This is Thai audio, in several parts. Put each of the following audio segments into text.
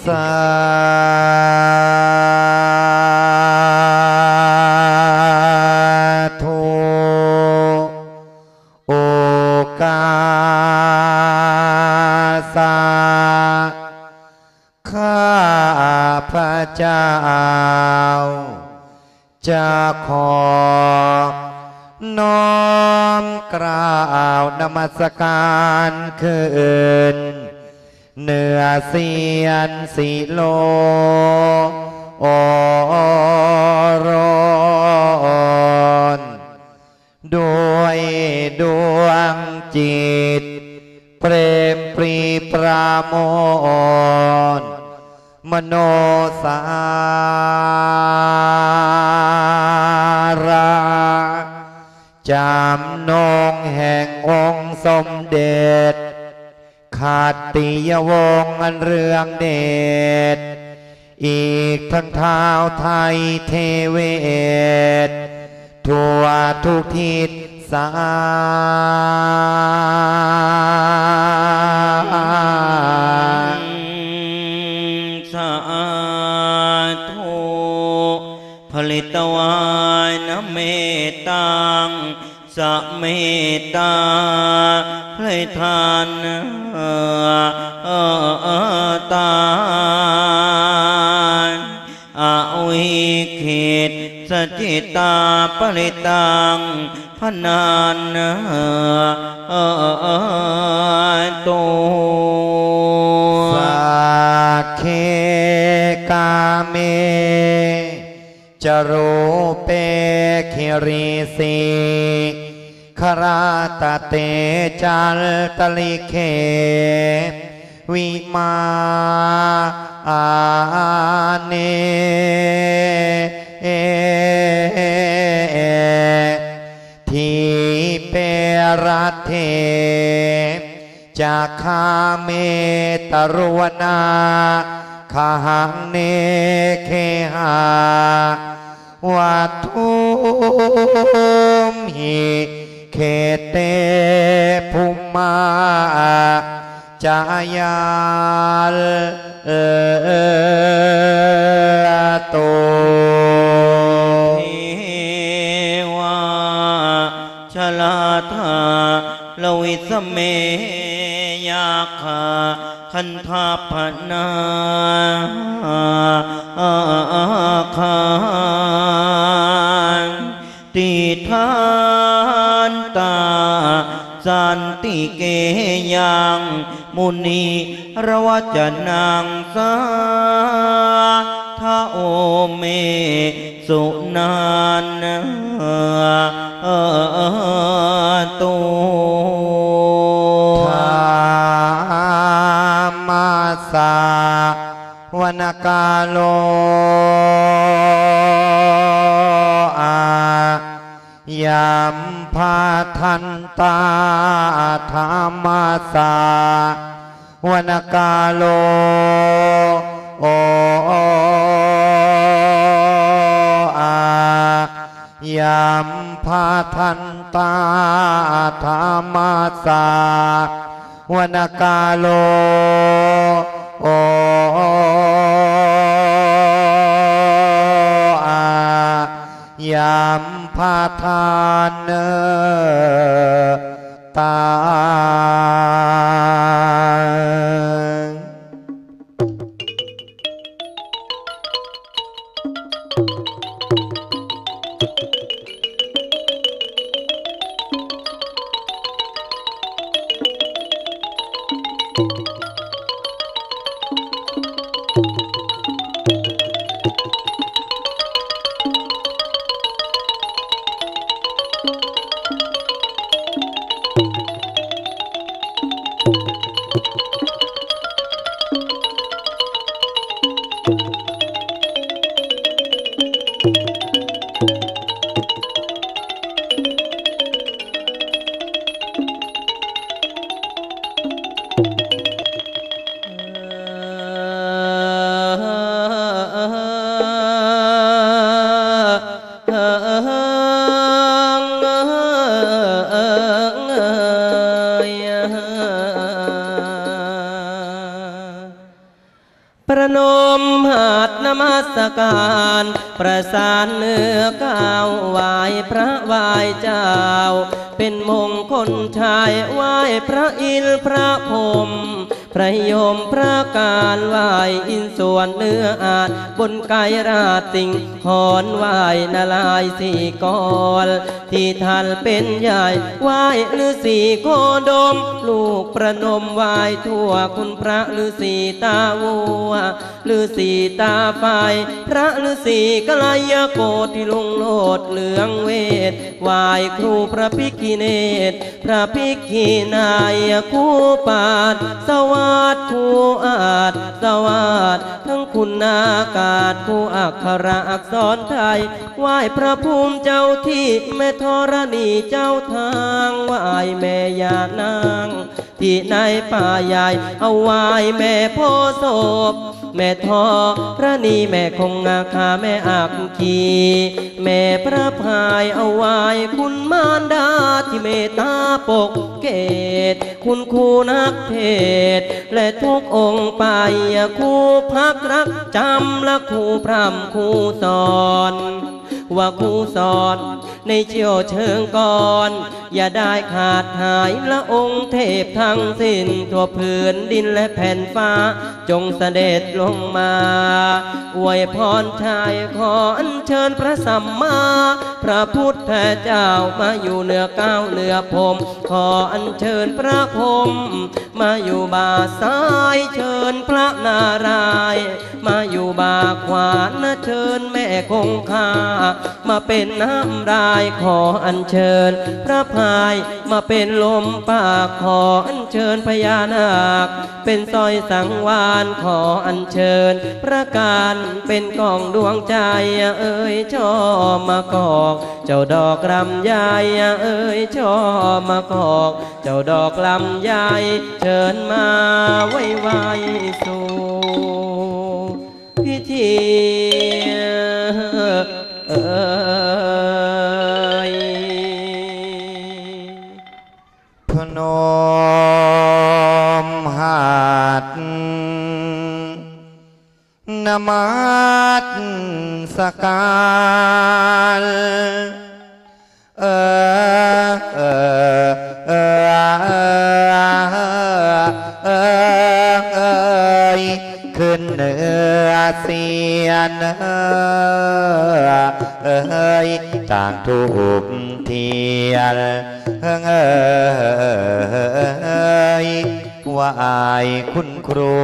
สาธุโอกาสาข้าพระเจ้าจะขอน้อมกล่าวนมัสการคืนเหนือเสียนสีโลโอรนด้วยดวงจิตเปรมปรีปราโมทย์มโนสาราจำนงแห่งองค์สมเด็จขาติยวงศ์อันเรืองเดชอีกทั้งเท้าไทยเทเวศทั่วทุกทิศสาธุผลิตวายนะเมตตังสะเมตตาให้ทานตาอาวิคิดสจิตาปริตังพนานตุสักเคกาเมจรูเปคิริสีคราตเตจัลตลิเควิมาอาเนทีเปรัตเทจากคาเมตรวนาคาหังเนเคหาวัตถุมหิเขเตภุมมาจายาลตุเทวาชลาธาลวิสเมยาคาคันธาปนาคานติทานตาสันติเกยังมุนีระวจนังสาทาโอเมสุนันตุธามาสาวนาคาโลยามพาทันตาธรรมาสาวนาคาโลโอยามพาทันตาธรรมาสาวนาคาโลยามพาทานตาประประนมหาดนมัสการประสานเนื้อก้าวไหว้พระไหว้เจ้าเป็นมงคลชายไหว้พระอินทร์พระพรหมพระยมพระการไหว้อินทร์ส่วนเนื้ออาจบนไกราชสิงห์หอนไหว้นาลายสีกรที่ท่านเป็นใหญ่ไหว้ฤาษีโคดมลูกประนมไหว้ทั่วคุณพระฤาษีตาวัวฤาษีตาไฟพระฤาษีกัลยาโกฏที่ลุงโลดเหลืองเวทไหว้ครูพระภิกขิเนศพระภิกขินายคู่ปาดสวัสดิ์คู่อาจสวัสดิ์ทั้งคุณนากาศคู่อักขระอักษรไทยไหว้พระภูมิเจ้าที่แม่ธรณีเจ้าทางไหว้แม่ยานางที่ในป่าใหญ่เอาไหว้แม่โพธิ์ศพแม่ธรณีแม่คงนาคาแม่อักขีแม่พระพายเอาไหว้คุณมารดาที่เมตตาปกเกตคุณครูนักเทศและทุกองค์ไปครูพักรักจำและครูพร่ำครูสอนว่าครูสอนในเชี่ยวเชิงก่อนอย่าได้ขาดหายละองค์เทพทั้งสิ้นทั่วพื้นดินและแผ่นฟ้าจงเสด็จลงมาอวยพรชายขออัญเชิญพระสัมมาพระพุทธเจ้ามาอยู่เหนือก้าวเหนือพรมขออัญเชิญพระพรหมมาอยู่บ่าซ้ายเชิญพระนารายณ์มาอยู่บ่าขวานะเชิญแม่คงคามาเป็นน้ำรายขออัญเชิญพระพายมาเป็นลมปากขออัญเชิญพญานาคเป็นสร้อยสังวานขออัญเชิญพระการเป็นกองดวงใจเอ่ยชอมากอกเจ้าดอกลำไยเอ่ยชอมากอกเจ้าดอกลำไยเชิญมาไว้ไว้สู่พิธีพนมหัดนมัสการขึ้นเหนือเสียนต่างทุกเทียนว่าอายคุณครู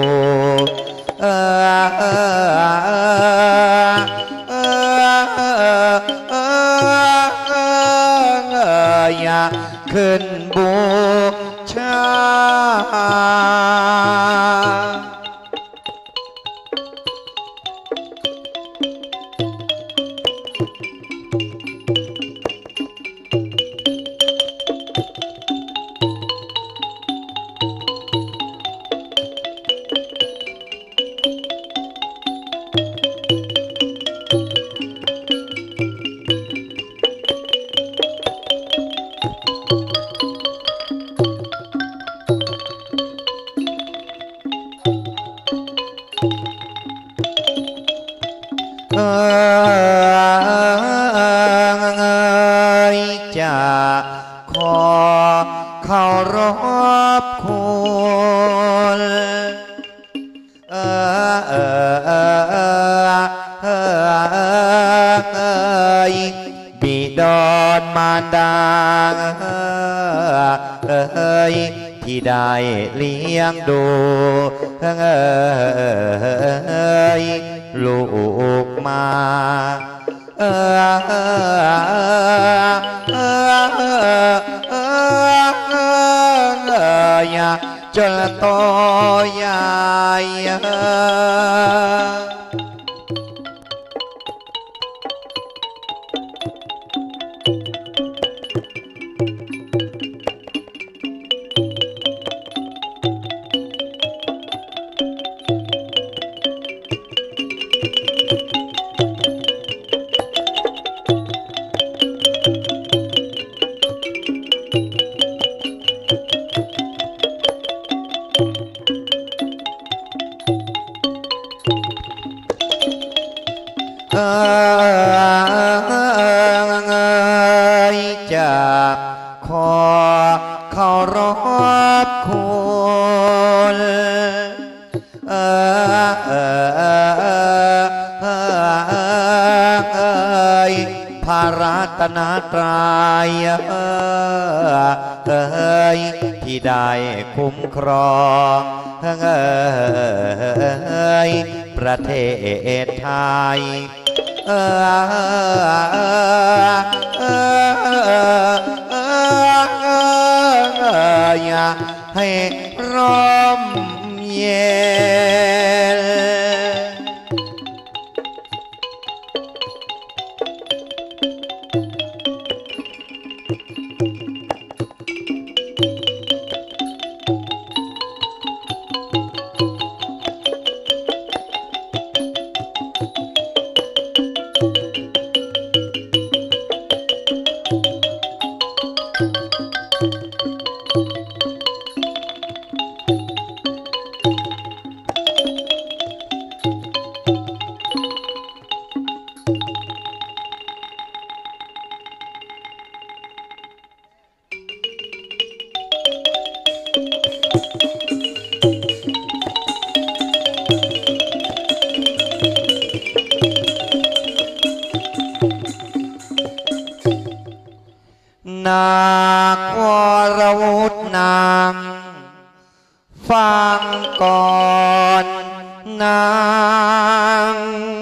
อย่าขึ้นบูชาจะขอเคารพคุณบิดรมารดาที่ได้เลี้ยงดูลูกมาจนโตใหญ่พารัตนตรัยที่ได้คุ้มครองประเทศไทยอย่าให้ร่มเย็นนาควรวุฒนางฟังก่อนนาง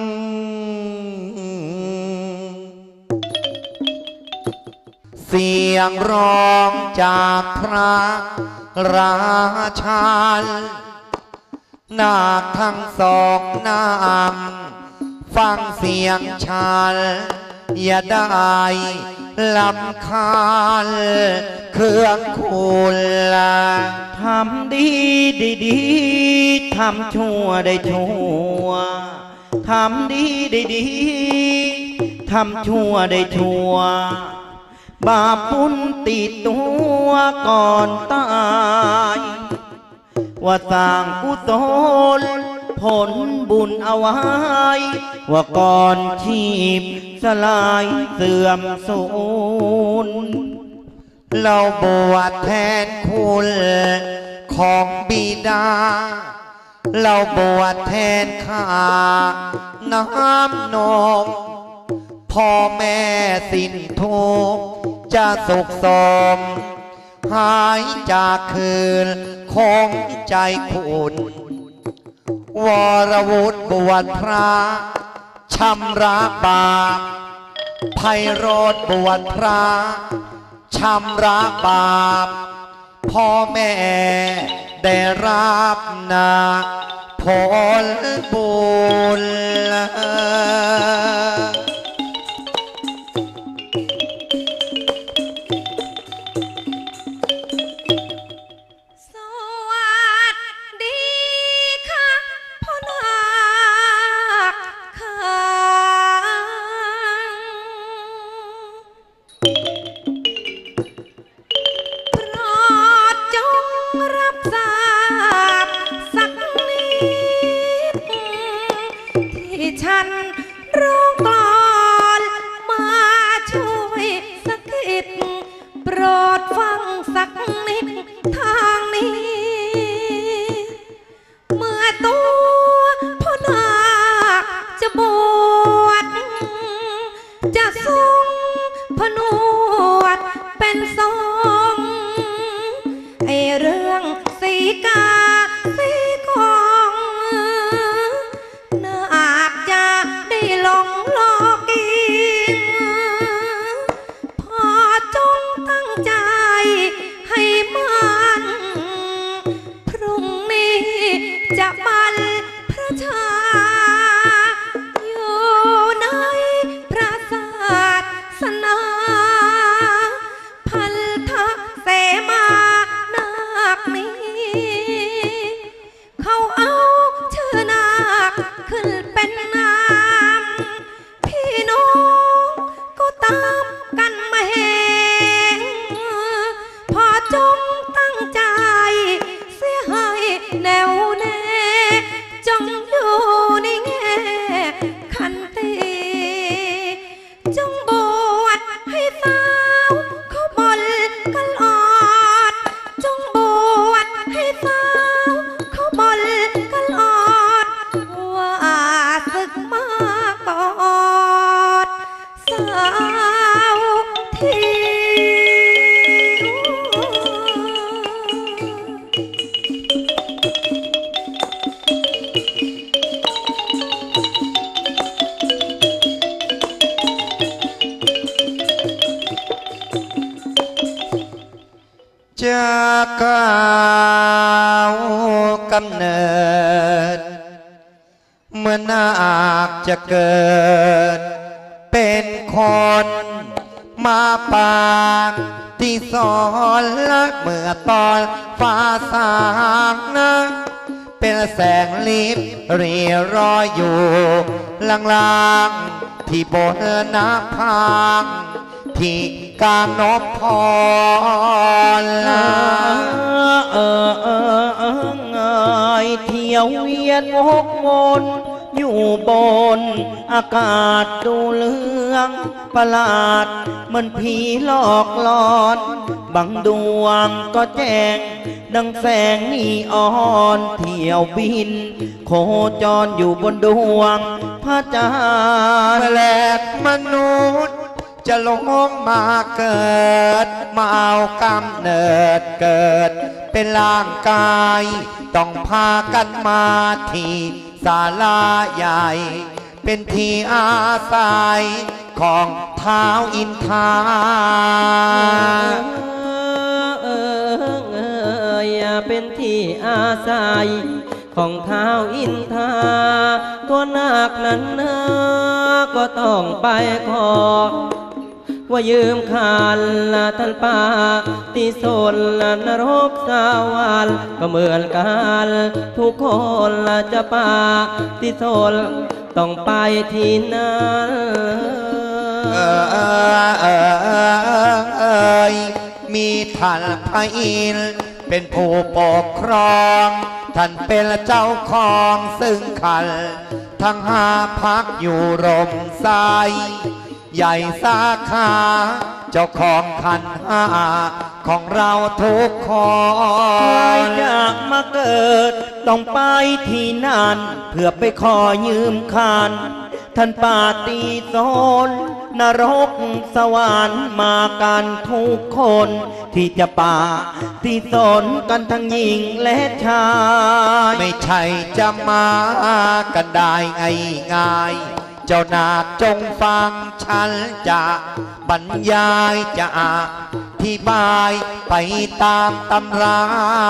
เสียงร้องจากพระราชานาคทั้งสองนางฟังเสียงชาลอย่าได้ลำคาญเครื่องคุณละทำดีได้ดีทำชั่วได้ชั่วทำดีได้ดีทำชั่วได้ชั่วบาปบุญติดตัวก่อนตายว่าสร้างกุศลผลบุญเอาไว้ว่าก่อนชีพสลายเสื่อมสูญเราบวชแทนคุณของบิดาเราบวชแทนข้าน้ำนมพ่อแม่สิ้นทุกข์จะสุขสมหายจากคืนคงใจคุณวรวุฒิบวชพระชำระบาปไพโรธบวชพระชำระบาปพ่อแม่ได้รับนาผลบุญฉันร้องก่อนมาช่วยสักนิดโปรดฟังสักนิดทางนี้เมื่อตัวพ่อนาคจะบวชจะทรงผนวดเป็นทรงไอเรื่องสีกาสีกองหลงหลอกกินพอจงตั้งใจให้มันพรุ่งนี้จะบรรพชาอยู่ในพระศาสนาพันธะเสมานาคนี้เขาเอาชื่อนาคขึ้นเป็นนาตามกันมาเห็นพอจงตั้งใจเสียให้แน่วแน่จงอยู่ในแง่ขันติจงบวชให้สาวเขาบนกันอดจงบวชให้สาวเขาบนกันอดว่าศึกมาก่อนทีจากก้าวกำเนิดเมื่อนาคจะเกิดเป็นคนมาปางที่สอนและเมื่อตอนฟ้าสางนะเป็นแสงลิบเรียรอยอยู่ลางๆที่บนหน้าพางที่กลางนพพรเที่ยวเวียนวกวนอยู่บนอากาศดูเรื่องประหลาดเหมือนผีหลอกหลอนบางดวงก็แจ้งดังแสงนีออนเที่ยวบินโคจรอยู่บนดวงพระจันทร์แปลกมนุษย์จะลงมาเกิดมาเอากำเนิดเกิดเป็นร่างกายต้องพากันมาที่ศาลาใหญ่เป็นที่อาศัยของท้าวอินทราเป็นที่อาศัยของท้าวอินทราตัวนาคนั้นก็ต้องไปขอว่ายืมขันท่านป่าที่โซนนรกสวรรค์ก็เหมือนกันทุกคนจะป่าที่โซนต้องไปที่นั้นมีท่านพระอินทร์เป็นผู้ปกครองท่านเป็นเจ้าของซึ่งขันทั้งห้าพักอยู่ร่มไทรใหญ่สาขาเจ้าของขันห้าของเราทุกคนอยากมาเกิดต้องไปที่นั่นเพื่อไปขอยืมขันท่านปาฏิโซนนรกสวรรค์มากันทุกคนที่จะป่าที่สนกันทั้งหญิงและชายไม่ใช่จะมากันได้ง่ายเจ้านาคจงฟังฉันจะบรรยายจะอธิบายไปตามตำรา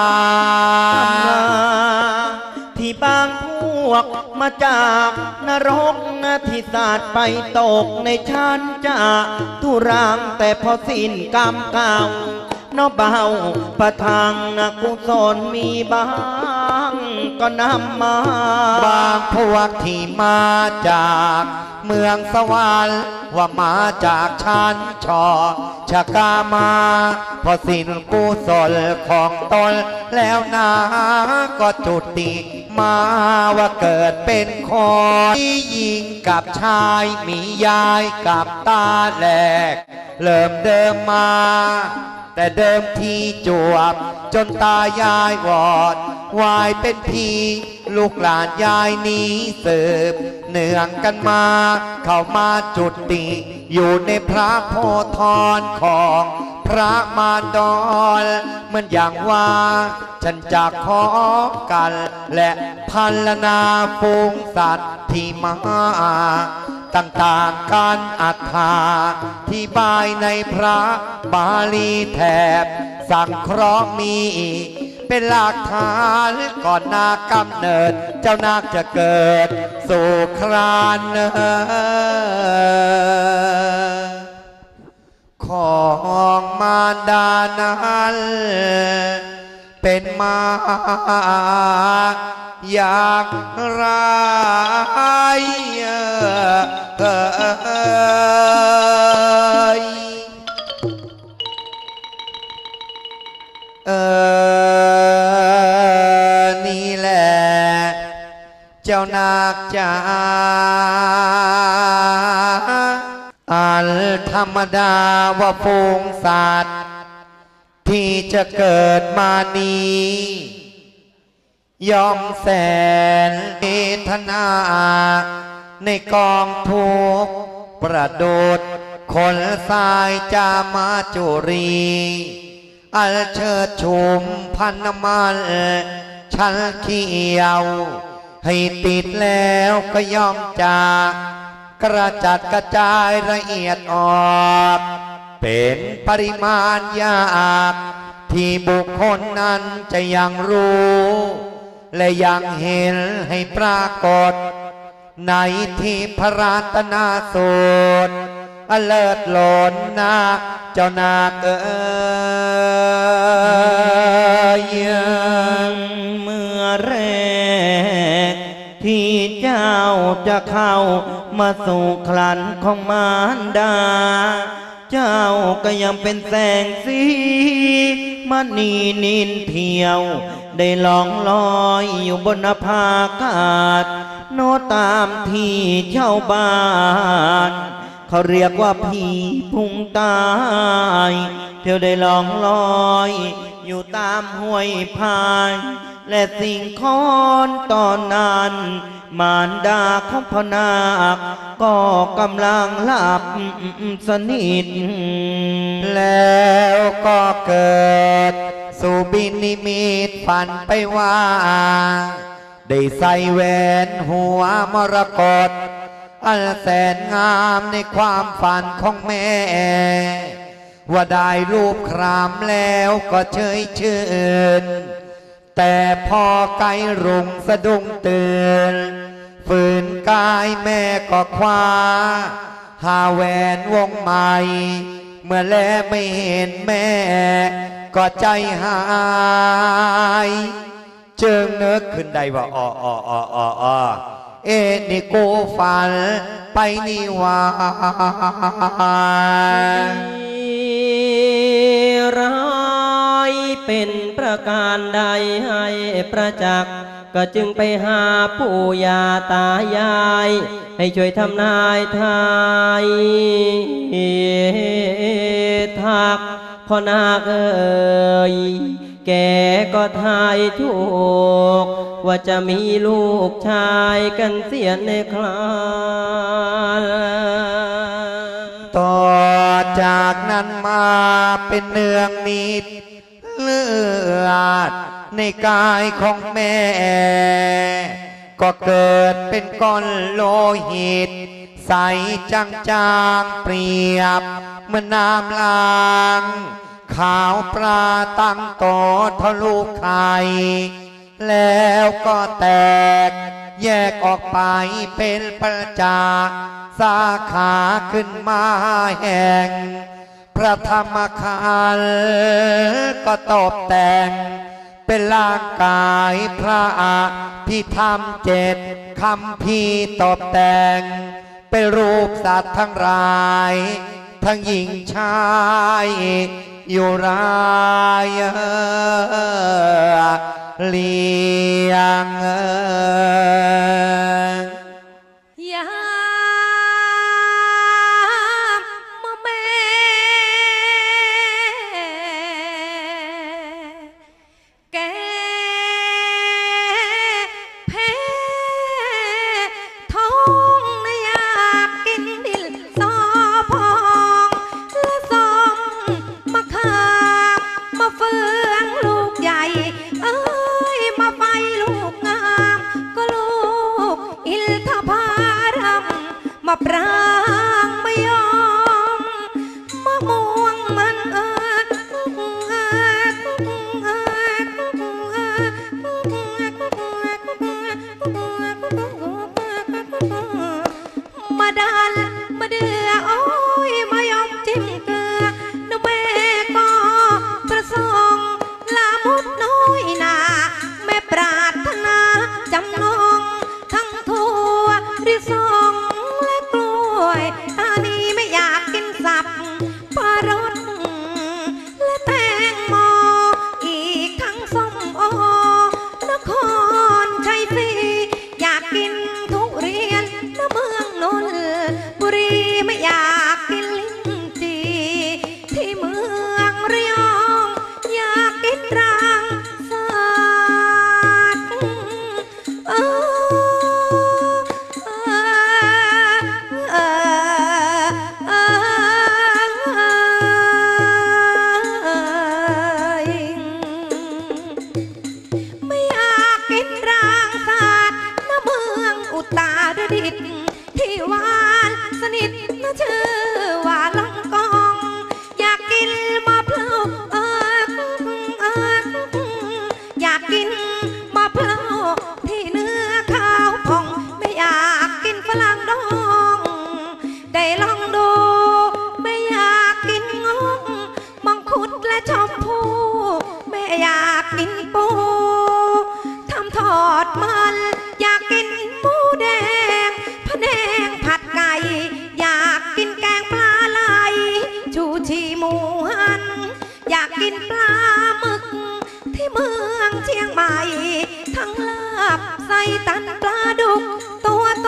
ที่บางพวกมาจากนรกที่ศาสตร์ไปตกในชั้นจะทุรังแต่พอสิ้นกรรมเก่าน้อเบาประทางกุศลมีบางก็นำมาบางพวกที่มาจากเมืองสวรรค์ว่ามาจากชั้นชอชะกามาพอสิ้นกุศลของตนแล้วนาก็จุติมาว่าเกิดเป็นคนหญิงกับชายมียายกับตาแหลกเริ่มเดิมมาแต่เดิมทีจวบจนตายายวอดวายเป็นพีลูกหลานยายนี้สืบเนื่องกันมาเข้ามาจุติอยู่ในพระโพธิ์ทรของพระมารดรเหมือนอย่างว่าฉันจะขอกันและพันละนาฟูงสัตว์ที่มาต่างๆการอัฏฐาที่บายในพระบาลีแถบสังเคราะห์มีเป็นหลักฐานก่อนนาคกำเนิดเจ้านาคจะเกิดสู่ครานของมารดานั้นเป็นมาอยากร้ายนี่แหละเจ้านาคจ๋าอันธรรมดาว่าฟูงสัตว์ที่จะเกิดมานี้ยอมแสนเวทนาในกองทุกข์ประโดดคนสายจามาจุรีอัลเชิดชุมพันน้ำมันฉันเขียวให้ติดแล้วก็ยอมจากกระจัดกระจายละเอียดออกเป็นปริมาณยากที่บุคคลนั้นจะยังรู้และยังเห็นให้ปรากฏในที่พระรัตนสูตรเลิศหล่นนาเจ้านาเเมื่อแรกที่เจ้าจะเข้ามาสู่ครันของมารดาเจ้าก็ยังเป็นแสงสีมณีนินเที่ยวได้ล่องลอยอยู่บนนภาอากาศโนตามที่เจ้าบ้านเขาเรียกว่าผีพุงตายเที่ยวได้ล่องลอยอยู่ตามห้วยพายและสิ่งคอนตอนนั้นมารดาของพนาคก็กำลังหลับสนิทแล้วก็เกิดสุบินนิมิตฝันไปว่าได้ใส่แหวนหัวมรกตอันแสนงามในความฝันของแม่ว่าได้รูปครามแล้วก็เฉยชื่นแต่พอไกลรุ่งสะดุ้งตื่นฝืนกายแม่ก็คว้าหาแหวนวงใหม่เมื่อแลไม่เห็นแม่ก็ใจหายจึงนึกขึ้นได้ว่านี่กูฝันไปนี่ว่าร้ายเป็นประการใดให้ประจักษ์ก็จึงไปหาปู่ย่าตายายให้ช่วยทำนายทายทักพ่อนาคเอ่ยแกก็ทายถูกว่าจะมีลูกชายกันเสียในคลานต่อจากนั้นมาเป็นเนืองนิดเลือดในกายของแม่ก็เกิดเป็นก้อนโลหิตใสจางๆเปรียบเหมือนน้ำล้างขาวปลาตั้งโตทะลุไข่แล้วก็แตกแยกออกไปเป็นประจาสาขาขึ้นมาแห่งพระธรรมขันธ์ก็ตกแต่งเป็นร่างกายพระพิธรรม7 คำพีตกแต่งเป็นรูปสัตว์ทั้งหลายทั้งหญิงชายอยู่รายเลียงยามแม่แกแพ้ท้องนะอยากกินดินสอพองและส้มมะขามมะเฟืองลูกใหญ่เอ้ยมาไฟลูกงามก็ลูกอินทผลัมมาปรางไม่ยอมมะม่วงมันมาดันมาเดือโอ้ยมายอมจิ้มเกลือน้แม่ก็ประสงค์ลามุดน้อยนาแม่ปรารถนาจำนองทั้งทั่วริสงและกล้วยชูชีหมูหัน อยากกินปลาหมึกที่เมืองเชียงใหม่ ทั้งลาบไส้ตันปลาดุกตัวโต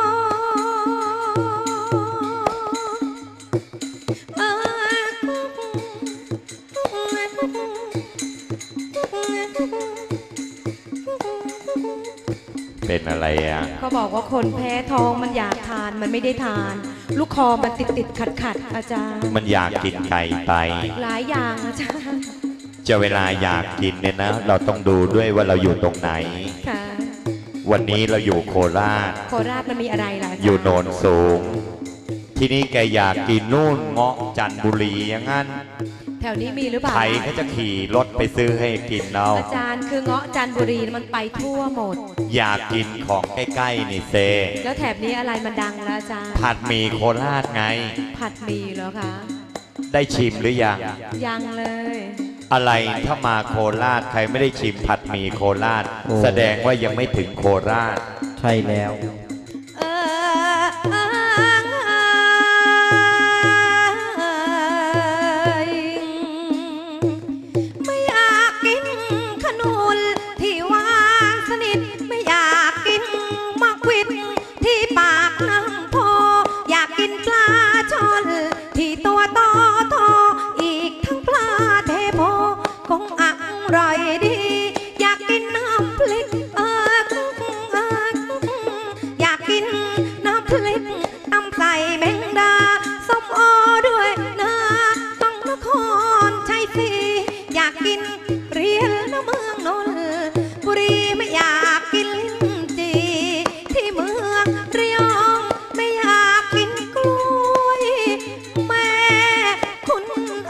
เป็นอะไรอ่ะเขาบอกว่าคนแพ้ท้องมันอยากทานมันไม่ได้ทาน ลูกคอมันติดขัดอาจารย์มันอยากกินไก่ไตหลายอย่างอาจารย์จะเวลาอยากกินเนี่ยนะ เราต้องดูด้วยว่าเราอยู่ตรงไหนค่ะวันนี้เราอยู่โคราชโคราชมันมีอะไรล่ะอาจารย์อยู่โนนสูง ที่นี้แกอยากกินนู่นเงาะจันทบุรีอย่างนั้นแถวนี้มีหรือเปล่าใครเขาจะขี่รถไปซื้อให้กินเอาอาจารย์คือเงาะจันทบุรีมันไปทั่วหมดอยากกินของใกล้ๆนี่เซแล้วแถบนี้อะไรมันดังแล้วอาจารย์ผัดหมี่โคราชไงผัดหมี่เหรอคะได้ชิมหรือยังยังเลยอะไรถ้ามาโคราชใครไม่ได้ชิมผัดหมี่โคราช แสดงว่ายังไม่ถึงโคราชใช่แล้วไม่อยากกินขนุนที่หวานสนิทไม่อยากกินมะขวิดที่ปากน้ำโพอยากกินปลาช่อนที่ตัวโตโตอีกทั้งปลาเทโพคงอร่อยดีอยากกินน้ำพริกอยากกินน้ำพริกตำใส่แมงดาส้มโอด้วยนะต้องนครชัยศรีอยากกินเรียนเมืองนนทบุรีไม่อยากกินลิ้นจี่ที่เมืองระยองไม่อยากกินกล้วยแม่คุณ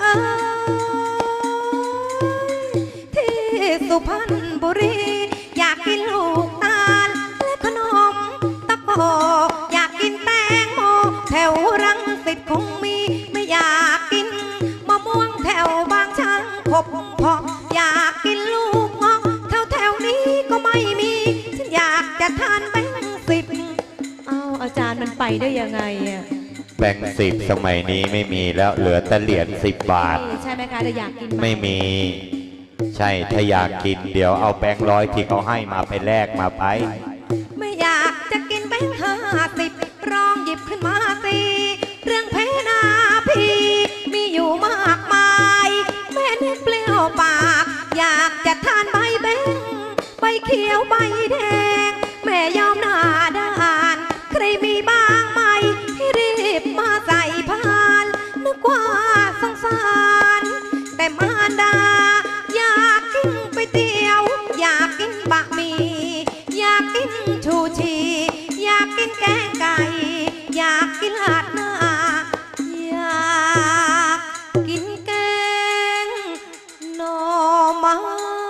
ที่สุพรรณบุรีอยากกินลูกตาลและขนมตะโกอยากกินแตงโมแถวรังสิตคงมีไม่อยากกินมะม่วงแถวบางช้างพบพออยากกินลูกเงาะแถวนี้ก็ไม่มีฉันอยากจะทานแบงค์สิบเอาอาจารย์มันไปได้ยังไงอ่ะแบงค์สิบสมัยนี้ไม่มีแล้วเหลือแต่เหรียญ10 บาทใช่ไหมคะแต่อยากกินหไม่มี ใช่ถ้าอยากกินเดี๋ยวเอาแบงค์100ที่เขาให้มาไปแลกมาไปไม่อยากจะกินแบงค์50รองหยิบขึ้นมาสิเรื่องเพนาพีมีอยู่มากมายแม่นึกเปรี้ยวปากอยากจะทานใบแบงค์ใบเขียวใบแดงแม่ยอมหน้าด้านใครมีบ้างไหมให้รีบมาใส่พานนึกว่าสงสารแต่มารดาอยากกินก๋วยเตี๋ยวอยากกินบะหมี่อยากกินชูชีอยากกินแกงไก่อยากกินลาดหน้าอยากกินแกงหน่อไม้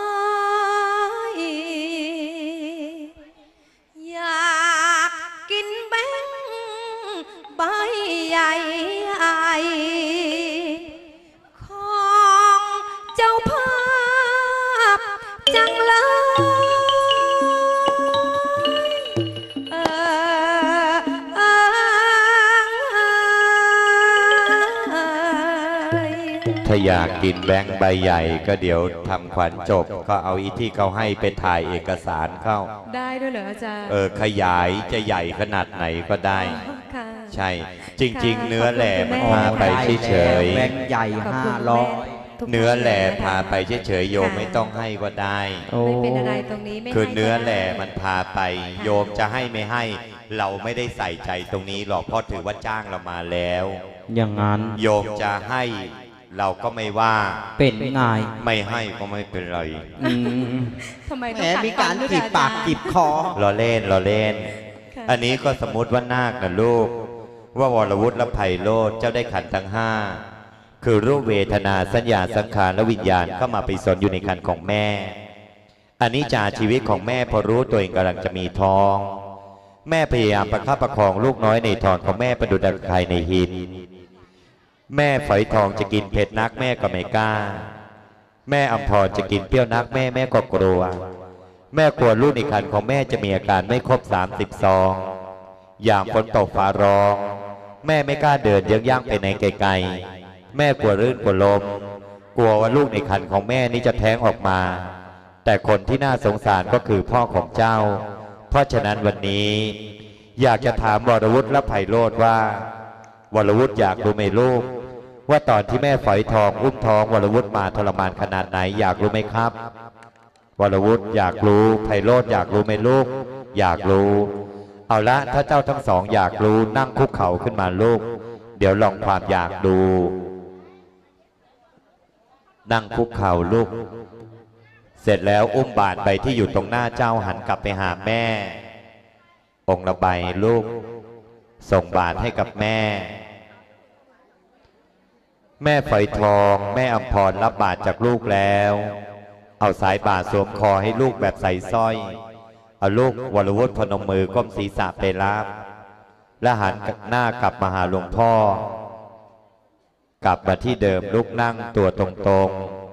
อยากกินแบงค์ใบใหญ่ของเจ้าภาพจังเลยถ้าอยากกินแบงค์ใบใหญ่ก็เดี๋ยวทำขวัญจบก็เอาอีที่เขาให้ไปถ่ายเอกสารเข้าได้ด้วยเหรออาจารย์ขยายจะใหญ่ขนาดไหนก็ได้ค่ะใช่ จริง ๆ เนื้อแหล่มันขอบคุณแม่พาไปเฉยแบงค์ใหญ่ขอบคุณแม่ทุกๆเนื้อแหล่พาไปค่ะเฉยๆโยมไม่ต้องให้ก็ได้ไม่เป็นอะไรตรงนี้ไม่คือให้เนื้อแหล่ก็ได้มันพาไปโยมจะให้ไม่ให้ เราไม่ได้ใส่ใจตรงนี้หรอกเพราะถือว่าจ้างเรามาแล้วอย่างนั้นโยมจะให้เราก็ไม่ว่าเป็นไงไม่ให้ก็ไม่เป็นไรทำไมแหมต้องมีการด้วยจีบปากอจรย์จีบคอเราเล่นเราเล่นค่ะอันนี้ก็สมมติว่านาคนะลูก ว่าวรวุฒิและไพโรธเจ้าได้ขันธ์ทั้งห้าคือรูปเวทนาสัญญาสังขารและวิญญาณก็มาไปสนอยู่ในขันธ์ของแม่ อันนี้จากชีวิตของแม่พอรู้ตัวเองกำลังจะมีท้อง แม่พยายามประคับประคองลูกน้อยในท้องของแม่ประดุจดังไข่ในหิน แม่ฝอยทองจะกินเผ็ดนักแม่ก็ไม่กล้า แม่อำพรจะกินเปรี้ยวนักแม่ก็กลัว แม่กลัวลูกในครรภ์ของแม่จะมีอาการไม่ครบ30 ซองอย่างฝนตกฟ้าร้อง แม่ไม่กล้าเดินเยื้องย่างไปไหนไกลๆแม่กลัวลื่นกลัวล้มกลัวว่าลูกในครรภ์ของแม่นี้จะแท้งออกมา แต่คนที่น่าสงสารก็คือพ่อของเจ้าเพราะฉะนั้นวันนี้อยากจะถามวรวุฒิและไพโรธว่าวรวุฒิอยากรู้ไหมลูกว่าตอนที่แม่ฝอยทองอุ้มท้องวรวุฒิมาทรมานขนาดไหนอยากรู้ไหมครับวรวุฒิอยากรู้ไพโรธอยากรู้ไหมลูกอยากรู้เอาละถ้าเจ้าทั้งสองอยากรู้นั่งคุกเข่าขึ้นมาลูกเดี๋ยวลองความอยากดูนั่งคุกเข่าลูกเสร็จแล้วอุ้มบาตรใบที่อยู่ตรงหน้าเจ้าหันกลับไปหาแม่องค์ละใบลูกส่งบาตรให้กับแม่แม่ฝอยทองแม่อำพรรับบาตรจากลูกแล้วเอาสายบาตรสวมคอให้ลูกแบบใส่สร้อยเอาลูกวรวุฒิพนมมือก้มศีรษะไปรับและหันหน้ากลับมาหาหลวงพ่อกลับมาที่เดิมลูกนั่งตัวตรง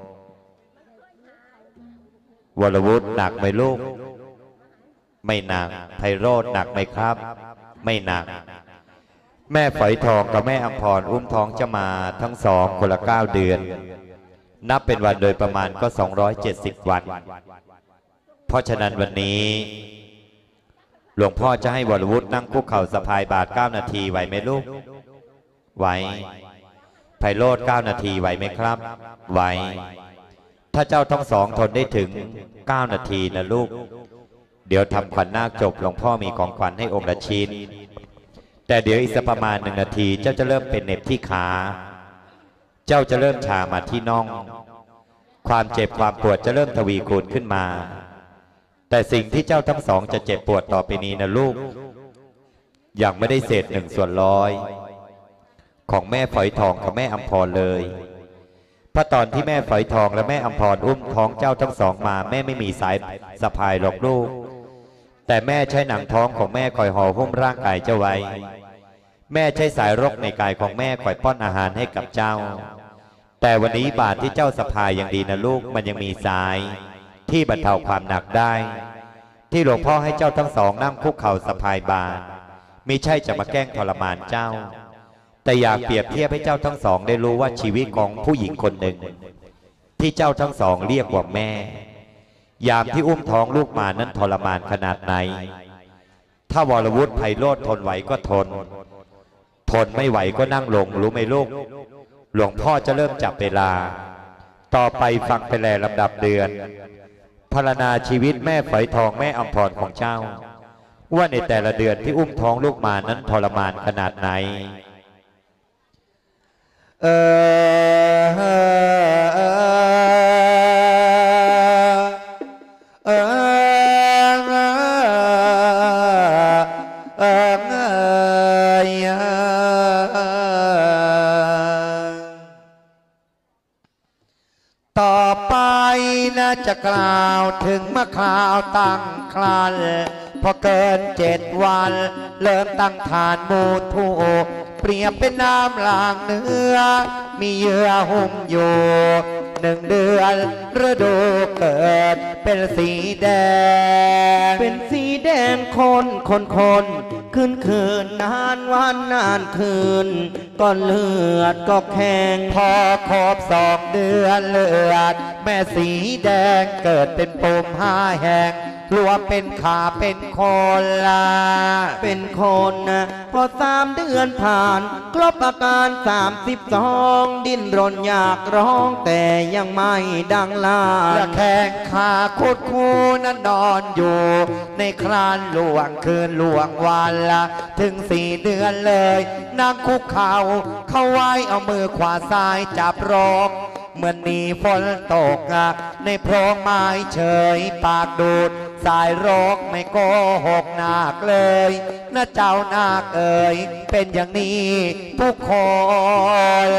ๆวรวุฒิหนักไหมลูกไม่หนักไพโรธหนักไหมครับไม่หนักแม่ฝอยทองกับแม่อำพรอุ้มท้องจะมาทั้งสองคนละ9 เดือนนับเป็นวันโดยประมาณก็270 วันเพราะฉะนั้นวันนี้หลวงพ่อจะให้วรวุฒินั่งคุกเข่าสะพายบาตร9 นาทีไหวไหมลูกไหวไพโรธ9 นาทีไหวไหมครับไหวถ้าเจ้าทั้งสองทนได้ถึง9 นาทีนะลูกเดี๋ยวทำขวัญนาคจบหลวงพ่อมีของขวัญให้องค์ละชิ้นแต่เดี๋ยวอีกสักประมาณ1 นาทีเจ้าจะเริ่มเป็นเหน็บที่ขาเจ้าจะเริ่มชามาที่น่องความเจ็บความปวดจะเริ่มทวีคูณขึ้นมาแต่สิ่งที่เจ้าทั้งสองจะเจ็บปวดต่อไปนี้นะลูกยังไม่ได้เศษ1/100ของแม่ฝอยทองกับแม่อำพรเลยเพราะตอนที่แม่ฝอยทองและแม่อำพรอุ้มท้องเจ้าทั้งสองมาแม่ไม่มีสายสะพายหรอกลูกแต่แม่ใช้หนังท้องของแม่คอยห่อหุ้มร่างกายเจ้าไว้แม่ใช้สายรกในกายของแม่คอยป้อนอาหารให้กับเจ้าแต่วันนี้บาตรที่เจ้าสะพายยังดีนะลูกมันยังมีสายที่บรรเทาความหนักได้ที่หลวงพ่อให้เจ้าทั้งสองนั่งคุกเข่าสะพายบาตรมิใช่จะมาแกล้งทรมานเจ้าแต่อยากเปรียบเทียบให้เจ้าทั้งสองได้รู้ว่าชีวิตของผู้หญิงคนหนึ่งที่เจ้าทั้งสองเรียกว่าแม่ยามที่อุ้มท้องลูกมานั้นทรมานขนาดไหนถ้าวรวุฒิไพโรธทนไหวก็ทนไม่ไหวก็นั่งลงรู้ไหมลูกหลวงพ่อจะเริ่มจับเวลาต่อไปฟังไปแลลำดับเดือนพรรณนาชีวิตแม่ฝอยทองแม่อำพรของเจ้าว่าในแต่ละเดือนที่อุ้มท้องลูกมานั้นทรมานขนาดไหนต่อไปนะจะกล่าวถึงเมื่อคราวตั้งครรภ์พอเกิน7 วันเริ่มตั้งฐานมูทูเปรียบเป็นน้ำล้างเนื้อมีเยื่อหุ้มอยู่1 เดือนฤดูเกิดเป็นสีแดงเป็นสีแดงคนคืนนานวันนานคืนก็เลือดก็แข็งพอครบ2 เดือนเลือดแม่สีแดงเกิดเป็นปุ่ม5 แห่งรวมเป็นขาเป็นคนละเป็นคนนะพอ3 เดือนผ่านครบอาการ32ดิ้นรนอยากร้องแต่ยังไม่ดังลาและแข้งขาคุดคูนั้นนอนอยู่ในครานหลวงคืนหลวงวันละถึง4 เดือนเลยนั่งคุกเข่าเข้าไว้เอามือขวาซ้ายจับรอกเหมือนมีฝนตกในโพรงไม้เฉยปากดูดสายโรคไม่โกหกนาคเลยนะเจ้านาคเอ๋ยเป็นอย่างนี้ทุกคน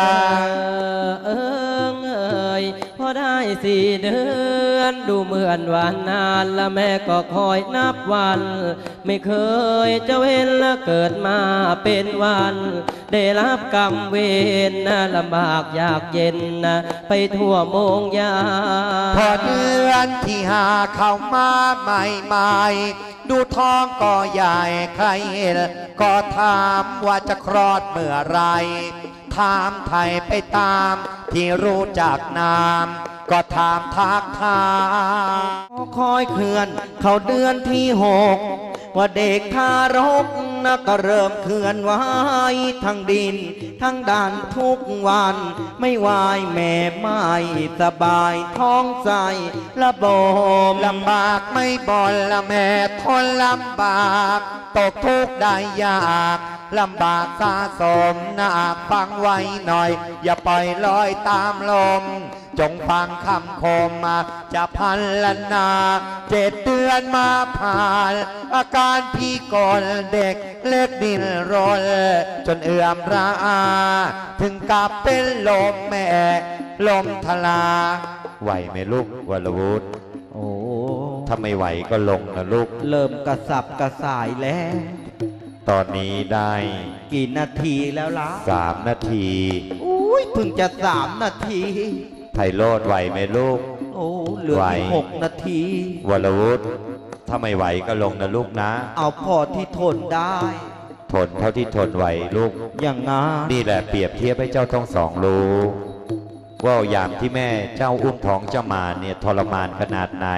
พอได้4 เดือนดูเหมือนวันนานและแม่ก็คอยนับวันไม่เคยจะเว้นและเกิดมาเป็นวันได้รับกรรมเวรนะลำบากยากเย็นนะไปทั่วโมงยาพอเดือนที่5เข้ามาใหม่ๆดูท้องก็ใหญ่ใครเห็นก็ถามว่าจะคลอดเมื่อไรถามไทยไปตามที่รู้จักนามก็ถามทักทายคอยเคลื่อนเข้าเดือนที่6ว่าเด็กทารกนะก็เริ่มเคลื่อนไหวทั้งดินทั้งด่านทุกวันไม่ไหวแม่ไม่สบายท้องใสระบมลำบากไม่บ่นละแม่ทนลำบากตกทุกข์ได้ยากลำบากสะสมนาฟังไว้หน่อยอย่าปล่อยลอยตามลมจงฟังคำคมมาจะพันละนา7 เดือนมาผ่านอาการพี่กลเด็กเล็กดิ้นรนจนเอื่อมระอาถึงกับเป็นลมแม่ลมทลาไหวไหมลูกวรวุฒิโอ้ถ้าไม่ไหวก็ลงนะลูกเริ่มกระสับกระส่ายแล้วตอนนี้ได้กี่นาทีแล้วล่ะ 3 นาทีอุ้ยเพิ่งจะ3 นาทีไพโรจน์ไหวไหมลูกโอ้เหลืออีก6 นาทีวรวุฒิถ้าไม่ไหวก็ลงนะลูกนะเอาพอที่ทนได้ทนเท่าที่ทนไหวลูกอย่างงั้นนี่แหละเปรียบเทียบให้เจ้าทั้งสองรู้ว่ายามที่แม่เจ้าอุ้มท้องเจ้ามาเนี่ยทรมานขนาดไหน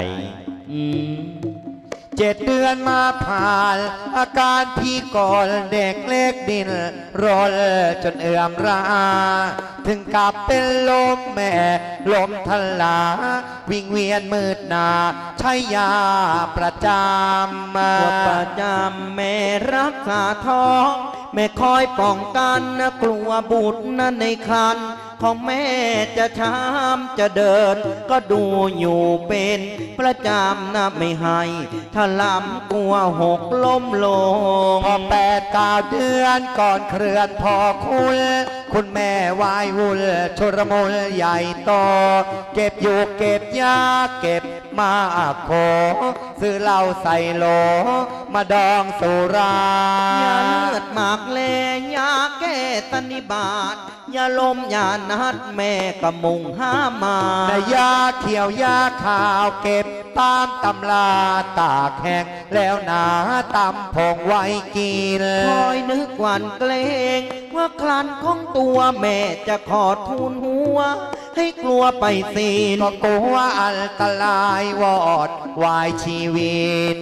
7 เดือนมาผ่านอาการพี่ก่อนเด็กเล็กดินรนจนเอื่อมระอาถึงกับเป็นลมแม่ลมทลาวิ่งเวียนมืดนาใช้ยาประจำประจำแม่รักษาท้องแม่คอยป้องกันนะกลัวบุตรนั้นในครรภ์ของแม่จะช้ำจะเดินก็ดูอยู่เป็นประจำนะไม่ให้ถ้าล้ำกลัว6 ล้มลงพอ8 9 เดือนก่อนเคลื่อนพอคุณแม่วายวุ่นชุรมุนใหญ่โตเก็บอยู่เก็บยาเก็บมาโคซื้อเหล้าใส่โหลมาดองสุรายาเลือดหมากเลยยาแก้ตันนิบาตยาลมยานัดแม่กำมุงห้ามาแต่ยาเขียวยาขาวเก็บตามตำลาตากแห้งแล้วหนาตำผงไว้กินคอยนึกหวั่นเกรงว่าคลันของตัวแม่จะขอทูลหัวให้กลัวไปสิก็กลัวอันตรายวอดวายชีวิต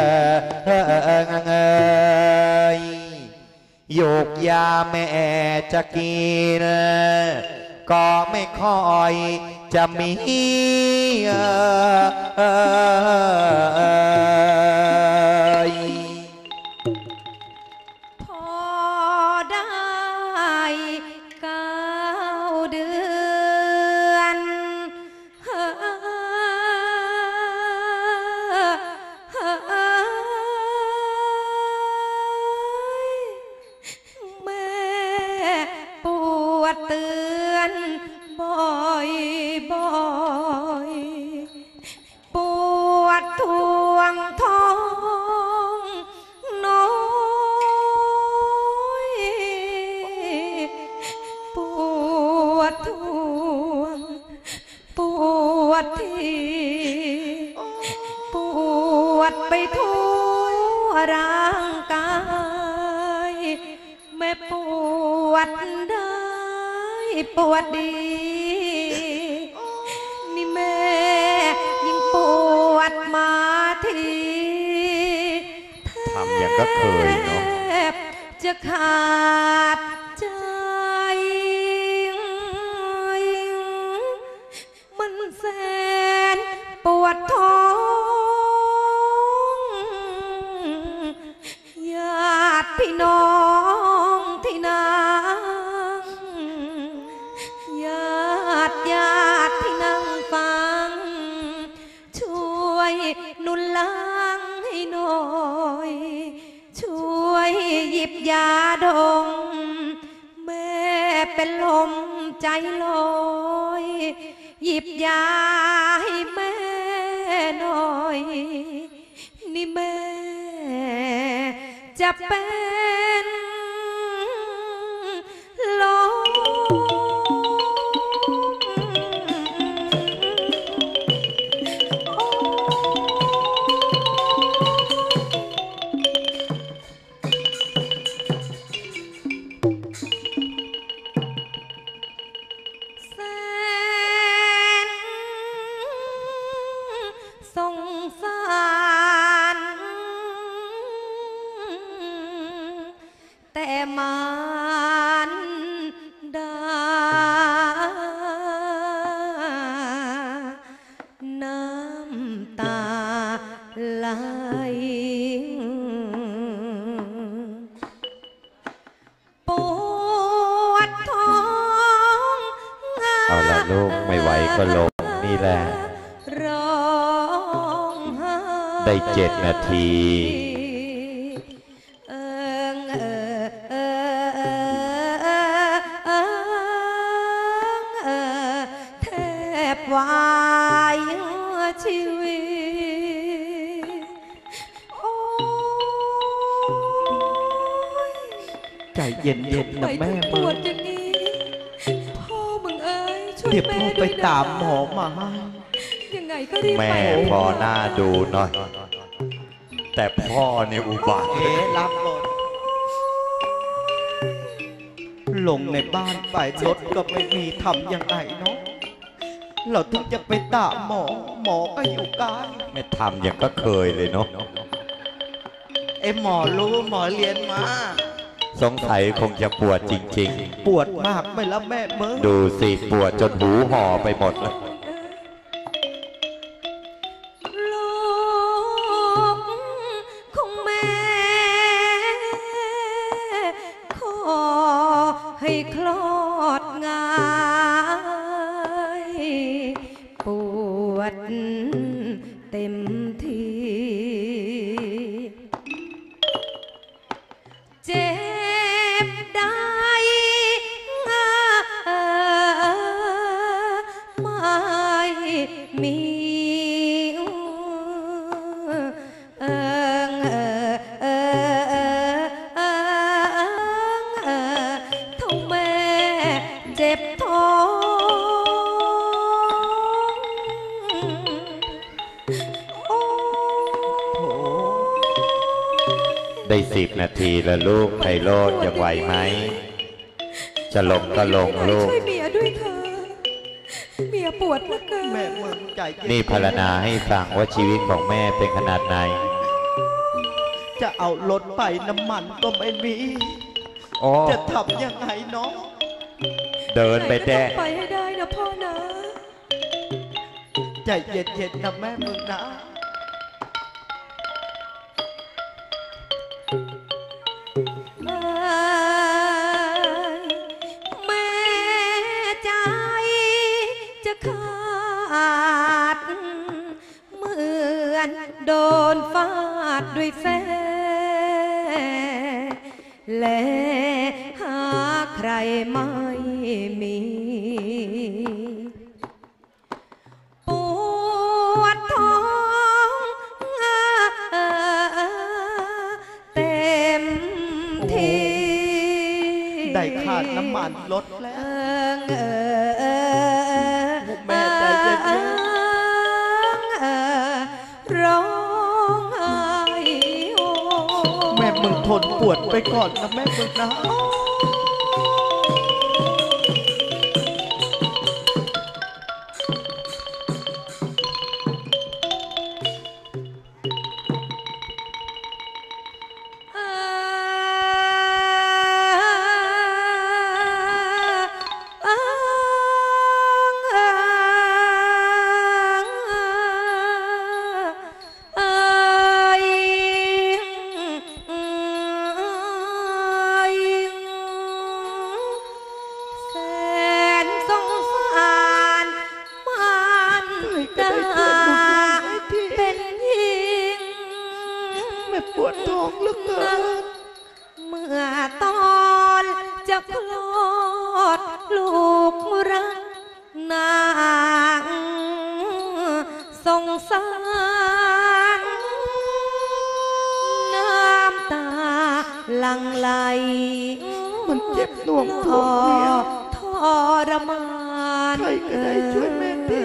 โยกยาแม่จะกินก็ไม่ค่อยจะมีพอได้9 เดือนแม่ปวดเตือนบ่อยปวดทวงท้องน้อยปวดทวงปวดทีปวดไปทั่วร่างกายแม่ปวดได้ปวดดีนี่แม่ยิ่งปวดมาทีทำอย่างก็เคยเนาะจะขาดใจมันแสนปวดท้องญาติพี่น้องที่นาญาติที่นั่งฟังช่วยหนุนหลังให้หน่อยช่วยหยิบยาดมแม่เป็นลมใจลอยหยิบยาให้แม่หน่อยนี่แม่จะเป็นลมเอาละลูกไม่ไหวก็ลงนี่แหละร้องไห้ได้7 นาทีเอิงเอิงเอิงเอิงเอิงเอิงแทบวายชีวิตโอ้ยใจเย็นๆนะแม่ปมึวงดอย่างนี้พ่อมึงเอ้ยช่วยเดี๋ยวแม่พ่อด้ไปวยนะตามหมอมาให้ยังไงก็รีบแม่ไปพอหน้าดูหน่อย แต่พ่อเนี่ยอุบาทเอ๋รับรถลงในบ้านไปรถก็ไม่มีทำยังไงเนาะเราถึงจะไปตามหมอหมอก็อยู่ใกล้ไม่ทำอย่างก็เคยเลยเนาะไอ้หมอรู้หมอเรียนมาสงสัยคงจะปวดจริงปวดมากไหม่ละแม่มึงๆ ดูสิปวดจนหูห่อไปหมดเลยลูกของแม่ ขอให้คลอดง่ายปวดเต็มที่เจ็บได้ไม่มีเอิงเอิงเอิงเอิงเอิงท้องแม่เจ็บท้องโอ้ได้10 นาทีแล้วลูกไพโรจน์ยังไหวไหม จะลงก็ลงลูกช่วยเมียด้วยเธอเมียปวดเหลือเกินแม่มึงใจเย็นนี่พรรณนาให้ฟังว่าชีวิตของแม่เป็นขนาดไหนจะเอารถไปน้ำมันก็ไม่มีโอ้จะทำยังไงเนาะเดินไปแดะไปให้ได้นะพ่อนะใจเย็นๆนะแม่มึงนะแม่ใจจะขาดเหมือนโดนฟาดด้วยแส้และหาใครไม่มี ปวดท้องเต็มที่ได้ขาดน้ำมันรถแล้วเอิงแม่ใจเย็นร้องไห้โฮแม่มึงทนปวดไปก่อนนะแม่มึงนะแสนสงสารมันดาเป็นหญิงแม่ปวดท้องเหลือเกินเมื่อตอนจะคลอดลูกรักนางสงสารน้ำตาหลั่งไหลมันเจ็บหน่วงทปวดเวียนทรมานใครก็ได้ช่วยแม่ที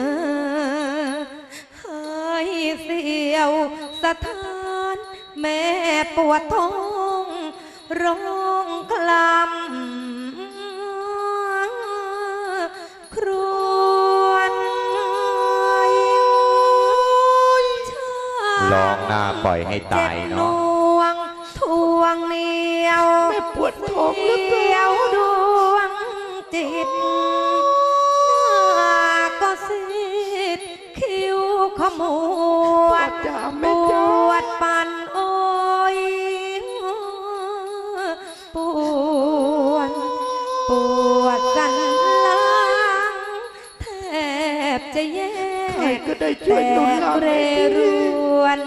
ให้เสียวสถานแม่ปวดท้องร้องคลำครวญร้องหน้าปล่อยให้ตายเนาะจ็บหน่วงทวงเหนียวแม่ปวดท้องเหลือเกิเดียวน ดวงจิตหน้าก็ซีดคิ้วขมวดจ้าปแม่จ้าวดปันโอ้ยปวดสันหลังจะแยใครกก็ได้ช่วยหนุนหลังเรให้ทีรวน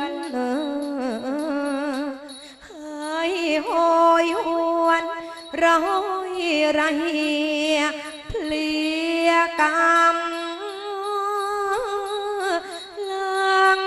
ให้โหยหวนร้อยระเหียเพลียกำลัง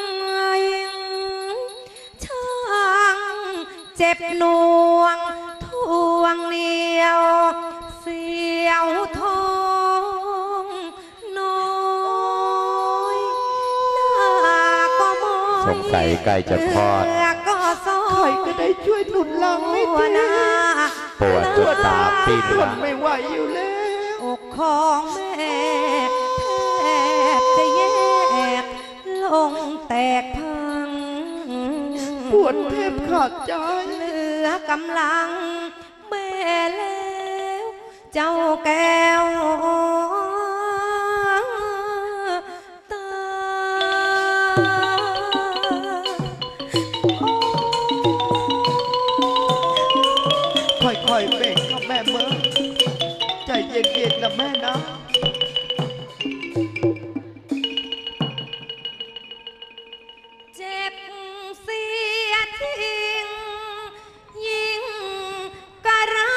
ช่างเจ็บหน่วงทวงเหนียวเสียวท้องน้อยหน้าก็มอยสงสัยใกล้จะคลอดเนื้ก็ซอใครก็ได้ช่วยหนุนหลังให้ทีหน้าปวดจนตาปิ้นทละนไม่ไหวอยู่แล้วอกของแม่แทบจะแยกลงแตกพังปวดแทบขาดใจเหลือกำลังแม่แล้วเจ้าแก้วตาค่อยๆเบ่งครับแม่เมื่อใจเย็นๆนะแม่นะเจ็บเสียทิ้งยิ่งกระไร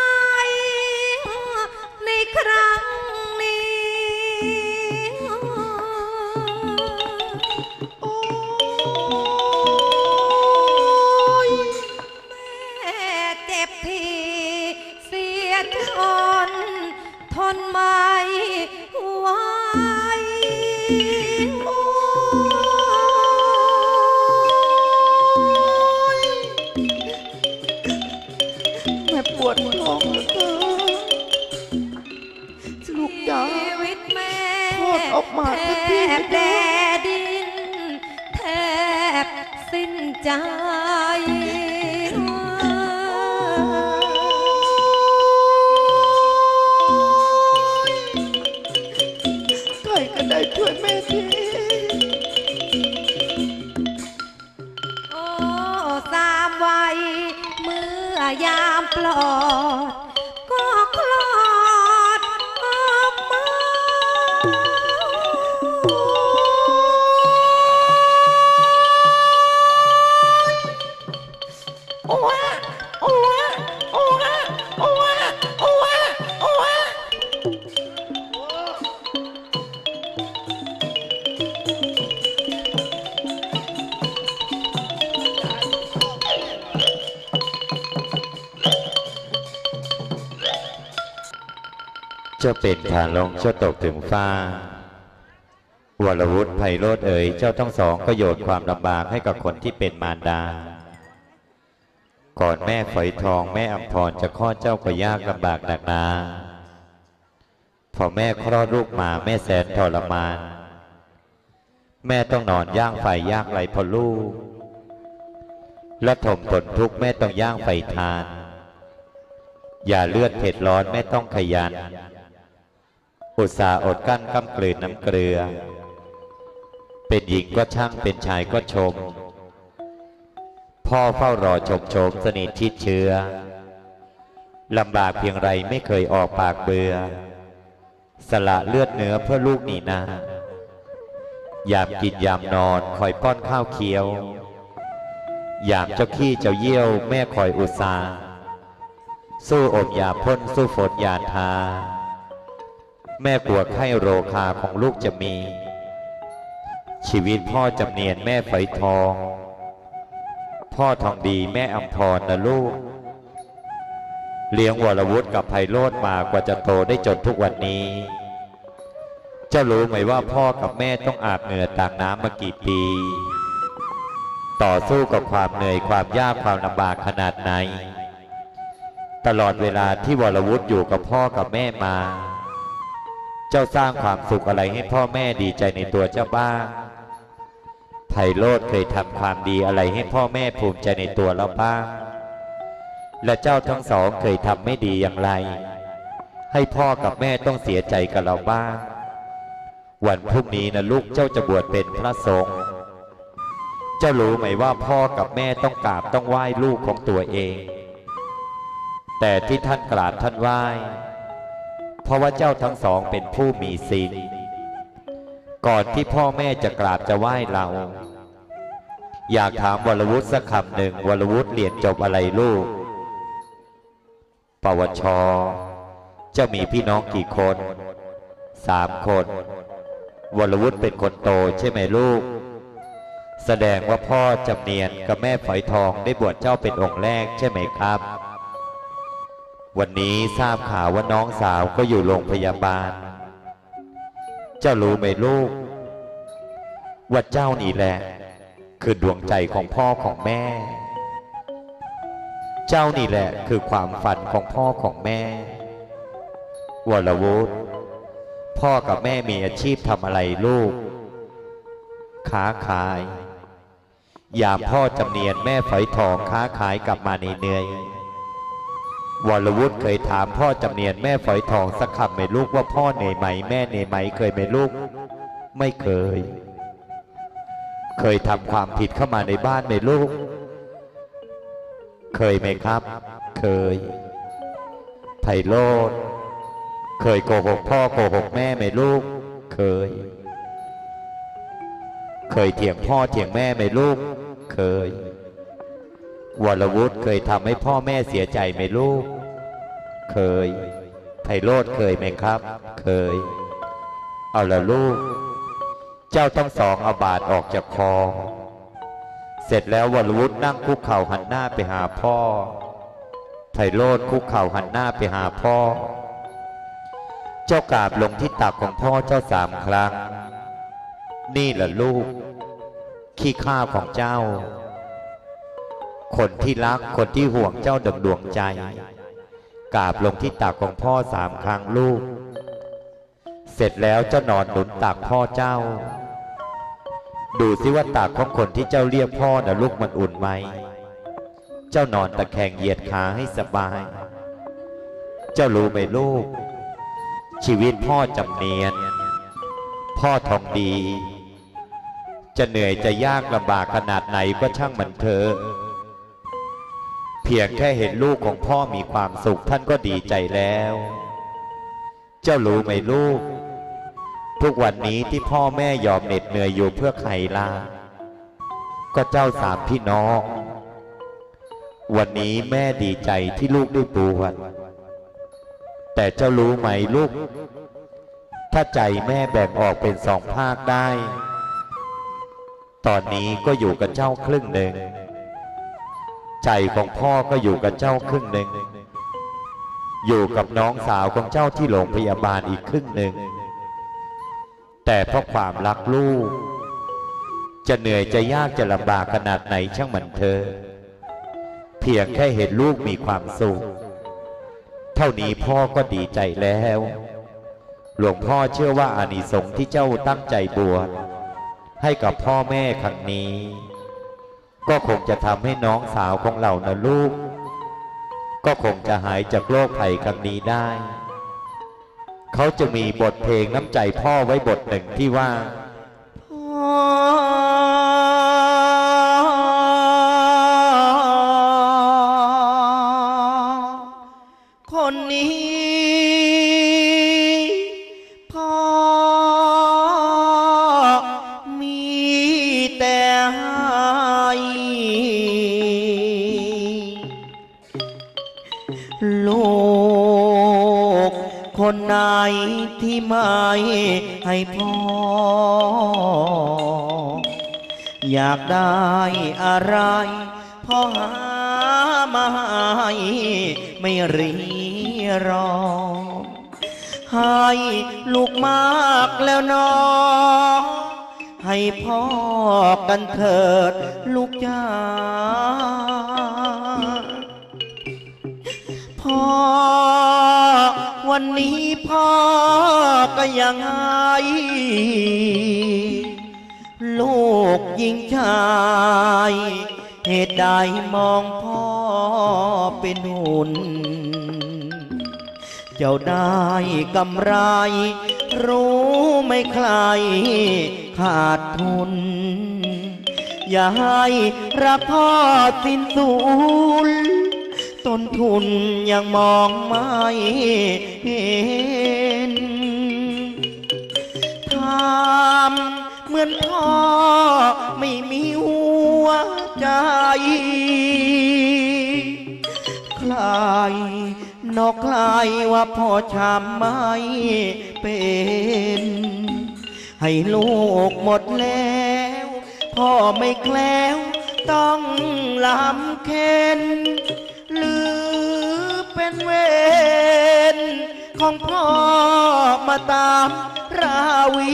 ในครั้งนี้โอ้ยแม่เจ็บที่เสียทนไม่ไหวแม่ปวดท้องเหลือเกินลูกจ๋าชีวิตแม่คลอดออกมาสักทีแทบแดดิน แทบสิ้นใจใครก็ได้ช่วยแม่ทีโอ้สามวัยเมื่อยามปลอด ก็คลอดออกมาโอ้วะโอ้วะโอ้วะโอ้วะโอ้วะโอ้วะ เจ้าเป็นขาลงเจ้าตกถึงฟ้าวรวุฒิไพโรธเอ๋ยเจ้าทั้งสองก็โยนความลำบากให้กับคนที่เป็นมารดา ก่อนแม่ฝอยทองแม่อำพรจะคลอดเจ้าก็ยากลำบากหนักหนาพอแม่คลอดลูกมาแม่แสนทรมาน แม่ต้องนอนย่างไฟยากไรเพราะลูกและทมทนทุกข์แม่ต้องย่างไฟทาน อย่าเลือดเผ็ดร้อนแม่ต้องขยันอุตส่าห์อดกั้นกำกลืนน้ำเกลือเป็นหญิงก็ช่างเป็นชายก็ชมพ่อเฝ้ารอชมโฉมสนิทชิดเชื้อลำบากเพียงไรไม่เคยออกปากเบื่อสละเลือดเนื้อเพื่อลูกนี่นายามกินยามนอนคอยป้อนข้าวเคี้ยวยามเจ้าขี้เจ้าเยี่ยวแม่คอยอุตส่าห์สู้อมยาพ่นสู้ฝนยาทาแม่กลัวไข้โรคาของลูกจะมีชีวิตพ่อจำเนียนแม่ฝอยทองพ่อทองดีแม่อำพรนะลูกเลี้ยงวรวุฒิกับไพโรธมากว่าจะโตได้จนทุกวันนี้เจ้ารู้ไหมว่าพ่อกับแม่ต้องอาบเหงื่อต่างน้ำมากี่ปีต่อสู้กับความเหนื่อยความยากความลำบากขนาดไหนตลอดเวลาที่วรวุฒิอยู่กับพ่อกับแม่มาเจ้าสร้างความสุขอะไรให้พ่อแม่ดีใจในตัวเจ้าบ้างไพโรธเคยทำความดีอะไรให้พ่อแม่ภูมิใจในตัวเราบ้างและเจ้าทั้งสองเคยทำไม่ดีอย่างไรให้พ่อกับแม่ต้องเสียใจกับเราบ้างวันพรุ่งนี้นะลูกเจ้าจะบวชเป็นพระสงฆ์เจ้ารู้ไหมว่าพ่อกับแม่ต้องกราบต้องไหว้ลูกของตัวเองแต่ที่ท่านกราบท่านไหว้เพราะว่าเจ้าทั้งสองเป็นผู้มีศีลก่อนที่พ่อแม่จะกราบจะไหว้เรา อยากถามวรวุฒิสักคำหนึ่งวรวุฒิเรียนจบอะไรลูกปวชจะมีพี่น้องกี่คน3 คนวรวุฒิเป็นคนโตใช่ไหมลูกแสดงว่าพ่อจำเนียนกับแม่ฝอยทองได้บวชเจ้าเป็นองค์แรกใช่ไหมครับวันนี้ทราบข่าวว่าน้องสาวก็อยู่โรงพยาบาลเจ้ารู้ไหมลูกว่าเจ้านี่แหละคือดวงใจของพ่อของแม่เจ้านี่แหละคือความฝันของพ่อของแม่วรวุฒิพ่อกับแม่มีอาชีพทำอะไรลูกค้าขายยามพ่อจำเนียนแม่ฝอยทองค้าขายกลับมาเหนื่อยวรวุฒิเคยถามพ่อจำเนียนแม่ฝอยทองสักคำไหมลูกว่าพ่อเหนื่อยไหมแม่เหนื่อยไหมเคยไหมลูกไม่เคยทำความผิดเข้ามาในบ้านไหมลูกเคยไหมครับเคยไพโรจน์เคยโกหกพ่อโกหกแม่ไหมลูกเคยเถียงพ่อเถียงแม่ไหมลูกเคยวรวุฒิเคยทำให้พ่อแม่เสียใจไหมลูกเคยไพโรจน์เคยไหมครับเคยเอาละลูกเจ้าต้องสองเอาบาทออกจากคอเสร็จแล้ววรวุฒินั่งคุกเข่าหันหน้าไปหาพ่อไพโรจน์คุกเข่าหันหน้าไปหาพ่อเจ้ากราบลงที่ตักของพ่อเจ้า3 ครั้งนี่แหละลูกขี้ข้าของเจ้าคนที่รักคนที่ห่วงเจ้าดังดวงใจกราบลงที่ตักของพ่อ3 ครั้งลูกเสร็จแล้วเจ้านอนหนุนตักพ่อเจ้าดูสิว่าตักของคนที่เจ้าเรียกพ่อนะลูกมันอุ่นไหมเจ้านอนตะแคงเหยียดขาให้สบายเจ้ารู้ไหมลูกชีวิตพ่อจำเนียนพ่อทองดีจะเหนื่อยจะยากลำบากขนาดไหนก็ช่างมันเถอะเพียงแค่เห็นลูกของพ่อมีความสุขท่านก็ดีใจแล้วเจ้ารู้ไหมลูกทุกวันนี้ที่พ่อแม่ยอมเหน็ดเหนื่อยอยู่เพื่อใครล่ะก็เจ้า3 พี่น้องวันนี้แม่ดีใจที่ลูกได้บวชแต่เจ้ารู้ไหมลูกถ้าใจแม่แบ่งออกเป็น2 ภาคได้ตอนนี้ก็อยู่กับเจ้าครึ่งหนึ่งใจของพ่อก็อยู่กับเจ้าครึ่งหนึ่งอยู่กับน้องสาวของเจ้าที่โรงพยาบาลอีกครึ่งหนึ่งแต่เพราะความรักลูกจะเหนื่อยจะยากจะลำบากขนาดไหนช่างมันเถอะเพียงแค่เห็นลูกมีความสุขเท่านี้พ่อก็ดีใจแล้วหลวงพ่อเชื่อว่าอานิสงส์ที่เจ้าตั้งใจบวชให้กับพ่อแม่ครั้งนี้ก็คงจะทำให้น้องสาวของเรานะลูกก็คงจะหายจากโรคภัยครั้งนี้ได้เขาจะมีบทเพลงน้ำใจพ่อไว้บทหนึ่งที่ว่าคนนี้พ่อมีแต่ให้ลูกคนไหนที่ไม่ให้พ่ออยากได้อะไรพ่อหามาให้ไม่รีรอให้ลูกมากแล้วน้องให้พ่อกันเถิดลูกจ้าพ่อวันนี้พ่อก็ยังไงลูกยิ่งชายเหตุใดมองพ่อเป็นหุ่นเจ้าได้กำไรรู้ไม่ใครขาดทุนอย่าให้รักพ่อสิ้นสูญต้นทุนยังมองไม่เห็นถามเหมือนพ่อไม่มีหัวใจใครนอกใครว่าพ่อช้ำไม่เป็นให้ลูกหมดแล้วพ่อไม่แคล้วต้องลำเค็นหรือเป็นเวรของพ่อมาตามราวี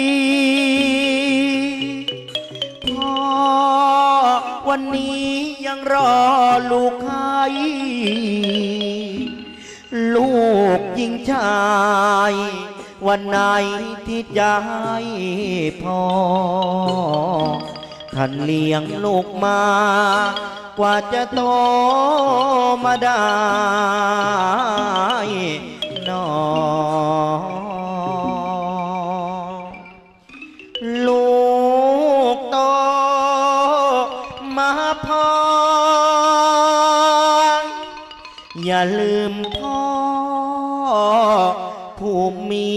พ่อวันนี้ยังรอลูกให้ลูกยิงชายวันไหนที่จะให้พ่อท่านเลี้ยงลูกมากว่าจะโตมาได้นอลูกโตมาพ่ออย่าลืมพ่อผู้มี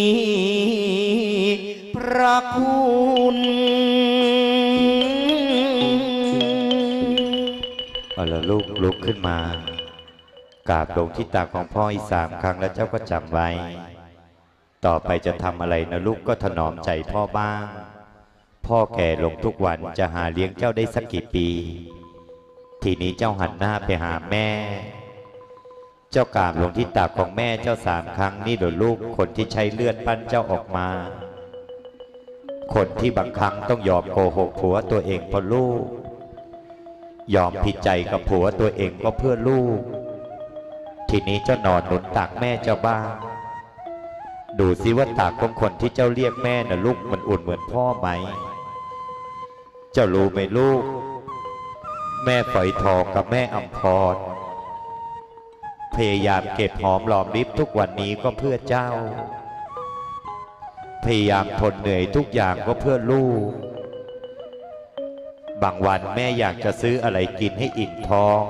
พระคุณเอาละลูกลุกขึ้นมากราบลงที่ตักของพ่ออีก3 ครั้งแล้วเจ้าก็จำไว้ต่อไปจะทำอะไรนะลูกก็ถนอมใจพ่อบ้างพ่อแก่ลงทุกวันจะหาเลี้ยงเจ้าได้สักกี่ปีทีนี้เจ้าหันหน้าไปหาแม่เจ้ากราบลงที่ตักของแม่เจ้า3 ครั้งนี่เดี๋ยวลูกคนที่ใช้เลือดปั้นเจ้าออกมาคนที่บางครั้งต้องยอมโกหกผัวตัวเองเพราะลูกยอมผิดใจกับผัวตัวเองก็เพื่อลูกทีนี้เจ้านอนหนุนตักแม่เจ้าบ้างดูสิว่าตักของคนที่เจ้าเรียกแม่น่ะลูกมันอุ่นเหมือนพ่อไหมเจ้ารู้ไหมลูกแม่ฝอยทองกับแม่อำพรพยายามเก็บหอมหลอมริบทุกวันนี้ก็เพื่อเจ้าพยายามทนเหนื่อยทุกอย่างก็เพื่อลูกบางวันแม่อยากจะซื้ออะไรกินให้อิ่มท้อง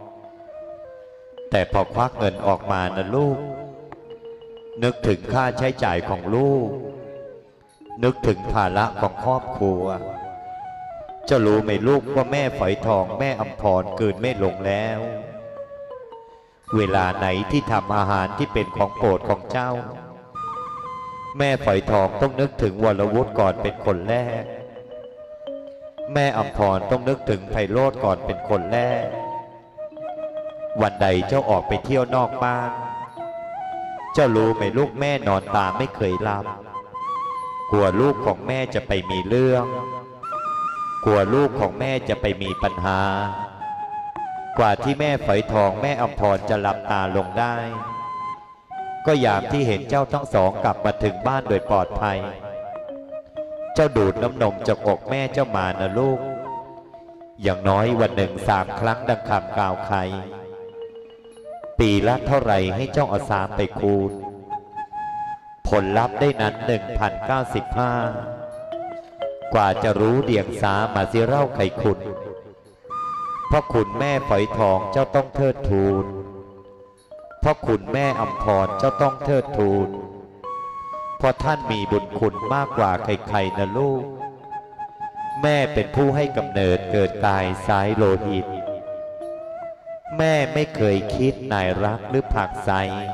แต่พอควักเงินออกมานะลูกนึกถึงค่าใช้จ่ายของลูกนึกถึงภาระของครอบครัวเจ้ารู้ไหมลูกว่าแม่ฝอยทองแม่อำพรเกินไม่ลงแล้วเวลาไหนที่ทำอาหารที่เป็นของโปรดของเจ้าแม่ฝอยทองต้องนึกถึงวรวุฒิก่อนเป็นคนแรกแม่อำพรต้องนึกถึงไพโรจน์ก่อนเป็นคนแรกวันใดเจ้าออกไปเที่ยวนอกบ้านเจ้ารู้ไหมลูกแม่นอนตาไม่เคยหลับกลัวลูกของแม่จะไปมีเรื่องกลัวลูกของแม่จะไปมีปัญหากว่าที่แม่ฝอยทองแม่อำพรจะหลับตาลงได้ก็ยามที่เห็นเจ้าทั้งสองกลับมาถึงบ้านโดยปลอดภัยเจ้าดูดน้ำนมจากอกแม่เจ้ามานะลูกอย่างน้อยวันหนึ่ง3 ครั้งดังคำกล่าวใครปีละเท่าไหร่ให้เจ้าเอา3ไปคูณผลลัพธ์ได้นั้น1095กว่าจะรู้เดียงสามาสิเล่าไข่คุณเพราะคุณแม่ฝอยทองเจ้าต้องเทิดทูนเพราะคุณแม่อำพรเจ้าต้องเทิดทูนเพราะท่านมีบุญคุณมากกว่าใครๆนะลูกแม่เป็นผู้ให้กำเนิดเกิดกายสายโลหิตแม่ไม่เคยคิดนายรักหรือผักใส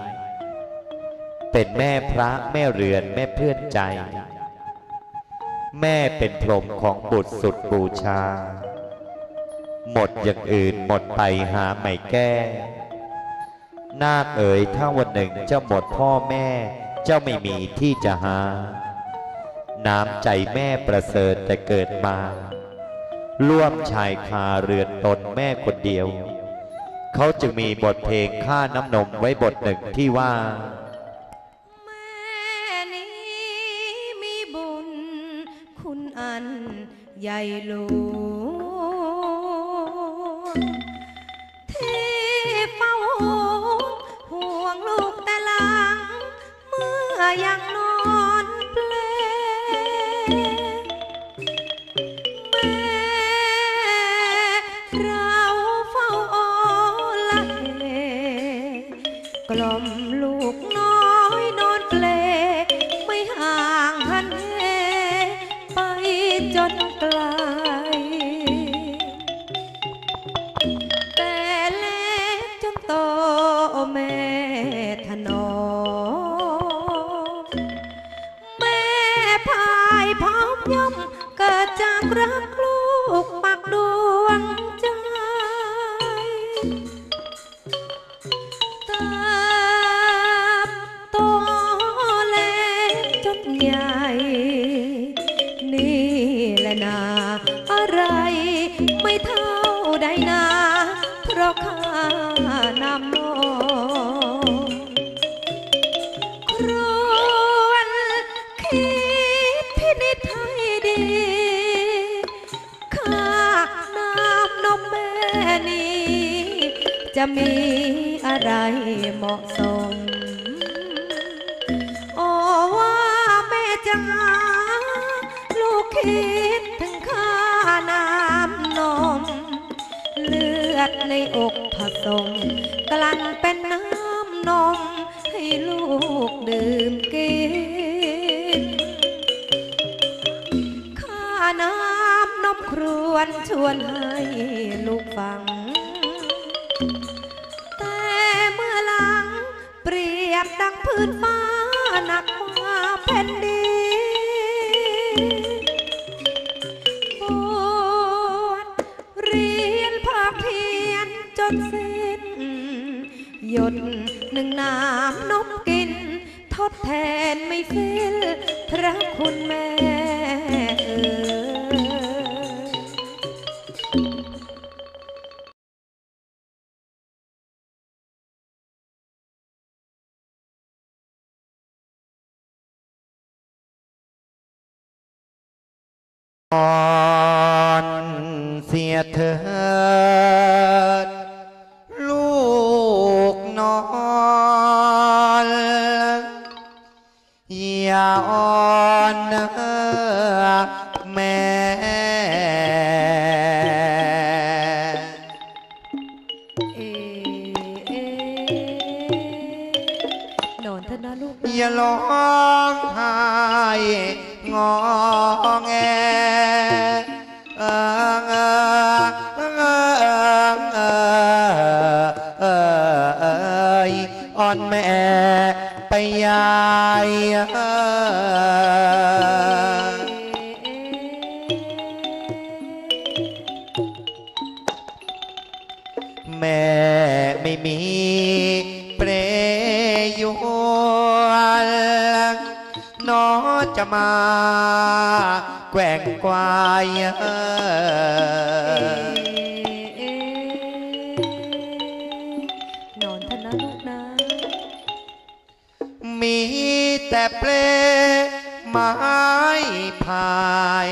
เป็นแม่พระแม่เรือนแม่เพื่อนใจแม่เป็นพรหมของบุตรสุดบูชาหมดอย่างอื่นหมดไปหาไม่แก้นาคเอ๋ยถ้าวันหนึ่งเจ้าหมดพ่อแม่เจ้าไม่มีที่จะหาน้ำใจแม่ประเสริฐแต่เกิดมาร่วมชายคาเรือนตนแม่คนเดียวเขาจึงมีบทเพลงค่าน้ำนมไว้บทหนึ่งที่ว่าแม่นี้มีบุญคุณอันใหญ่หลวงที่เฝ้าห่วงลูกแต่หลังเมื่อยังนอนเปลแม่เราเฝ้าละกล่อมลูกน้อยนอนเปลไม่ห่างหันเหไปากรักลูกปักดวงใจตาโตเล็กจนใหญ่นี่แหละนาอะไรไม่เท่าใดนาเพราะข้านำนองครวนคิดพินิจให้ดีข้าน้ำนมแม่นี้จะมีอะไรเหมาะสมโอ้ว่าแม่จ๋าลูกคิดถึงข้าน้ำนมเลือดในอกผสมกลั่นเป็นน้ำนมให้ลูกดื่มกินข้าน้ำนมครวนชวนให้ลูกฟังแต่เมื่อหลังเปรียบดังพื้นฟ้าหนักกว่าแผ่นดินบวชเรียนภาคเพียรจนสิ้นหยดหนึ่งน้ำนมกินทดแทนไม่สิ้นพระคุณแม่เสียเถิดลูกนอนอย่าอ่อนแม่นอนเถอะนะลูกอย่าร้องไห้งอแงอ่อนแม่ไปยายแม่ไม่มีเปรยวนน้อจะมาแกว่งกวายนอนเถอะนะลูกนะมีแต่เปลไม้พาย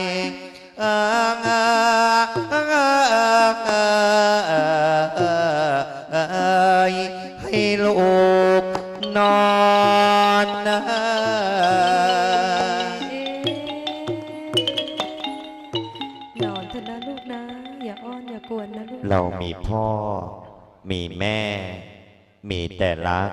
ให้ลูกนอนนอนเถอะนะลูกนะอย่าอ้อนอย่ากวนนะลูกเรามีพ่อมีแม่มีแต่รัก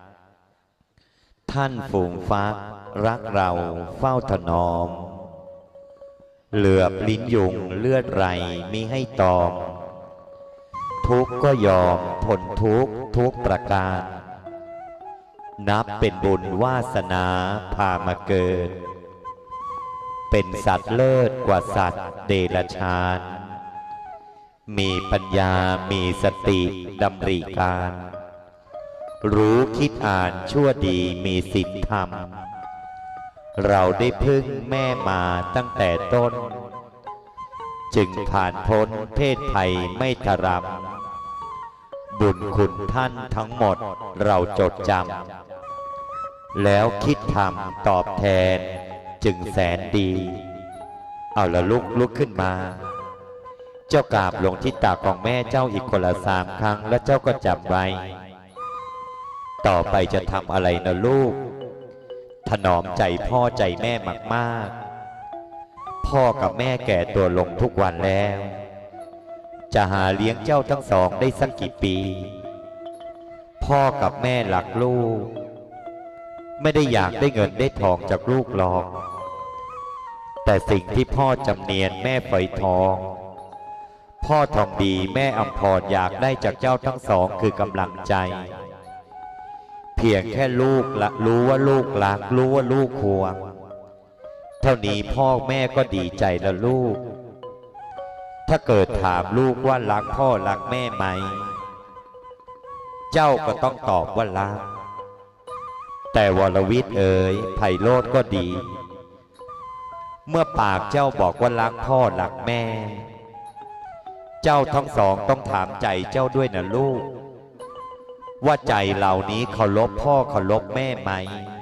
ท่านฝูงฟักรักเราเฝ้าถนอมเหลือบลิ้นยุงเลือดไหลมิให้ตอมทุกข์ก็ยอมทนทุกข์ทุกประการนับเป็นบุญวาสนาพามาเกิดเป็นสัตว์เลิศกว่าสัตว์เดรัจฉานมีปัญญามีสติดำริการรู้คิดอ่านชั่วดีมีศีลธรรมเราได้พึ่งแม่มาตั้งแต่ต้นจึงผ่านพ้นเพศภัยไม่ทรมบุญคุณท่านทั้งหมดเราจดจำแล้วคิดทำตอบแทนจึงแสนดีเอาละลุกขึ้นมาเจ้ากราบลงที่ตักของแม่เจ้าอีกคนละ3 ครั้งแล้วเจ้าก็จำไว้ต่อไปจะทำอะไรนะลูกถนอมใจพ่อใจแม่มากๆพ่อกับแม่แก่ตัวลงทุกวันแล้วจะหาเลี้ยงเจ้าทั้งสองได้สักกี่ปีพ่อกับแม่หลักลูกไม่ได้อยากได้เงินได้ทองจากลูกหรอกแต่สิ่งที่พ่อจำเนียนแม่ฝอยทองพ่อทองดีแม่อำพรอยากได้จากเจ้าทั้งสองคือกำลังใจเพียงแค่ลูกละรู้ว่าลูกรักรู้ว่าลูกห่วงเท่านี้พ่อแม่ก็ดีใจแล้วลูกถ้าเกิดถามลูกว่ารักพ่อรักแม่ไหมเจ้าก็ต้องตอบว่ารักแต่วรวิทย์เอ๋ยไพโรจน์ก็ดี เมื่อปากเจ้าบอกว่ารักพ่อรักแม่เจ้าทั้งสองต้องถามใจเจ้าด้วยนะลูกว่าใจเหล่านี้เคารพพ่อเคารพแม่ไหม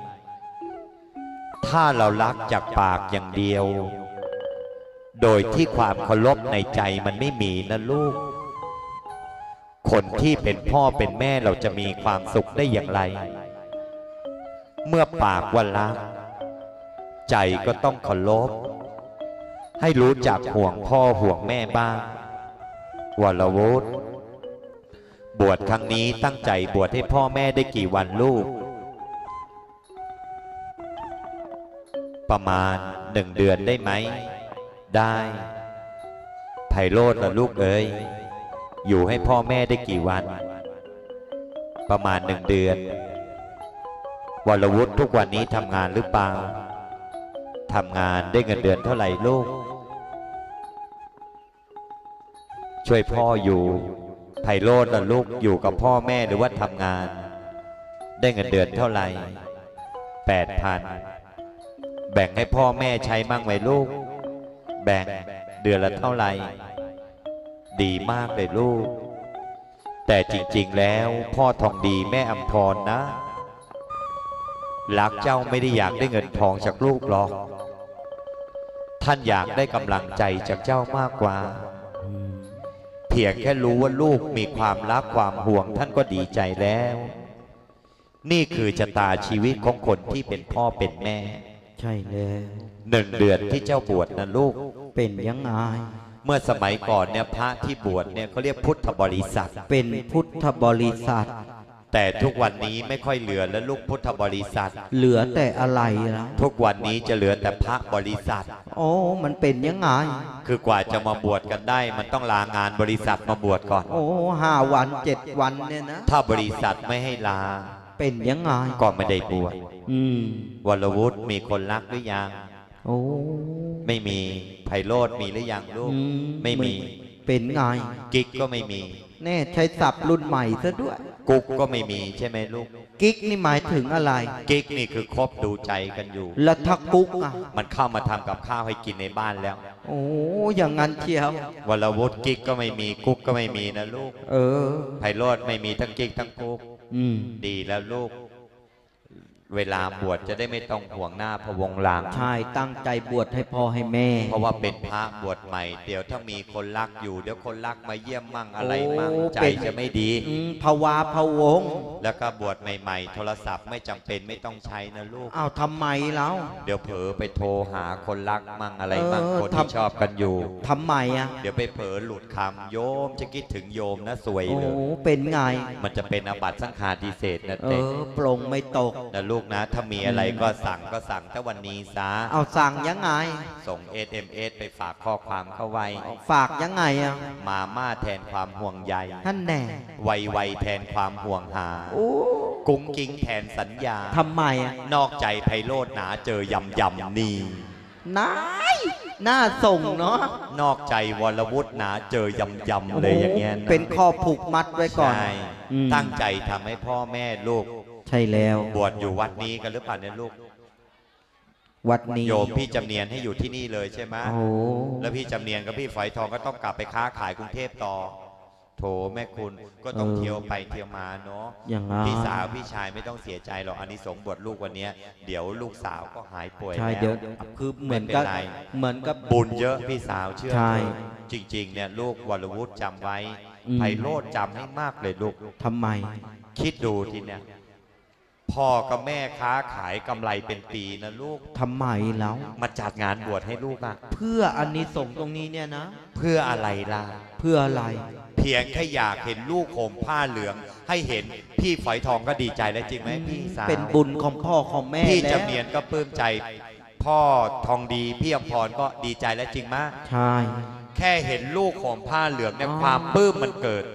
ถ้าเรารักจากปากอย่างเดียวโดยที่ความเคารพในใจมันไม่มีนะลูกคนที่เป็นพ่อเป็นแม่เราจะมีความสุขได้อย่างไรเมื่อปากว่ารักใจก็ต้องเคารพให้รู้จักห่วงพ่อห่วงแม่บ้างวรวุฒิบวชครั้งนี้ตั้งใจบวชให้พ่อแม่ได้กี่วันลูกประมาณ1 เดือนได้ไหมได้ไพโรจน์ล่ะลูกเอ๋ยอยู่ให้พ่อแม่ได้กี่วันประมาณ1 เดือนวรวุฒิทุกวันนี้ทำงานหรือเปล่าทำงานได้เงินเดือนเท่าไหร่ลูกช่วยพ่ออยู่ไพโรจน์ล่ะลูกอยู่กับพ่อแม่หรือว่าทำงานได้เงินเดือนเท่าไหร่8,000แบ่งให้พ่อแม่ใช้มั่งไหมลูกแบ่งเดือนละเท่าไหร่ดีมากเลยลูกแต่จริงๆแล้วพ่อทองดีแม่อำพรนะรักเจ้าไม่ได้อยากได้เงินทองจากลูกหรอกท่านอยากได้กำลังใจจากเจ้ามากกว่าเพียงแค่รู้ว่าลูกมีความรักความห่วงท่านก็ดีใจแล้วนี่คือชะตาชีวิตของคนที่เป็นพ่อเป็นแม่ใช่แล้ว 1 เดือนที่เจ้าบวชนะลูกเป็นยังไงเมื่อสมัยก่อนเนี่ยพระที่บวชเนี่ยเขาเรียกพุทธบริษัทเป็นพุทธบริษัทแต่ทุกวันนี้ไม่ค่อยเหลือแล้วลูกพุทธบริษัทเหลือแต่อะไรล่ะทุกวันนี้จะเหลือแต่พระบริษัทโอ้มันเป็นยังไงคือกว่าจะมาบวชกันได้มันต้องลางานบริษัทมาบวชก่อนโอ้5 วัน 7 วันเนี่ยนะถ้าบริษัทไม่ให้ลาเป็นยังไงก็ไม่ได้บวชวรวุฒิมีคนรักหรือยังโอ้ไม่มีไพโรจน์มีหรือยังลูกไม่มีเป็นไงกิ๊กก็ไม่มีแน่ใช้ศัพท์รุ่นใหม่ซะด้วยกุ๊กก็ไม่มีใช่ไหมลูกกิ๊กนี่หมายถึงอะไรกิ๊กนี่คือคบดูใจกันอยู่แล้วถ้ากุ๊กอ่ะมันเข้ามาทำกับข้าวให้กินในบ้านแล้วโอ้อย่างงั้นเชียววรวุฒิกิ๊กก็ไม่มีกุ๊กก็ไม่มีนะลูกไพโรจน์ไม่มีทั้งกิ๊กทั้งกุ๊กดีแล้วลูกเวลาบวชจะได้ไม่ต้องห่วงหน้าพะวงหลังใช่ตั้งใจบวชให้พ่อให้แม่เพราะว่าเป็นพระบวชใหม่เดี๋ยวถ้ามีคนรักอยู่เดี๋ยวคนรักมาเยี่ยมมั่งอะไรมั่งใจจะไม่ดีภาวะพะวงแล้วก็บวชใหม่ๆโทรศัพท์ไม่จำเป็นไม่ต้องใช้นะลูกอ้าวทำไมแล้วเดี๋ยวเผลอไปโทรหาคนรักมั่งอะไรมั่งคนที่ชอบกันอยู่ทำไมอ่ะเดี๋ยวไปเผลอหลุดคำโยมจะคิดถึงโยมนะสวยเลยเป็นไงมันจะเป็นอาบัติสังฆาทิเศษนะเด็กปลงไม่ตกนะลูกนะถ้ามีอะไรก็สั่งแต่วันนี้ซะเอาสั่งยังไงส่ง SMS ไปฝากข้อความเข้าไว้ฝากยังไงอ่ะมาม่าแทนความห่วงใยท่านแน่ไวแทนความห่วงหากุ้งกิ้งแทนสัญญาทำไมอ่ะนอกใจไพโรจน์หนาเจอยำนี่น่าส่งเนาะนอกใจวรวุฒิหนาเจอยำเลยอย่างเงี้ยเป็นข้อผูกมัดไว้ก่อนตั้งใจทำให้พ่อแม่ลูกใช่แล้วบวชอยู่วัดนี้กันหรือเปล่าเนี่ยลูกวัดนี้โยมพี่จำเนียนให้อยู่ที่นี่เลยใช่ไหมแล้วพี่จำเนียนกับพี่ฝอยทองก็ต้องกลับไปค้าขายกรุงเทพต่อโถแม่คุณก็ต้องเที่ยวไปเที่ยวมาเนาะพี่สาวพี่ชายไม่ต้องเสียใจหรอกอานิสงส์บวชลูกวันนี้เดี๋ยวลูกสาวก็หายป่วยใช่เดี๋ยวคือเหมือนกับบุญเยอะพี่สาวเชื่อจริงๆเนี่ยลูกวรวุฒิจำไว้ไพโรจน์จำให้มากเลยลูกทำไมคิดดูทีเนี้ยพ่อกับแม่ค้าขายกำไรเป็นปีนะลูกทำไมแล้วมาจัดงานบวชให้ลูกอะเพื่ออานิสงส์ตรงนี้เนี่ยนะเพื่ออะไรล่ะเพื่ออะไรเพียงแค่อยากเห็นลูกห่มผ้าเหลืองให้เห็นพี่ฝอยทองก็ดีใจแล้วจริงไหมพี่สาวเป็นบุญของพ่อของแม่พี่จำเนียนก็ปลื้มใจพ่อทองดีพี่อภรก็ดีใจแล้วจริงไหมใช่แค่เห็นลูกห่มผ้าเหลืองเนี่ยความปลื้มมันเกิด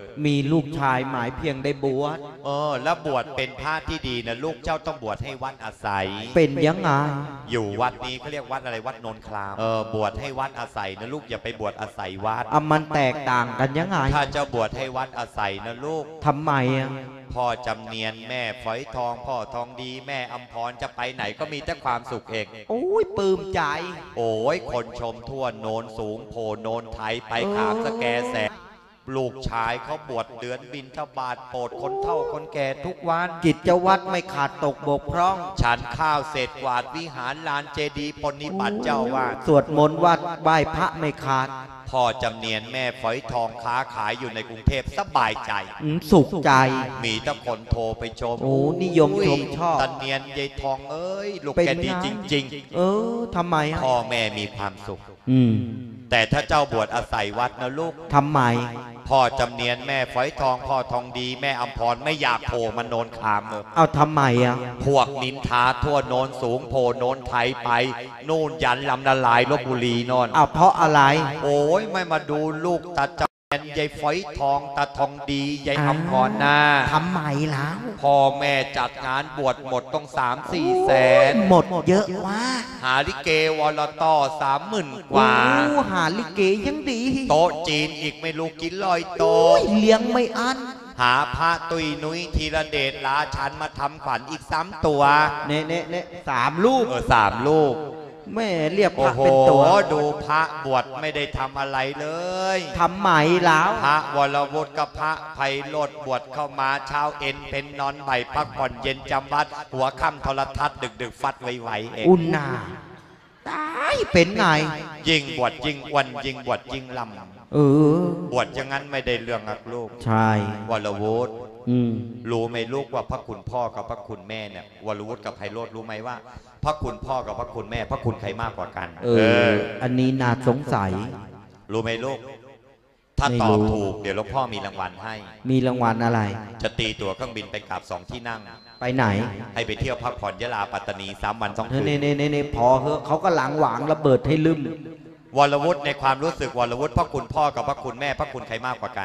มีลูกชายหมายเพียงได้บวชแล้วบวชเป็นพระที่ดีนะลูกเจ้าต้องบวชให้วัดอาศัยเป็นยังไงอยู่วัดนี้เขาเรียกวัดอะไรวัดโนนครามบวชให้วัดอาศัยนะลูกอย่าไปบวชอาศัยวัดมันแตกต่างกันยังไงถ้าเจ้าบวชให้วัดอาศัยนะลูกทำไมพ่อจำเนียนแม่ฝอยทองพ่อทองดีแม่อำพรจะไปไหนก็มีแต่ความสุขเองโอ้ยปลื้มใจโอ้ยคนชมทั่วโนนสูงโพโนนไทยไปขามสแกแสลูกชายเขาบวชเดือนบิณฑบาตโปรดคนเฒ่าคนแก่ทุกวันกิจวัตรไม่ขาดตกบกพร่องฉันข้าวเสร็จกวาดวิหารลานเจดีย์ปฏิบัติเจ้าวาดสวดมนต์วัดไหว้พระไม่ขาดพ่อจำเนียนแม่ฝอยทองค้าขายอยู่ในกรุงเทพสบายใจสุขใจมีแต่คนโทรไปชมนิยมชมชอบตะเนียนยายทองเอ้ยลูกแกดีจริงๆทำไมพ่อแม่มีความสุขแต่ถ้าเจ้าบวชอาศัยวัดนะลูกทำไมพ่อจำเนียนแม่ฝอยทองพ่อทองดีแม่อำพรไม่อยากโผล่มาโนนคามเลยเอาทำไมพวกนินทาทั่วโนนสูงโผล่โนนไทยไปนู่นยันลำนาลายลพบุรีนนเพราะอะไรโอ้ยไม่มาดูลูกตาจำเนียนยายฝอยทองตาทองดียายอำพรนะทำไมแล้วพ่อแม่จัดงานบวชหมดต้อง3-4 แสนหมดเยอะวะหาลิเกวลต่อ30,000 กว่าหาลิเกยังดีโต๊ะจีนอีกไม่รู้กี่ร้อยโต๊ะเลี้ยงไม่อั้นหาพระตุยนุ้ยธีรเดชลาชันมาทำขวัญอีก3 ตัวเน่3 ลูก 3 ลูกแม่เรียกพระเป็นตัวดูพระบวชไม่ได้ทำอะไรเลยทำใหม่แล้วพระวรวุฒิกับพระไพโรจน์บวชเข้ามาเช้าเอ็นเป็นนอนใบพักผ่อนเย็นจำวัดหัวค่ำโทรทัศน์ดึกฟัดไวๆเองอุ่นนาตายเป็นไงยิงบวชยิงวันยิงบวชยิงลำบวชอย่างนั้นไม่ได้เรื่องลูกใช่วรวุฒิรู้ไหมลูกว่าพระคุณพ่อกับพระคุณแม่เนี่ยวรวุฒิกับไพโรจน์รู้ไหมว่าพระคุณพ่อกับพระคุณแม่พระคุณใครมากกว่ากันอันนี้น่าสงสัยรู้ไหมลูกถ้าตอบถูกเดี๋ยวหลวงพ่อมีรางวัลให้มีรางวัลอะไรจะตีตั๋วเครื่องบินไปกลับ2 ที่นั่งไปไหนให้ไปเที่ยวพักผ่อนยะลาปัตตานี3 วัน 2 คืนนี่พอเขาก็หลังหวางระเบิดให้ลืมวรวุฒิในความรู้สึกวรวุฒิพระคุณพ่อกับพระคุณแม่พระคุณใครมากกว่ากัน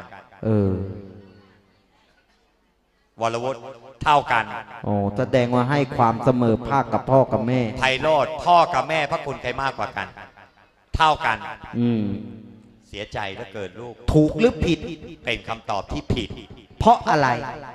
วรวุฒิเท่ากันแสดงว่าให้ความเสมอภาคกับพ่อกับแม่ไพโรจน์พ่อกับแม่พระคุณใครมากกว่ากันเท่ากันเสียใจแล้วเกิดลูกถูกหรือผิดเป็นคำตอบที่ผิดเพราะอะไร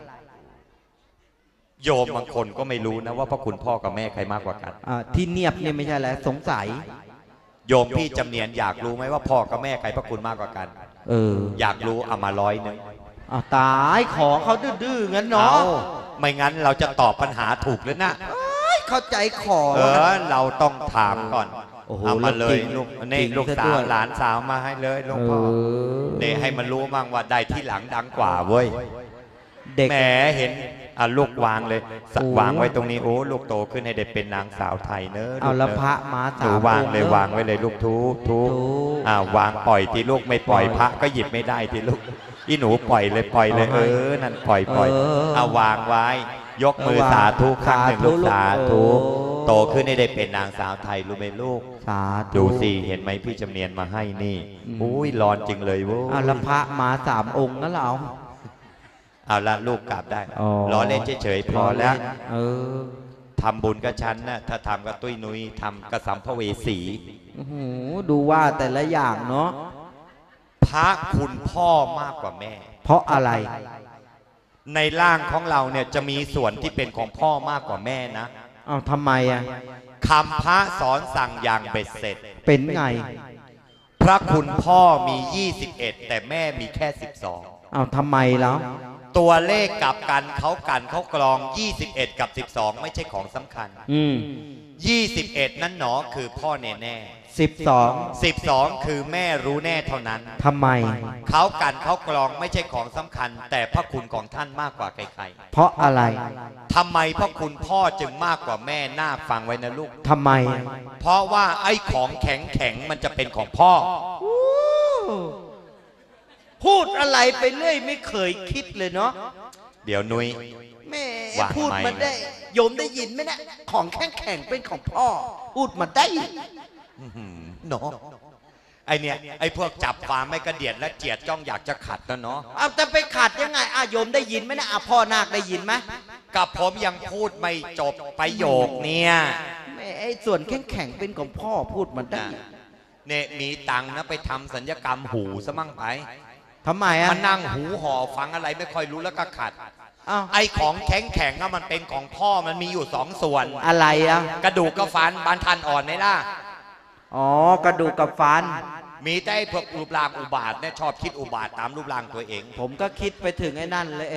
โยมบางคนก็ไม่รู้นะว่าพระคุณพ่อกับแม่ใครมากกว่ากันที่เนียบเนี่ยไม่ใช่แล้วสงสัยโยมพี่จำเนียนอยากรู้ไหมว่าพ่อกับแม่ใครพระคุณมากกว่ากันอยากรู้เอามา100 นึงตายขอเขาดื้อๆงั้นเนาะไม่งั้นเราจะตอบปัญหาถูกหรือนะเข้าใจขอเราต้องถามก่อนเอามาเลยลูกนี่ลูกสาวหลานสาวมาให้เลยหลวงพ่อเนี่ยให้มันรู้บ้างว่าได้ที่หลังดังกว่าเว้ยแหมเห็นลูกวางเลยวางไว้ตรงนี้โอ้ลูกโตขึ้นให้ได้เป็นนางสาวไทยเนอะเอาละพระมาสาววางเลยวางไว้เลยลูกทุกวางปล่อยที่ลูกไม่ปล่อยพระก็หยิบไม่ได้ที่ลูกอีหนูปล่อยเลยนั่นปล่อยเอาวางไว้ยกมือสาธุครั้งหนึ่งลูกสาธุโตขึ้นให้ได้เป็นนางสาวไทยรู้ไหมลูกสาธุดูสิเห็นไหมพี่จำเนียนมาให้นี่อุ้ยร้อนจริงเลยเว้ยเอาละพระมา3 องค์นั่นเราเอาละลูกกลับได้รอเล่นเฉยๆพอแล้วทำบุญกับฉันนะถ้าทำกับตุ้ยนุ้ยทำกับสัมภเวสีดูว่าแต่ละอย่างเนาะพระคุณพ่อมากกว่าแม่เพราะอะไรในร่างของเราเนี่ยจะมีส่วนที่เป็นของพ่อมากกว่าแม่นะทำไมคำพระสอนสั่งอย่างเบ็ดเสร็จเป็นไงพระคุณพ่อมี21แต่แม่มีแค่12 ทำไมแล้วตัวเลขกับกันเขากรอง21กับ12ไม่ใช่ของสำคัญ21นั้นหนอคือพ่อแน่12คือแม่รู้แน่เท่านั้นทำไมเขากรองไม่ใช่ของสำคัญแต่พระคุณของท่านมากกว่าใครๆเพราะอะไรทำไมพระคุณพ่อจึงมากกว่าแม่น่าฟังไว้นะลูกทำไมเพราะว่าไอ้ของแข็งมันจะเป็นของพ่อพูดอะไรไปเรื่อยไม่เคยคิดเลยเนาะเดี๋ยวนุ้ยแม่พูดมาได้โยมได้ยินไหมนะของแข็งเป็นของพ่อพูดมาได้เนาะไอเนี่ยไอพวกจับความไม่กระเดียดและเจียดจ้องอยากจะขัดนะเนาะเอาจะไปขัดยังไงโยมได้ยินไหมนะพ่อนาคได้ยินไหมกับผมยังพูดไม่จบประโยคเนี่ยแม่ไอ้ส่วนแข็งๆเป็นของพ่อพูดมันได้เนี่ยมีตังค์นะไปทำสัญญกรรมหูซะมั่งไปทำไมอ่ะมันนั่งหูห่อฟังอะไรไม่ค่อยรู้แล้วก็ขัดอ้าวไอของแข็งๆมันเป็นของพ่อมันมีอยู่สองส่วนอะไรอ่ะกระดูกกับฟันบานทันอ่อนไหมล่ะอ๋อกระดูกกับฟันมีแต่พวกรูปร่างอุบาทเนี่ยชอบคิดอุบาทตามรูปร่างตัวเองผมก็คิดไปถึงไอ้นั่นเลยเอง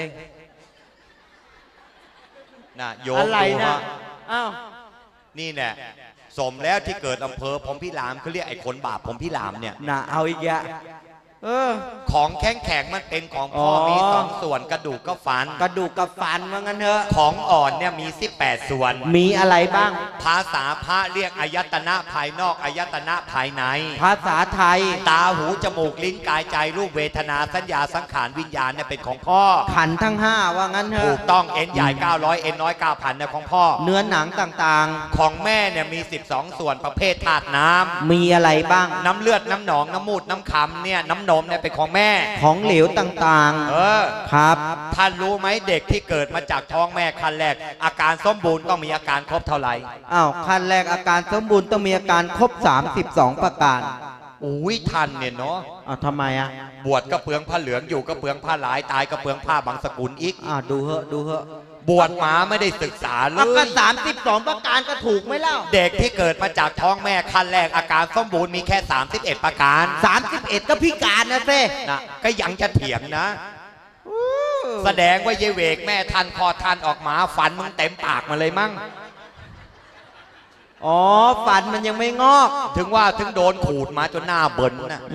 นะโยมอะไรดูนะฮะอ้าวนี่แน่สมแล้วที่เกิดอำเภอพรหมพิรามเขาเรียกไอ้คนบาปพรหมพิรามเนี่ยน่ะเอาอีกแยะของแข็งมันเป็นของพ่อมีสองส่วนกระดูกกับฟันกระดูกกับฟันว่างั้นเถอะของอ่อนเนี่ยมี18ส่วนมีอะไรบ้างภาษาพระเรียกอายตนะภายนอกอายตนะภายในภาษาไทยตาหูจมูกลิ้นกายใจรูปเวทนาสัญญาสังขารวิญญาณเนี่ยเป็นของพ่อขันธ์ทั้ง5ว่างั้นเถถูอะกต้องเอ็นใหญ่900เอ็นน้อย9,000เนี่ยของพ่อเนื้อหนังต่างของแม่เนี่ยมี12ส่วนประเภทธาตุน้ำๆ มีอะไรบ้างน้ำเลือดน้ำหนองน้ำมูดน้ำคำเนี่ยน้ำนมเนี่ยเป็นของแม่ของเหลวต่าง ครับท่านรู้ไหมเด็กที่เกิดมาจากท้องแม่คันแรกอาการสมบูรณ์ต้องมีอาการครบเท่าไหร่อ้าวขั้นแรกอาการสมบูรณ์ต้องมีอาการครบ32ประการอุ้ยท่านเนี่ยเนาะอ้าวทำไมอ่ะบวชก็เปลืองผ้าเหลืองอยู่ก็เปลืองผ้าหลายตายก็เปลืองผ้าบางสกุลอีกดูเหอะดูเหอะบวชหมาไม่ได้ศึกษาเลก็ย 32ประการก็ถูกไหมเล่าเด็กที่เกิดมาจากท้องแม่คันแรกอาการสมบูรณ์มีแค่31ประการ 31ก็พิการนะเซ่นะก็ยังจะเถียงนะ แสดงว่าเยเวกแม่ทันคอทันออกมาฟันมึงเต็มปากมาเลยมั้งอ๋อฟันมันยังไม่งอกถึงว่าถึงโดนขูดมาจนหน้าเบิ่นนะ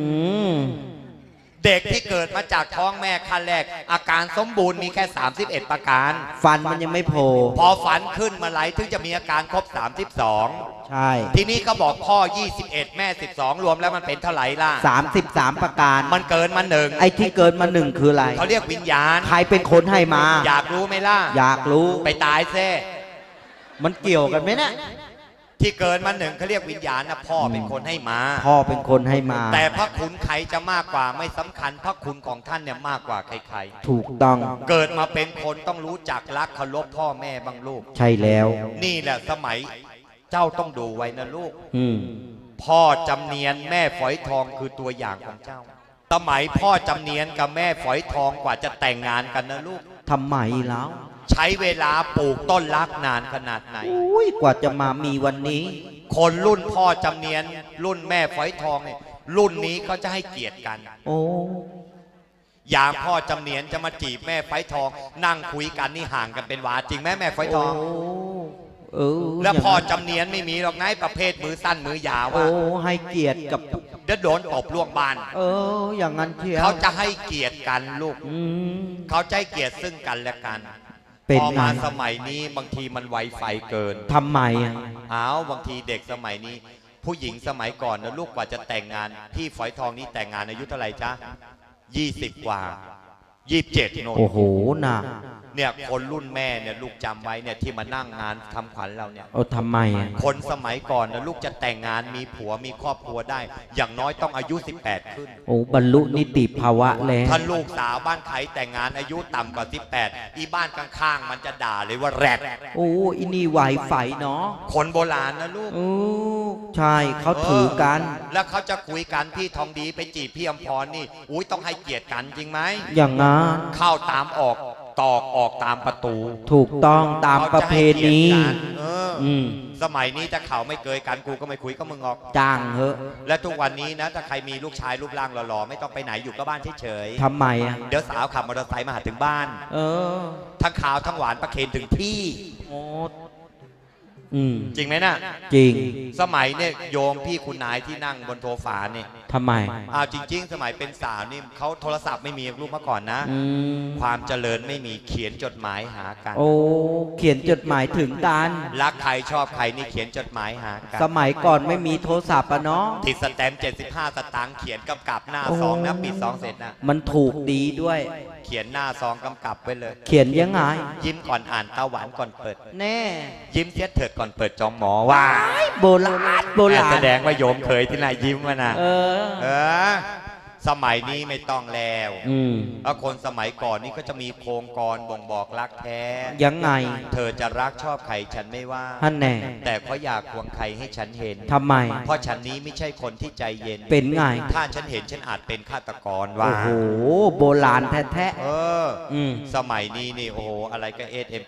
เด็กที่เกิดมาจากท้องแม่คันแรกอาการสมบูรณ์มีแค่31ประการฟันมันยังไม่โผล่พอฝันขึ้นมาไหลถึงจะมีอาการครบ32 ใช่ทีนี้ก็บอกพ่อ21แม่12รวมแล้วมันเป็นเท่าไหร่ล่ะ 33ประการมันเกินมา1 ไอ้ที่เกินมา1คืออะไรเขาเรียกวิญญาณใครเป็นคนให้มาอยากรู้ไหมล่ะอยากรู้ไปตายเซ่มันเกี่ยวกันไหมเนี่ยที่เกินมา1เขาเรียกวิญญาณนะพ่อเป็นคนให้มาพ่อเป็นคนให้มาแต่พระคุณใครจะมากกว่าไม่สำคัญพระคุณของท่านเนี่ยมากกว่าใครๆถูกต้องเกิดมาเป็นคนต้องรู้จักรักเคารพพ่อแม่บางลูกใช่แล้วนี่แหละสมัยเจ้าต้องดูไว้นะลูก พ่อจำเนียนแม่ฝอยทองคือตัวอย่างของเจ้า สมัยพ่อจำเนียนกับแม่ฝอยทองกว่าจะแต่งงานกันนะลูกทำไมแล้วใช้เวลาปลูกต้นรักนานขนาดไหนอุ้ยกว่าจะมามีวันนี้คนรุ่นพ่อจำเนียนรุ่นแม่ฝอยทองเนี่ยรุ่นนี้เขาจะให้เกียรติกันโอ้อย่างพ่อจำเนียนจะมาจีบแม่ฝอยทอง นั่งคุยกันนี่ห่างกันเป็นวาจริงไหมแม่ฝอยทอง แล้วพ่อจำเนียนไม่มีหรอกไงประเภทมือสั้นมือยาวโอ้ว่าให้เกียรติกับเดี๋ยวโดนตบล่วงบ้านอย่างนั้นเชียวเขาจะให้เกียรติกันลูกเขาจะให้เกียรติซึ่งกันและกันพอมาสมัยนี้บางทีมันไวไฟเกินทำไมบางทีเด็กสมัยนี้ ผู้หญิงสมัยก่อนนะลูกกว่าจะแต่งงานพี่ฝอยทองนี้แต่งงานอายุเท่าไหร่จ๊ะ20 กว่า27โน่นโอ้โหน่ะเนี่ยคนรุ่นแม่เนี่ยลูกจำไว้เนี่ยที่มานั่งงานทำขวัญเราเนี่ยทำไมคนสมัยก่อนนะลูกจะแต่งงานมีผัวมีครอบครัวได้ อย่างน้อยต้องอายุ18ขึ้นโอ้บรรลุนิติภาวะแล้วถ้าลูกสาวบ้านใครแต่งงานอายุต่ำกว่า18อีบ้านข้างๆมันจะด่าเลยว่าแรดโอ้อินี่ไหวไฟเนาะคนโบราณนะลูกใช่เขาถือกันแล้วเขาจะคุยกันพี่ทองดีไปจีบพี่อมพรนี่อุ้ยต้องให้เกียรติกันจริงไหมอย่างงั้นเข้าตามออกตอกออกตามประตูถูกต้องตามประเพณีสมัยนี้ถ้าเขาไม่เกยกันกูก็ไม่คุยก็มึงออกจ้างเหอะและทุกวันนี้นะถ้าใครมีลูกชายรูปร่างหล่อๆไม่ต้องไปไหนอยู่ก็บ้านเฉยๆทำไมเดี๋ยวสาวขับมอเตอร์ไซค์มาหาถึงบ้านทั้งขาวทั้งหวานประเคนถึงที่จริงไหมน่ะจริงสมัยเนี่ยโยมพี่คุณนายที่นั่งบนโซฟาเนี่ยทำไมจริงๆสมัยเป็นสาวนี่เขาโทรศัพท์ไม่มีลูกเมื่อก่อนนะความเจริญไม่มีเขียนจดหมายหากันโอ้เขียนจดหมายถึงกันรักใครชอบใครนี่เขียนจดหมายหากันสมัยก่อนไม่มีโทรศัพท์เนาะติดสแตมป์75 สตางค์เขียนกำกับหน้าซองนะปิดซองเสร็จนะมันถูกดีด้วยเขียนหน้าซองกำกับไว้เลยเขียนยังไงยิ้มก่อนอ่านตาหวานก่อนเปิดแน่ยิ้มเทียดเถิดก่อนเปิดจองหมอว่าโบราณโบราณแสดงว่าโยมเคยที่ไหนยิ้มมานะเออสมัยนี้ไม่ต้องแล้วแล้วคนสมัยก่อนนี่ก็จะมีโครงกรบ่งบอกรักแท้ยังไงเธอจะรักชอบใครฉันไม่ว่าท่านแน่แต่เขาอยากควงใครให้ฉันเห็นทำไมเพราะฉันนี้ไม่ใช่คนที่ใจเย็นเป็นไงถ้าฉันเห็นฉันอาจเป็นฆาตกรว่าโอ้โหโบราณแท้สมัยนี้นี่โอ้โหอะไรก็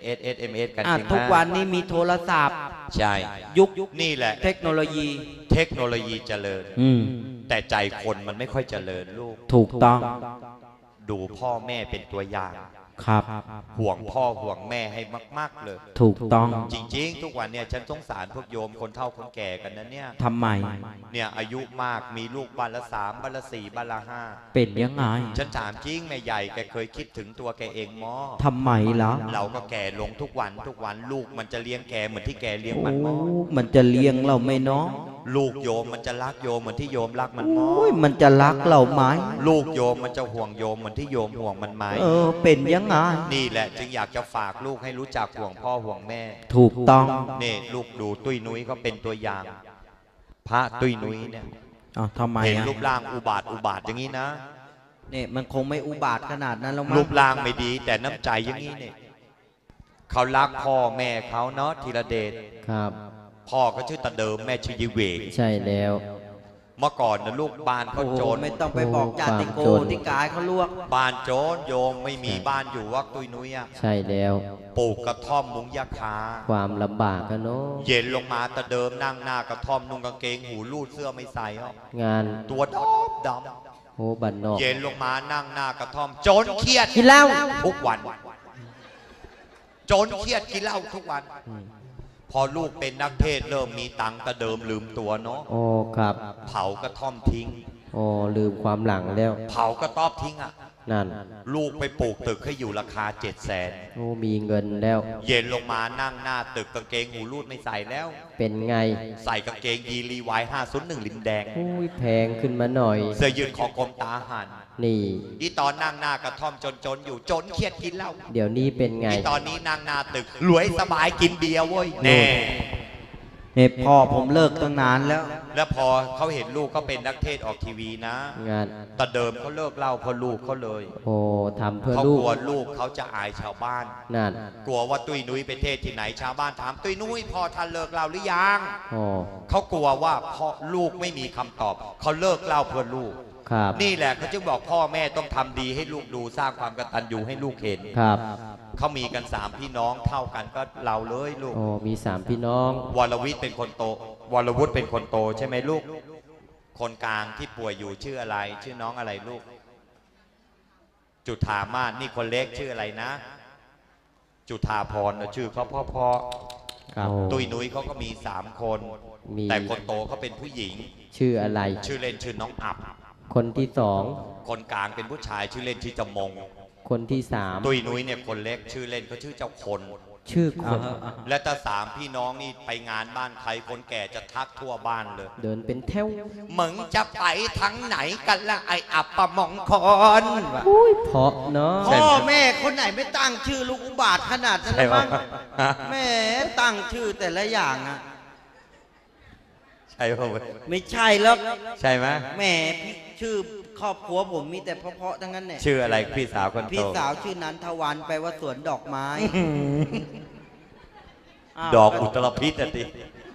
SMS กันๆจริงทุกวันนี้มีโทรศัพท์ใช่ยุคนี่แหละเทคโนโลยีเทคโนโลยีเจริญ แต่ใจคนมันไม่ค่อยเจริญลูกถูกต้องดูพ่อแม่เป็นตัวอย่างครับห่วงพ่อห่วงแม่ให้มากๆเลยถูกต้องจริงๆ ทุกวันเนี่ยฉันสงสารพวกโยมคนเฒ่าคนแก่กันนะเนี่ยทำไมเนี่ยอายุมากมีลูกบ้านละ3บ้านละ4บ้านละ5 เป็นยังไงฉันถามจริงแม่ใหญ่แกเคยคิดถึงตัวแกเองมั้งทำไมล่ะเราก็แก่ลงทุกวันลูกมันจะเลี้ยงแกเหมือนที่แกเลี้ยงโอ้มันมั้งมันจะเลี้ยงเราไหม่น้องลูกโยมมันจะรักโยมเหมือนที่โยมรักมันมั้โอ้ยงมันจะรักเราไหมลูกโยมมันจะห่วงโยมเหมือนที่โยมห่วงมันไหมเป็นยังไงนี่แหละจึงอยากจะฝากลูกให้รู้จักห่วงพ่อห่วงแม่ถูกต้องนี่ลูกดูตุ้ยนุ้ยก็เป็นตัวอย่าง พระตุ้ยนุ้ยเนี่ยทำไมเห็นอ่ะรูปร่างอุบาทอย่างนี้นะเนี่ยมันคงไม่อุบาทขนาดนั้นแล้วมั้งรูปร่างไม่ดีแต่น้ำใจอย่างนี้เนี่ยเขารักพ่อแม่เขาเนาะธีรเดชครับพ่อก็ชื่อตาเดิมแม่ชื่อยิเวกใช่แล้วเมื่อก่อนนะลูกบ้านเขาโจรไม่ต้องไปบอกญาติโกที่กายเขาลวกบ้านโจรโยมไม่มีบ้านอยู่วักตุ้ยนุ้ยอะใช่แล้วปลูกกระท่อมมุงยาคาความลำบากกันเนาะเย็นลงมาตาเดิมนั่งหน้ากระท่อมนุ่งกางเกงหูรูดเสื้อไม่ใส่หรอกงานตัวดำโอ้บันนอกเย็นลงมานั่งหน้ากระท่อมโจรเครียดกินเหล้าทุกวันโจรเครียดกินเหล้าทุกวัน พอลูกเป็นนักเทศเริ่มมีตังค์ตาเดิมลืมตัวเนาะโอ้ครับเผากระท่อมทิ้งโอ้ลืมความหลังแล้วเผากระต๊อบทิ้งอ่ะนั่นลูกไปปลูกตึกให้อยู่ราคา700,000 โอ้มีเงินแล้วเย็นลงมานั่งหน้าตึกกางเกงหูรูดไม่ใส่แล้วเป็นไงใส่กางเกงยีรีไว501ลิมแดงโอ้ยแพงขึ้นมาหน่อยเสื้อยืดคอกลมตาหันนี่อีตอนนั่งหน้ากระท่อมจนอยู่จนเครียดกินเหล้าเดี๋ยวนี้เป็นไงอีตอนนี้นั่งหน้าตึกรวยสบายกินเบียร์เว้ยแน่เนี่ยพ่อผมเลิกตั้งนานแล้วแล้วพอเขาเห็นลูกเขาเป็นนักเทศออกทีวีนะงานแต่เดิมเขาเลิกเหล้าเพราะลูกเขาเลยโอ้ทำเพื่อเขาลูกกลัวลูกเขาจะอายชาวบ้านนั่นกลัวว่าตุ้ยนุ้ยไปเทศที่ไหนชาวบ้านถามตุ้ยนุ้ยพ่อท่านเลิกเหล้าหรือยังโอ้เขากลัวว่าพ่อลูกไม่มีคำตอบเขาเลิกเหล้าเพื่อลูกครับนี่แหละเขาจึงบอกพ่อแม่ต้องทำดีให้ลูกดูสร้างความกตัญญูให้ลูกเห็นครับเขามีกัน3พี่น้องเท่ากันก็เราเลยลูกโอ้มี3พี่น้องวรวิทย์เป็นคนโตวรวุฒิเป็นคนโตใช่ไหมลูก คนกลางที่ป่วยอยู่ชื่ออะไร ชื่อน้องอะไรลูก จุฑามาศนี่คนเล็กชื่ออะไรนะ จุฑาพรนะชื่อเขาพ่อครับตุยนุ้ยเขาก็มี3คนมีแต่คนโตเขาเป็นผู้หญิงชื่ออะไรชื่อเล่นชื่อน้องอับคนที่สองคนกลางเป็นผู้ชายชื่อเล่นชื่อจมงคนที่สามตุยนุ้ยเนี่ยคนเล็กชื่อเล่นเขาชื่อเจ้าคนชื่อคนและถ้า3พี่น้องนี่ไปงานบ้านใครคนแก่จะทักทั่วบ้านเลยเดินเป็นแถวมึงจะไปทั้งไหนกันละไออับปะมงคลอุ้ยเพราะเนาะพ่อแม่คนไหนไม่ตั้งชื่อลูกอุบาทขนาดนั้นละมั้งแม่ตั้งชื่อแต่ละอย่างอ่ะใช่ป่ะไม่ใช่แล้วใช่ไหมแม่พี่ชื่อครอบครัวผมมีแต่เพราะๆทั้งนั้นเนี่ยชื่ออะไรพี่สาวคนโตพี่สาวชื่อนันทวันแปลว่าสวนดอกไม้าวดอกอุตรพิษอ่ะดิ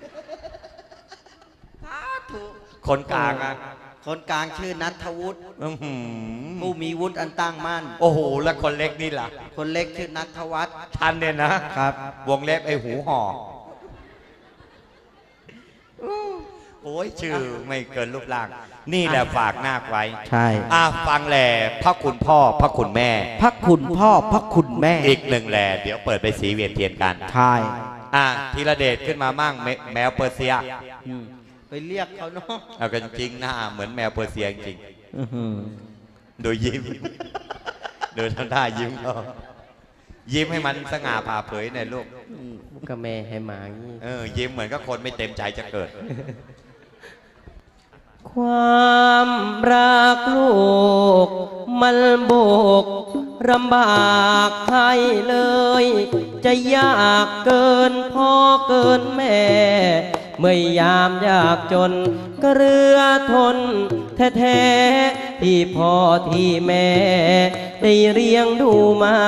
คนกลางอ่ะคนกลางชื่อนัทวุฒิอื้อหือผู้มีวุฒิอันตั้งมั่นโอ้โหแล้วคนเล็กนี่ล่ะคนเล็กชื่อนัทวัฒน์ท่านเนี่ยนะครับ วงเล็บไอหูห่อโอ้ยชื่อไม่เกินรูปร่าง นี่แหละฝากนาคไว้ใช่ฟังแหล่พระคุณพ่อพระคุณแม่พระคุณพ่อพระคุณแม่อีก1แหล่เดี๋ยวเปิดไปสีเวียนเทียนกันใช่ธีรเดชขึ้นมามั่งแมวเปอร์เซียไปเรียกเขาเนาะเอากันจริงหน้าเหมือนแมวเปอร์เซียจริงอื้อหือโดยยิ้ม โดยทำท่ายิ้มก็ยิ้มให้มันสง่าผ่าเผยหน่อยลูกก็แม่ให้หมางี้ยิ้มเหมือนกับคนไม่เต็มใจจะเกิดความรักลูกมันโบกลำบากให้เลย จะยากเกินพ่อเกินแม่เมื่อยามยากจนก็เรือทนแท้ๆที่พ่อที่แม่ได้เลี้ยงดูมาย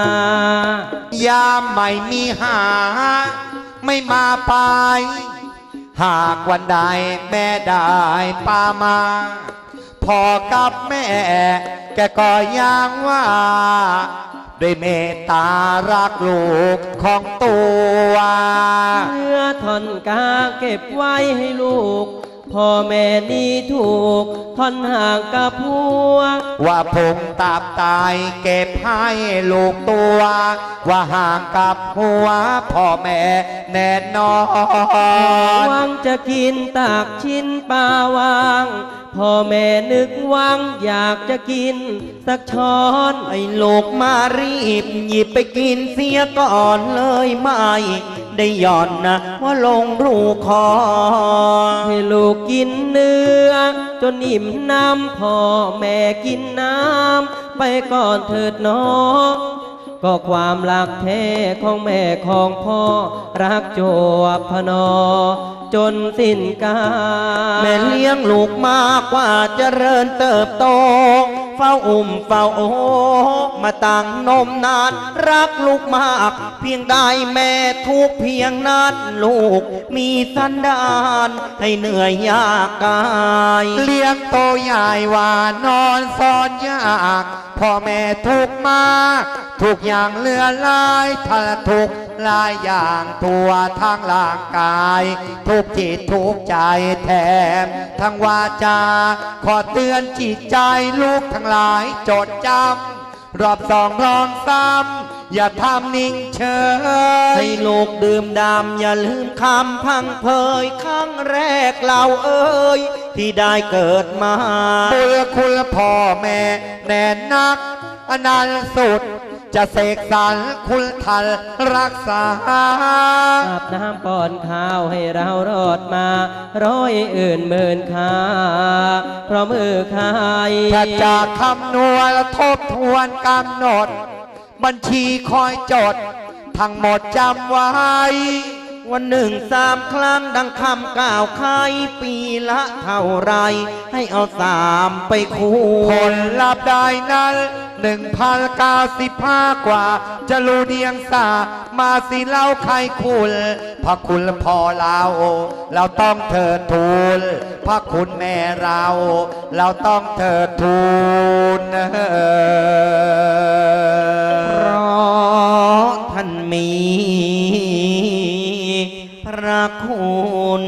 ามไม่มีหาไม่มาไปหากวันใดแม่ได้ปามาพ่อกับแม่แกก็ยังว่าด้วยเมตตารักลูกของตัวเนื้อท่อนกาเก็บไว้ให้ลูกพ่อแม่นี่ถูกท่อนห่างกับผัวว่าพงตับตายเก็บให้ลูกตัวว่าห่างกับหัวพ่อแม่แน่นอนหวังจะกินตากชิ้นปลาวางพ่อแม่นึกหวังอยากจะกินสักช้อนไอ้ลูกมารีบหยิบไปกินเสียก่อนเลยไม่ได้หย่อนนะว่าลงรูคอให้ลูกกินเนื้อจนอิ่มน้ำพ่อแม่กินน้ำไปก่อนเถิดน้องก็ความรักแท้ของแม่ของพ่อรักจวบพนอจนสิ้นกาแม่เลี้ยงลูกมากกว่าเจริญเติบโตเฝ้าอุ้มเฝ้าโอมาตั้งนมนานรักลูกมากเพียงใดแม่ทุกเพียงนั้นลูกมีสันดานให้เหนื่อยยากกายเลี้ยงโตใหญ่ว่านอนสอนยากพ่อแม่ทุกมากทุกอย่างเลือลายทะทุกหลายอย่างตัวทั้งร่างกายทุกจิตทุกใจแถมทั้งวาจาขอเตือนจิตใจลูกทั้งหลายจดจำรอบสองรองซ้ำอย่าทำนิ่งเฉยให้ลูกดื่มดำอย่าลืมคำพังเพยครั้งแรกเราเอ่ยที่ได้เกิดมาบุญคุณพ่อแม่แน่นักอนันต์สุดจะเสกสรรคุณทันรักษาอาบน้ำป้อนข้าวให้เรารอดมาร้อยอื่นหมื่นค่าเพราะมือใครถ้าจากคำนวณทบทวนกำหนดบัญชีคอยจดทั้งหมดจำไว้วันหนึ่ง3 ครั้งดังคำกล่าวใครปีละเท่าไรให้เอา3ไปคูณผลลัพธ์ได้นั้น1,095 กว่าจะรู้เดียงสามาสิเล่าใครคุณพระคุณพอเราต้องเถิดทูลพระคุณแม่เราต้องเถิดทูลเพราะท่านมีพระคุณ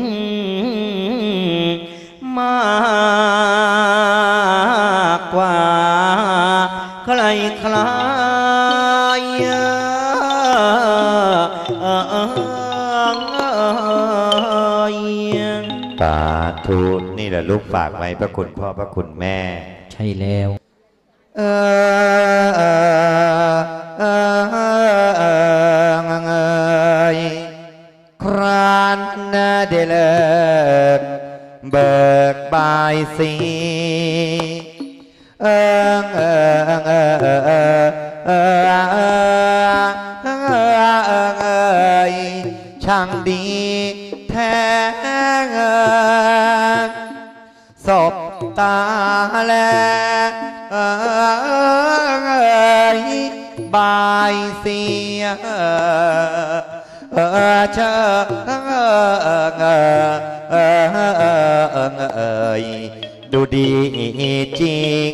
มากกว่าใครใครสาธุนี่แหละลูกฝากไว้พระคุณพ่อพระคุณแม่ใช่แล้วครั้นได้เลิกเบิกบายสีช่างดีแท้ศพตาแลบายเสียเชดูดีจริง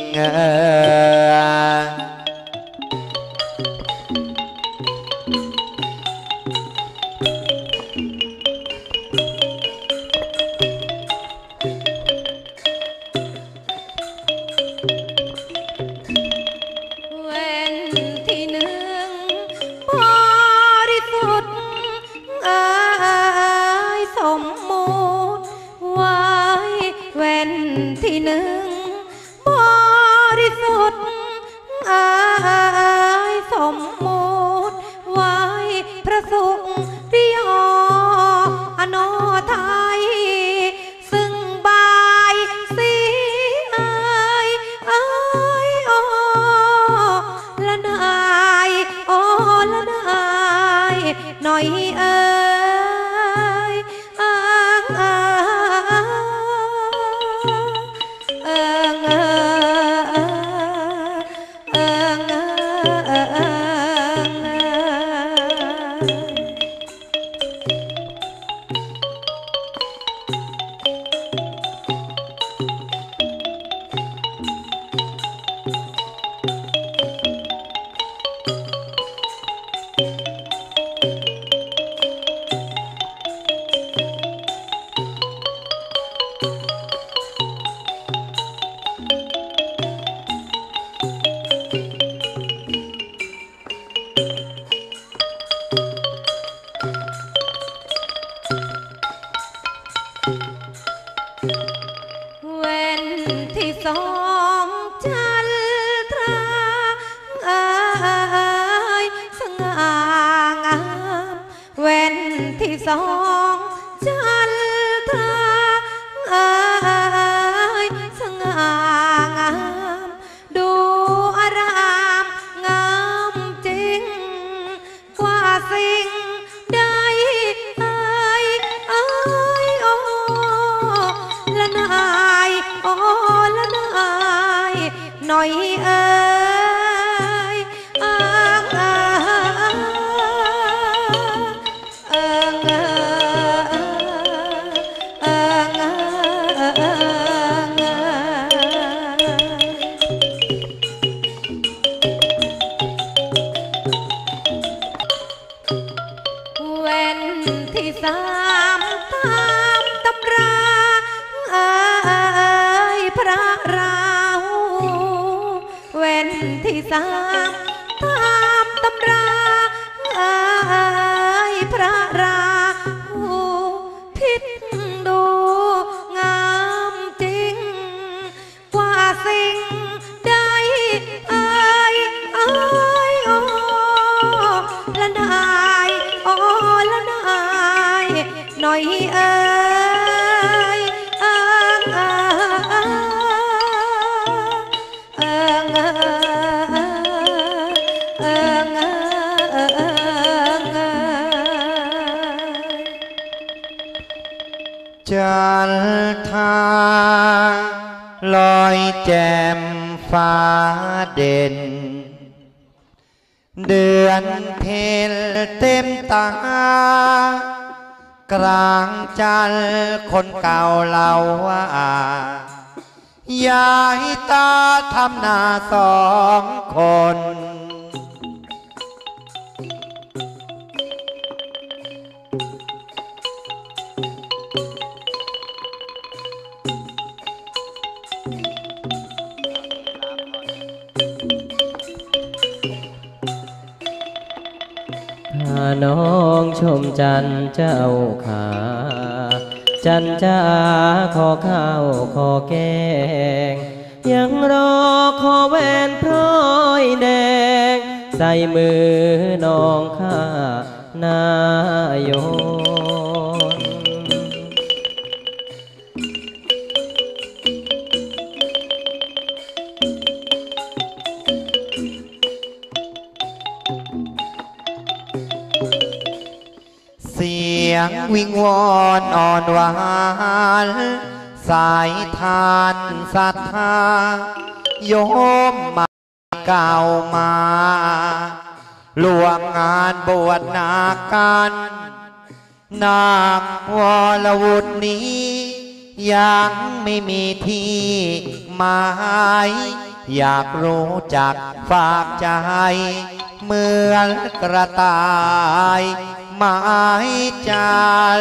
ที่หนึ่งบริสุทธิ์สมมุติไว้พระสุขริยอโนไทยซึ่งบายสีอ้อยเว้นที่สองจันทราเอ้ยสง่างามเว้นที่สองจันทราเอ้ยสง่างามดูอารามงามจริงกว่าสิ่งใดเอ้ยเอ้ยโอ้ละนายโอ้ละนายหน่อยเอ้ยอ้างอ้างอ้างอ้างเว้นที่สามตามตำราเอ้ยพระราหูเว้นที่สามตามตำราเอ้ยพระราหูพิษดูงามจริงกว่าสิ่งใดเอ้ยเอ้ยโอ้ละนายโอ้ละนายหน่อยเอ้ยอ้างอ้างอ้างอ้างจันทราลอยแจ่มฟ้าเด่นเดือนเพ็ญเต็มตากลางจันทร์คนเก่าเล่าว่ายายตาทำนาสองคนถ้าน้องชมจันเจ้าขาจันจ้าขอข้าวขอแกงยังรอขอแหวนพร้อยแดงใส่มือน้องข้านายนเสียงวิงวอนอ่อนหวานสายทานศรัทธาโยมมาเก่ามาร่วมงานบวชนากันนาควรวุฒินี้ยังไม่มีที่หมายอยากรู้จักฝากใจเหมือนกระต่ายหมายจัน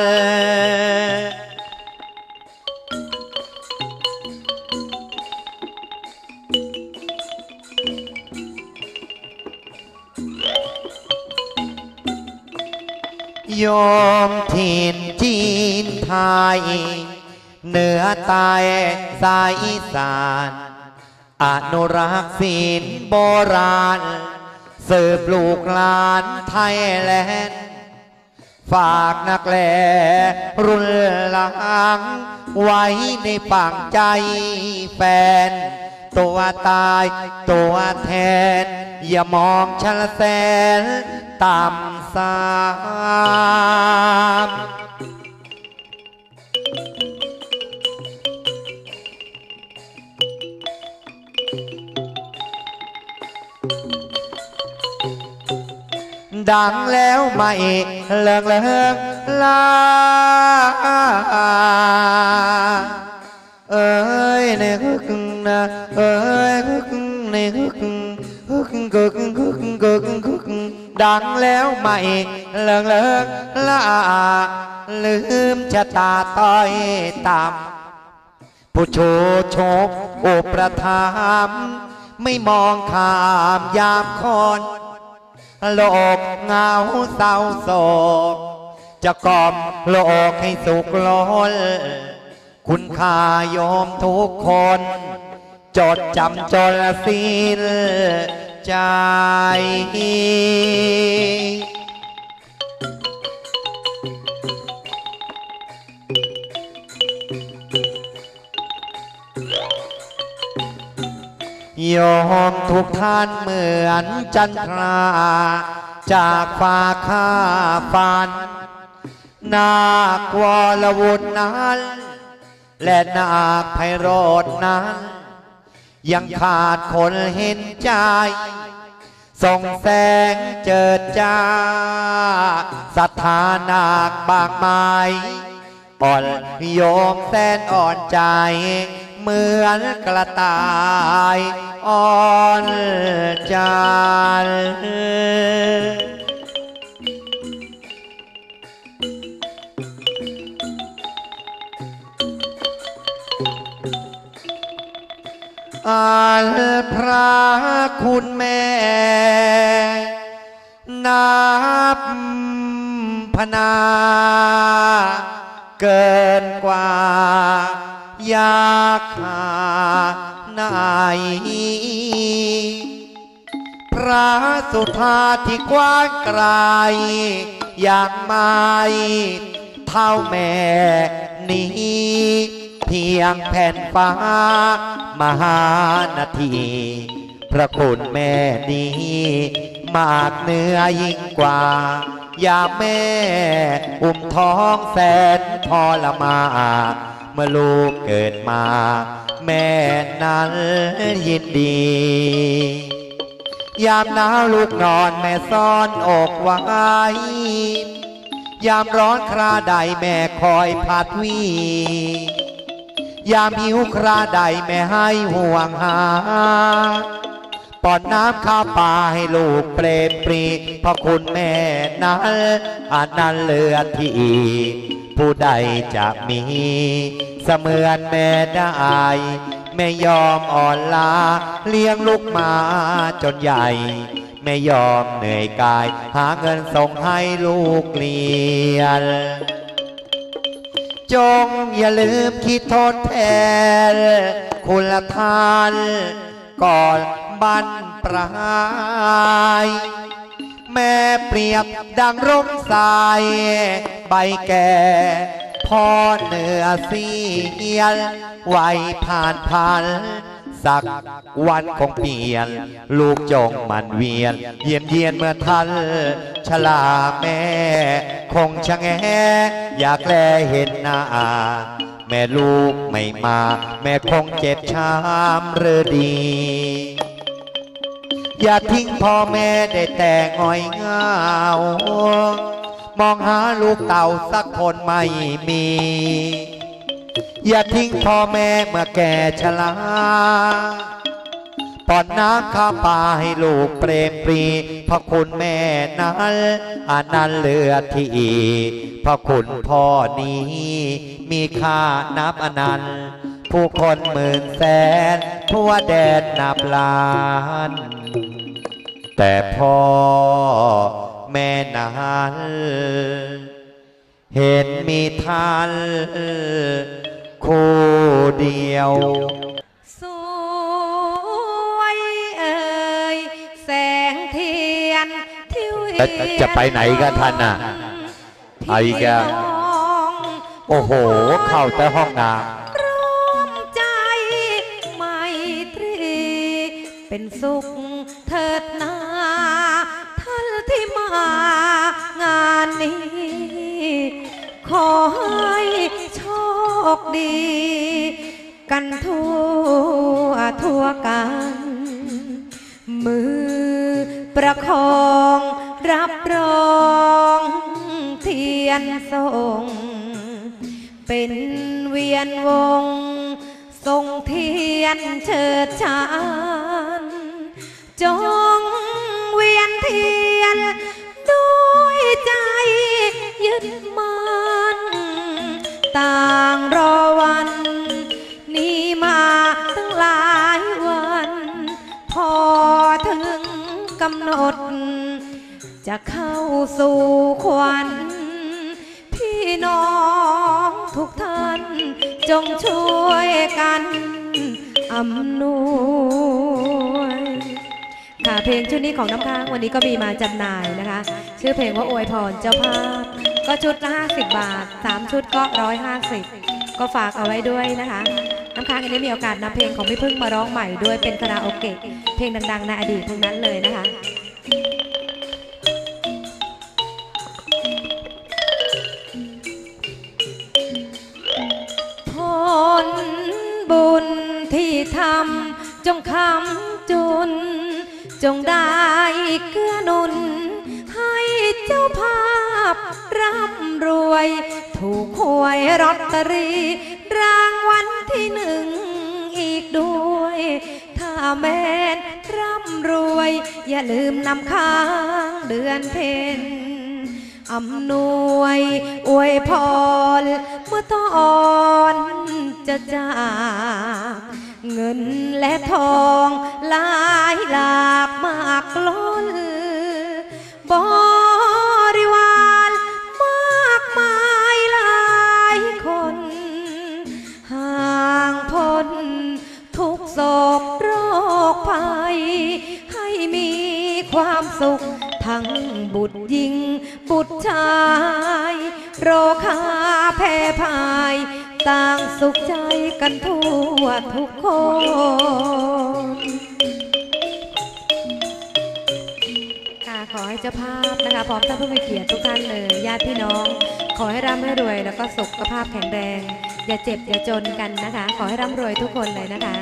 โยมถิ่นจีนไทยเหนือใต้สายอีสานอนุรักษ์ศีลโบราณสืบลูกหลานไทยแลนด์ฝากนักแลรุ่นหลังไว้ในฝั่งใจแฟนตัวตายตัวแทนอย่ามองชะละแสนต่ำสามดังแล้วไม่เลิกลาเอ้ยในฮึกนะเอ้ยฮึกในฮึกดังแล้วไม่เลิกลาลืมชะตาต้อยต่ำผู้โชโชคอุประทามไม่มองข้ามยามคอนโลกเงาเศร้าโศกจะกล่อมโลกให้สุขล้นคุณค่าโยมทุกคนจดจำจนสิ้นใจ โยมทุกท่านเหมือนจันทราจากฟ้าข้าฝันนาควรวุฒินั้นและนาคไพโรจน์นั้นยังขาดคนเห็นใจส่งแสงเจิดจ้าศรัทธานาคบากไม้อ่อนโยมแสนอ่อนใจเหมือนกระต่ายอ่อนใจอาลพระคุณแม่นับพนาเกินกว่ายากหาไหนพระสุธาที่กว้างไกลอยากไม่เท่าแม่นี้เพียงแผ่นฟ้ามหานาทีพระคุณแม่นี้มากเหนือยิ่งกว่าอยากแม่อุ้มท้องแสนทรมานเมื่อลูกเกิดมาแม่นั้นยินดียามหนาวลูกนอนแม่ซ่อนอกไว้ยามร้อนคราใดแม่คอยพัดวียามหิวคราใดแม่ให้ห่วงหาป้อนน้ำข้าวปลาให้ลูกเปรมปรีเพราะคุณแม่นั้นอันนั้นเหลือที่ผู้ใดจะมีเสมือนแม่ได้ไม่ยอมอ่อนล้าเลี้ยงลูกมาจนใหญ่ไม่ยอมเหนื่อยกายหาเงินส่งให้ลูกเรียนจงอย่าลืมคิดทดแทนคุณทานก่อนบรรปลายแม่เปรียบดังร่มทรายใบแก่พ่อเหนือเสียนไว้ผ่านสักวันคงเปลี่ยนลูกจงมันเวียนเยี่ยมเยียนเมื่อท่านชลาแม่คงชะแงอยากแลเห็นหน้าแม่ลูกไม่มาแม่คงเจ็บช้ำหรือดีอย่าทิ้งพ่อแม่ได้แต่ง่อยเหงามองหาลูกเต่าสักคนไม่มีอย่าทิ้งพ่อแม่เมื่อแก่ชราป้อนน้ำข้าวปลาให้ลูกเปรมปรีเพราะคุณแม่นั้นอันนั้นเหลือที่เพราะคุณพ่อนี้มีค่านับอนันต์ผู้คนหมื่นแสนทั่วแดนนับล้านแต่พ่อแม่นั้นเห็นมีท่านคู่เดียวสวยเอ่ยแสงเทียนที่จะไปไหนกันท่านน่ะไอ้แกโอ้โหเข้าแต่ห้องน้ำร่วมใจไมตรีเป็นสุขเถิดนาท่านที่มางานนี้ขอให้โชคดีกันทั่วกันมือประคองรับรองเทียนส่งเป็นเวียนวงทรงเทียนเชิดชานจงเวียนเทียนด้วยใจยึดมันต่างรอวันนี้มาตั้งหลายวันพอถึงกำหนดจะเข้าสู่ขวัญน้องทุกท่านจงช่วยกันอำนวยค่ะเพลงชุดนี้ของน้ำค้างวันนี้ก็มีมาจำหน่ายนะคะชื่อเพลงว่าอวยพรเจ้าภาพก็ชุดละ50 บาท3ชุดก็150ก็ฝากเอาไว้ด้วยนะคะน้ำค้างอันนี้มีโอกาสนำเพลงของพี่พึ่งมาร้องใหม่ด้วยเป็นคาราโอเกะเพลงดังๆในอดีตทั้งนั้นเลยนะคะผลบุญที่ทำจงคำจุนจงได้เกื้อหนุนให้เจ้าภาพร่ำรวยถูกหวยลอตเตอรี่รางวัลที่1อีกด้วยถ้าแม่นร่ำรวยอย่าลืมนำค้างเดือนเพ็ญอำนวยอวยพรเมื่อตอนจะจากเงินและทองหลายหลากมากล้นบริวารมากมายหลายคนห่างพ้นทุกโศกโรคภัยให้มีความสุขทั้งบุตรหญิงบุตรชายโรคาแพ้ภายต่างสุขใจกันทั่วทุกคนค่ะขอให้เจ้าภาพนะคะพร้อมท่านผู้มีเกียรติทุกท่านเลยญาติพี่น้องขอให้ร่ำให้รวยแล้วก็สุขภาพแข็งแรงอย่าเจ็บอย่าจนกันนะคะขอให้ร่ำรวยทุกคนเลยนะคะ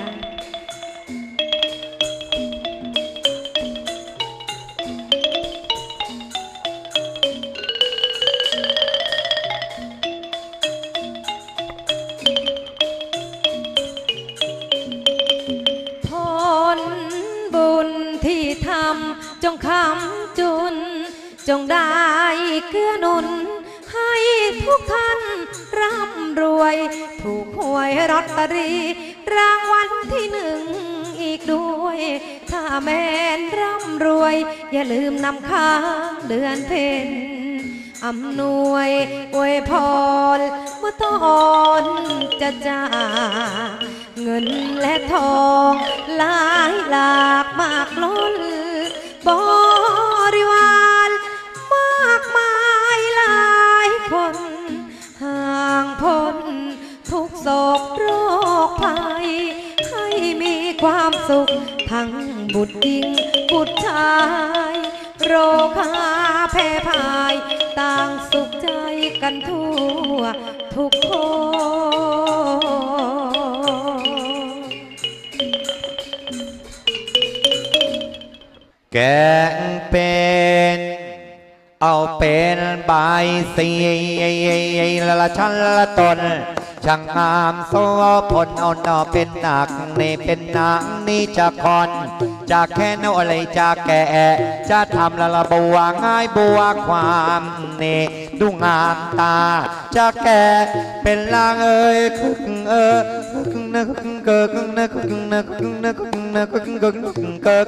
จงคำจุนจงได้เกื้อหนุนให้ทุกท่านร่ำรวยถูกหวยลอตเตอรี่รางวัลที่1อีกด้วยถ้าแม่นร่ำรวยอย่าลืมนำค้างเดือนเพ็ญอำนวยอวยพรเมื่อตอนจะจากเงินและทองหลายหลากมากล้นบริวารมากมายหลายคนห่างพ้นทุกโศกโรคภัยให้มีความสุขทั้งบุตรหญิงบุตรชายโรคาแพ้ภายต่างสุขใจกันทั่วทุกคนแกงเป็นเอาเป็นใบสีละชั้นละตนช่างงามโซผลเอาหนอเป็นหนักนี่เป็นหนังนี่จะคอนจะแค่นอะไรจะแก่จะทำละบัวง่ายบัวความนี่ดูงามตาจะแก่เป็นลางเอ้ยคึกคึกนึกเกิกนึกนึกนึกนึกนึกเกิก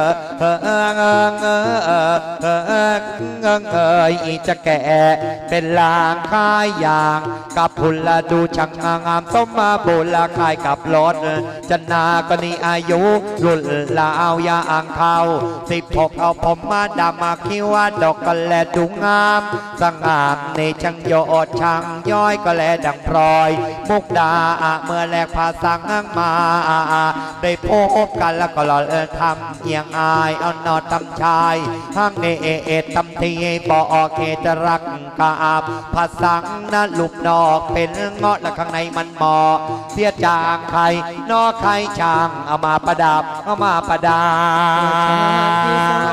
จะแก่เป็นลางคายอย่างกับพุละดูช่างงามสมมาบุญละคายกับรถจันนาก็นี่อายุรุ่นลาวยาอ่างเขา16เอาผมมาดำมาคิดว่าดอกก็แลดูงามสง่ามในช่างโยดช่างย้อยก็แลดังพลอยมุกดาเมื่อแลกภาษางังมาได้พบกันแล้วก็หล่อทำเอียงอายเอานอทำชายห้างเอทำทีบอกเกจะรักกาบภาษานั้นลูกนอกเป็นเงาะและข้างในมันหมอเสียจางไข่นอไข่ช่างเอามาประดับเอามาประดับ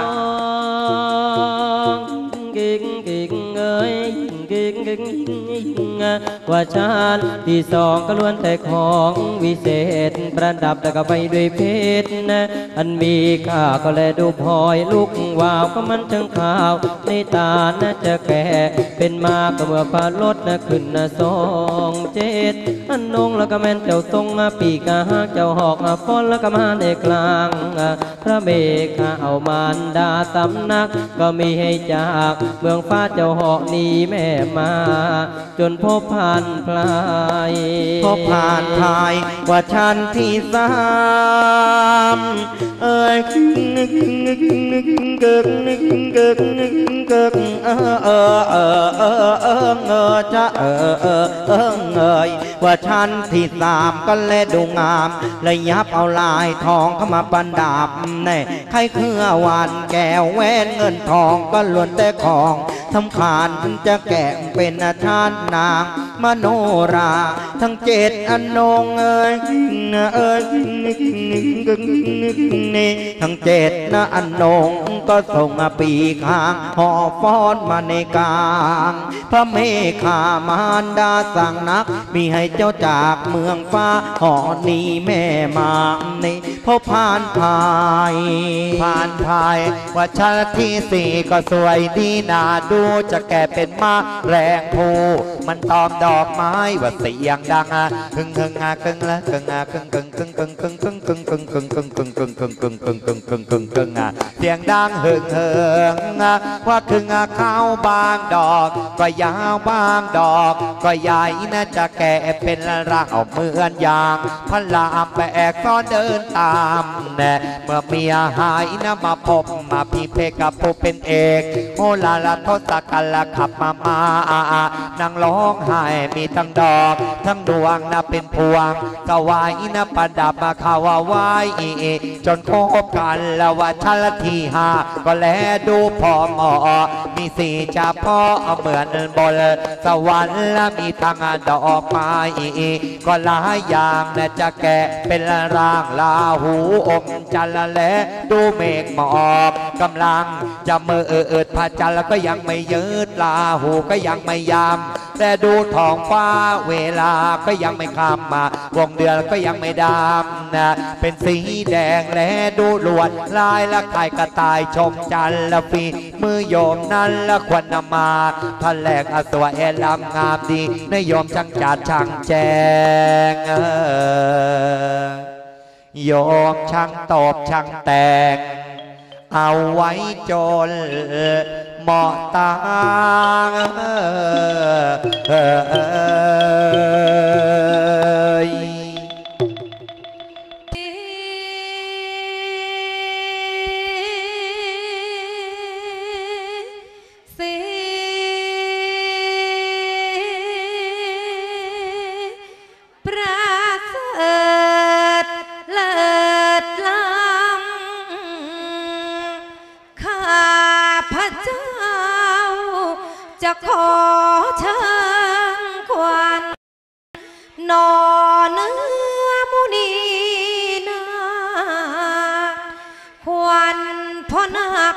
กิ่งเอ้ยกิ่งว่าชาติที่2ก็ล้วนแต่ของวิเศษประดับแล้วก็ไปด้วยเพชรอันมีค่าก็แลดูพลอยลูกวาวก็มันจังข่าวในตาจะแก่เป็นมาก็เมื่อฟ้าลดขึ้น27 นนงแล้วก็แม่นเจ้าทรงปีกาเจ้าหอกฟ้อนแล้วก็มาในกลางพระเมฆเอามารดาสำนักก็มีให้จากเมืองฟ้าเจ้าหอกหนีแม่มาจนพบผ่านพลายพบผ่านพลายว่าชั้นที่สามเอ้ยเกิกจะว่าชั้นที่สามก็แลดูงามเลยยับเอาลายทองเข้ามาประดับแน่ใครเครือวันแก้วแหวนเงินทองก็ล้วนแต่ของสำคัญจะแก่เป็นชาตินางมโนราทั้งเจ็ดอนงทั้งเจ็ดนะอนงก็ส่งปีข้างหอฟ้อนมาในกลางพระเมฆามารดาสั่งนักมีให้เจ้าจากเมืองฟ้าหอนี้แม่มาในพบผ่านพายว่าชาติที่สี่ก็สวยดีน่าดูจะแก่เป็นมาแรงภูมันตอมดอกไม้ว่าเสียงดังกึ่งละกึ่งเสียงดังว่าถึงข้าวบางดอกก็ยาวบางดอกก็ใหญ่น่าจะแก่เป็นร่างเอาเหมือนอย่างพระรามแบกซ้อนเดินตามแน่เมื่อเมียหายนะมาพบมาพี่เพกับผู้เป็นเอกโอลาลาทศกัณฐ์ละขับมานั่งร้องไห้มีทั้งดอกทั้งดวงนะเป็นพวงสวายนะประดับมาข่าวไว้จนคบกันแล้วว่าชาลทีหาก็แลดูพอมมีสี่จ่าพ่อเหมือนบนสวรรค์และมีทั้งดอกไม้ก็หลายอย่างนะจะแก่เป็นร่างลาหูอมจันทร์และดูเมฆหมอกกำลังจะมือพระจันทร์แล้วก็ยังไม่ยืดลาหูก็ยังไม่ยามแต่ดูท้องฟ้าเวลาก็ยังไม่คำมาวงเดือนก็ยังไม่ดำนะเป็นสีแดงและดูลวดลายละไข่กระต่ายชมจันทร์ละฟีมือโยมนั้นละควรนำมาท่านแหลกอสวะลำงามดีนโยมช่างจัดช่างแจงโยมช่างตบช่างแต่งเอาไว้จนเหมาะตาจะขอเชิญควันนอเนื้อมุนีนาควันพ่อนัก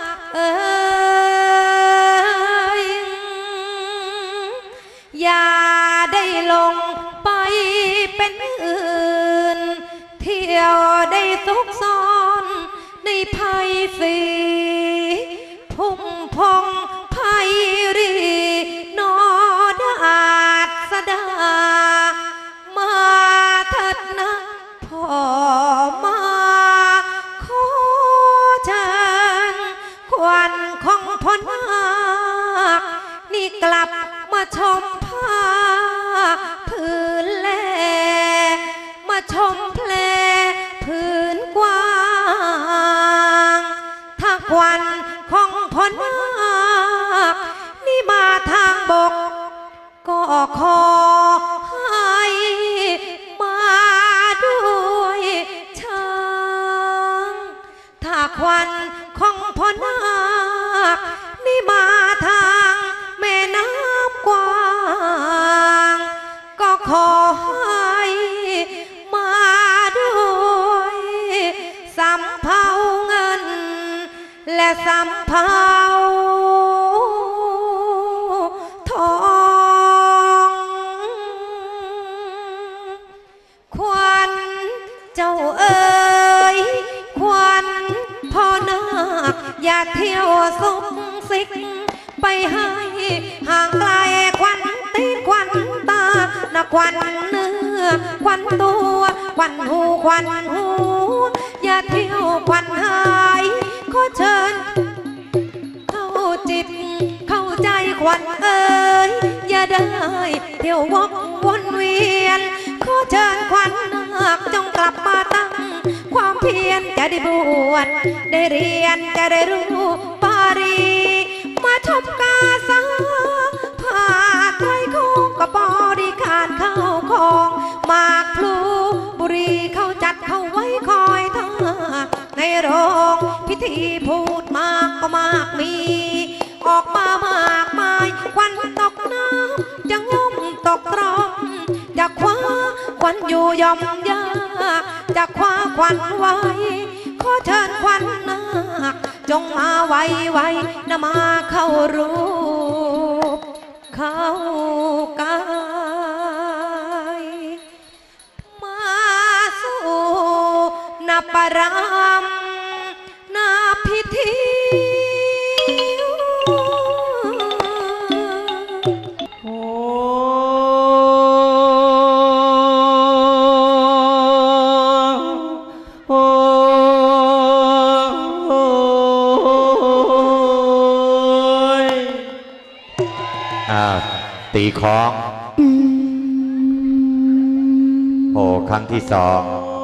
อย่าได้ลงไปเป็นอื่นเที่ยวได้ซุกซ่อนในภัยสีพุ่มพองไพรีนอดาษสดามาถัดนะพ่อมาขอเชิญควันของพ่อนาคนี่กลับมาชมผ้าพื้นแลมาชมเพลพื้นกว้างถ้าควันของพ่อนาคนี่มาทางบกก็ขอให้มาด้วยช้างถ้าควันของพ่อนาคนี่มาทางแม่น้ำกว้างก็ขอให้มาด้วยสำเภาเงินและสำเภาทองควันเจ้าเอ๋ยควันพ่อนาคอย่าเที่ยวซุกซิกไปให้ห่างไกลควันตีควันตานะควันเนื้อควันตัวควันหูควันหูอย่าเที่ยวควันหายขอเชิญเข้าจิตเข้าใจควันเอ๋ยอย่าได้เที่ยววกวนเวียนขอเชิญควันนาคจงกลับมาตั้งความเพียรจะได้บวชได้เรียนจะได้รู้ปารีมาชมกาสาผ้าไตรคู่กับบริการเข้าของหมากพลูบุรีเขาจัดเข้าไว้คอยท่าในโรงพิธีพูดมากก็มากมีออกมามากมายควันตกน้ำจะง่มตกตรอมจะคว้าควันอยู่ยอมยากจะคว้าควันไว้ขอเชิญควันนาคจงมาไวๆนะมาเข้ารูปเข้ากายมาสู่นับประรำนาพิธีตีของโอ้ครั้งที่สอง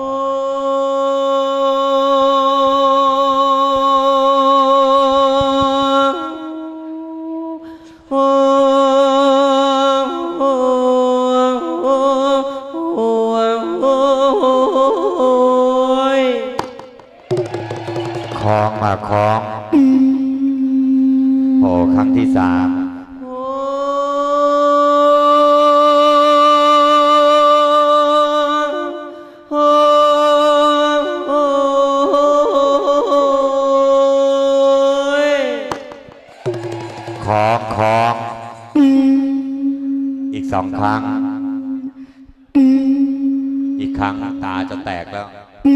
ของมาของโอ้ครั้งที่สามของอีกสองครั้งอีกครั้งตาจะแตกแล้ว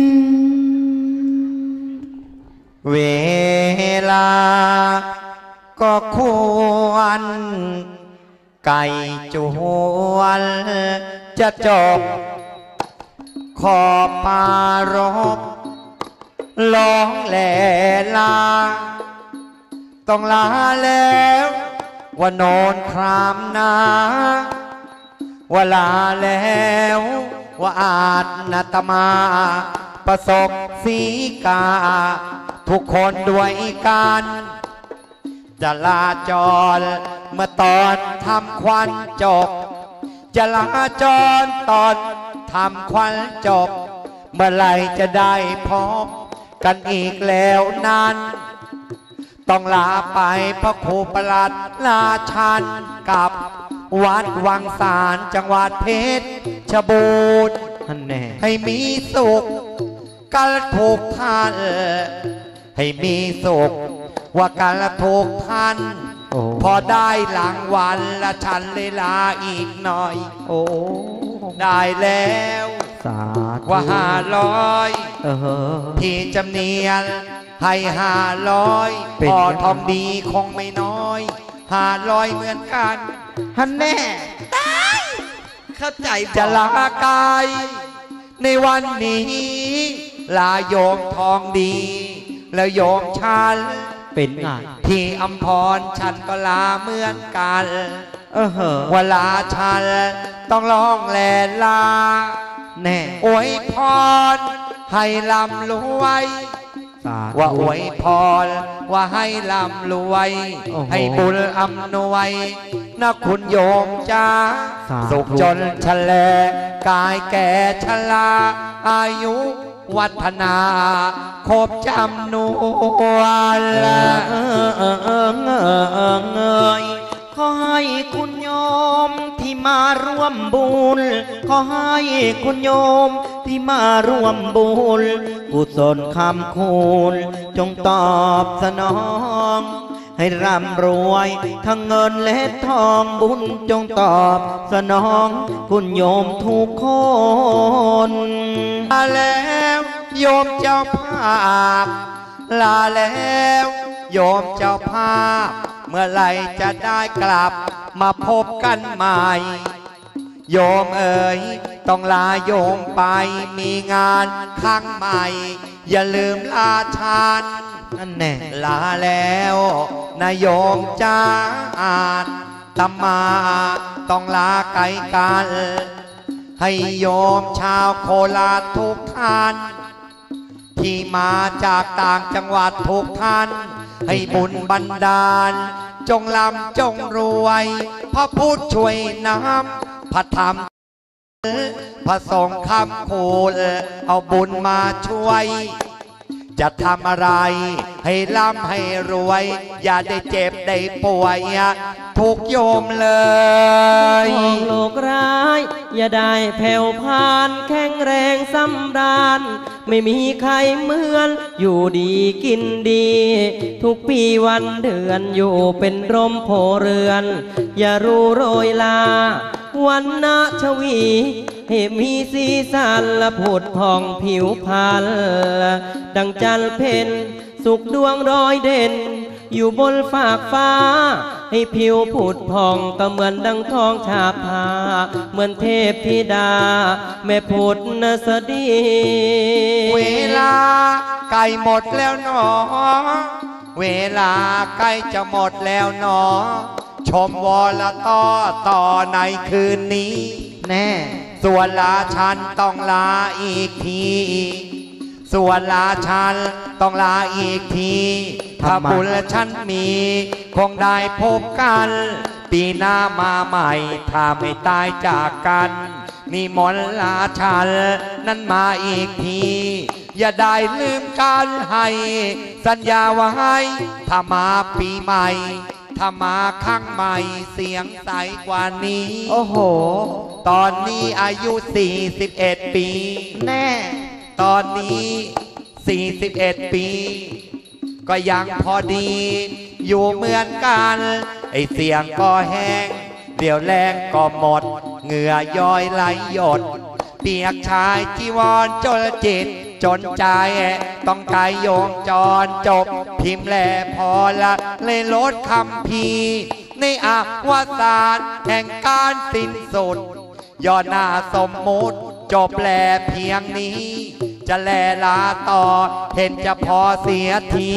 เวลาก็ควรไก่จวนจะจบขอปารบร้องแหล่ลาต้องลาแล้วว่าโนนครามนาว่าลาแล้วว่าอาจนาตมาประสบสีกาทุกคนด้วยกันจะลาจรเมื่อตอนทำควันจบจะลาจรตอนทำควันจบเมื่อไรจะได้พบกันอีกแล้วนั้นต้องลาไปพระครูประหลัดลาชันกับวัดวังสารจังหวัดเพชรบูรณ์ให้มีสุขกันทุกท่านให้มีสุขว่ากันทุกท่านพอได้หลังวันละฉันเลยลาอีกหน่อยโอ้ได้แล้วว่า500ที่จำเนียนให้500พอทองดีคงไม่น้อย500เหมือนกันฮันแน่เข้าใจจะลากายในวันนี้ลาโยมทองดีแล้วโยมฉันเป็นไงที่อัมพรฉันก็ลาเหมือนกันว่าลาฉันต้องร้องแลลาแน่อวยพรให้ลำรวยว่าอวยพรว่าให้ลำรวยให้บุญอำนวยนะคุณโยมจ้าสุขจนชะแลกายแก่ชราอายุวัฒนาครบจำนวนขอให้คุณโยมที่มาร่วมบุญขอให้คุณโยมที่มาร่วมบุญกุศลคำคุณจงตอบสนองให้ร่ำรวยทั้งเงินและทองบุญจงตอบสนองคุณโยมทุกคนลาแล้วโยมเจ้าภาพลาแล้วโยมเจ้าภาพเมื่อไรจะได้กลับมาพบกันใหม่โยมเอ๋ยต้องลาโยมไปมีงานข้างใหม่ อย่าลืมลาฉันนั่นแน่ลาแล้วนะโยมจ้าอาจตมาต้องลาไกลกันให้โยมชาวโคราชทุกท่านที่มาจากต่างจังหวัดทุกท่านให้บุญบันดาลจงร่ำจงรวยพระพุทธช่วยน้ำพระธรรมพระสงฆ์คำคูณเอาบุญมาช่วยจะทำอะไรให้ร่ำให้รวยอย่าได้เจ็บได้ป่วยทุกโยมเลยของโลกร้ายอย่าได้แผ่วพานแข็งแรงสำราญไม่มีใครเหมือนอยู่ดีกินดีทุกปีวันเดือนอยู่เป็นร่มโพเรือนอย่ารู้โรยลาวันนาชวีให้มีสีสันละผุดผ่องผิวพรรณดังจันทร์เพ็ญสุขดวงรอยเด่นอยู่บนฝากฟ้าให้ผิวผุดผ่องก็เหมือนดังทองฉาบผ้าเหมือนเทพธิดาแม่พุทธสดีเวลาใกล้หมดแล้วหนอเวลาใกล้จะหมดแล้วหนอชมวรต่อในคืนนี้แน่ส่วนลาฉันต้องลาอีกทีส่วนลาฉันต้องลาอีกทีถ้าบุญฉันมีคงได้พบกันปีหน้ามาใหม่ถ้าไม่ตายจากกันนิมนต์ลาฉันนั้นมาอีกทีอย่าได้ลืมกันให้สัญญาไว้ถ้ามาปีใหม่ถ้ามาข้างใหม่เสียงใสกว่านี้โอ้โหตอนนี้อายุ41ปีแน่ตอนนี้41ปีก็ยังพอดีอยู่เหมือนกันไอเสียงก็แห้งเดี๋ยวแรงก็หมดเหงื่อย้อยไหลหยดเปียกชายจีวรจนจิตจนใจต้องกายโยมจรจบพิมพ์แลพอละเลยลดคำพีในอวสานแห่งการสิ้นสุดย่อหน้าสมมุติจบแลเพียงนี้จะแลลาต่อเห็นจะพอเสียที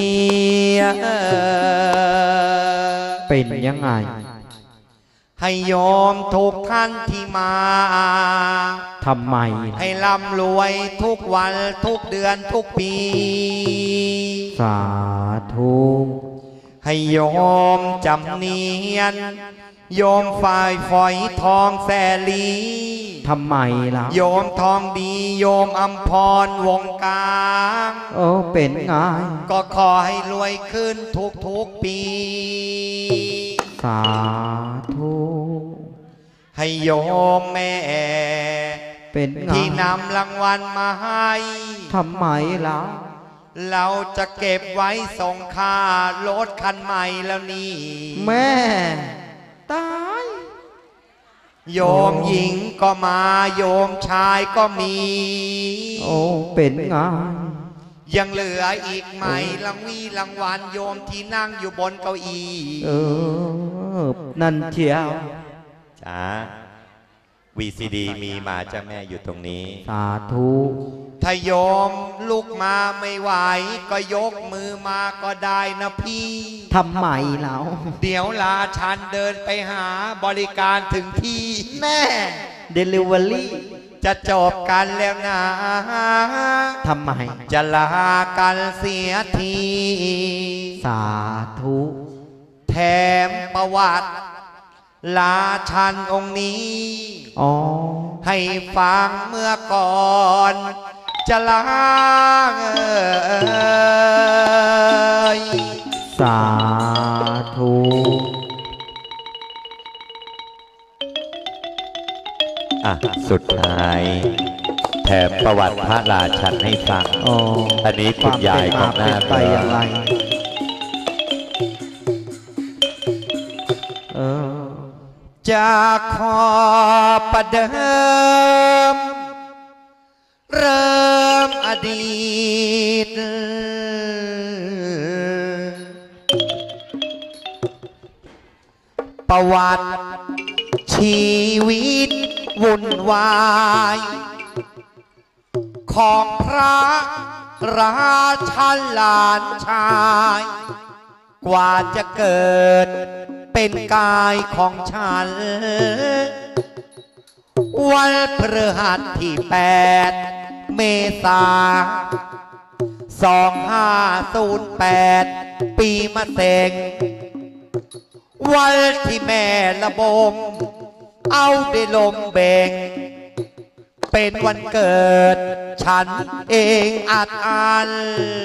เป็นยังไงให้โยมทุกท่านที่มาทำไมให้ร่ำรวยทุกวันทุกเดือนทุกปีสาธุให้โยมจำเนียนโยมฝ่ายฝอยทองแสลีทำไมล่ะโยมทองดีโยมอัมพรวงกลางโอ้เป็นไงก็ขอให้รวยขึ้นทุกปีสาธุให้โยมแม่เป็นไงที่นำรางวัลมาให้ทำไมล่ะเราจะเก็บไว้ส่งค่ารถคันใหม่แล้วนี่แม่ตายโยมหญิงก็มาโยมชายก็มีโอ้เป็นไงยังเหลืออีกไหมรางวัลโยมที่นั่งอยู่บนเก้าอี้นั่นเชียวจ้า VCD มีมาจ้าแม่อยู่ตรงนี้สาธุถ้าโยมลุกมาไม่ไหวก็ยกมือมาก็ได้นะพี่ทำไมแล้วเดี๋ยวลาชันเดินไปหาบริการถึงที่แม่เดลิเวอรี่จะจบกันแล้วนะทำไมจะลากันเสียทีสาธุแถมประวัติลาชันองค์นี้ให้ฟังเมื่อก่อนจะลาสาธุสุดท้ายแถมประวัติพระราชันให้ฟังอันนี้คุณยายของหน้าไปอย่างไรจากขอประเดิมเริ่มอดีตประวัติชีวิตวุ่นวายของพระราชาหลานชายกว่าจะเกิดเป็นกายของฉันวันพฤหัสที่8 เมษายน 2508 ปีมะเสงวันที่แม่ระบมเอาได้ลมเบ่งเป็นวันเกิดฉันเองอาจอัน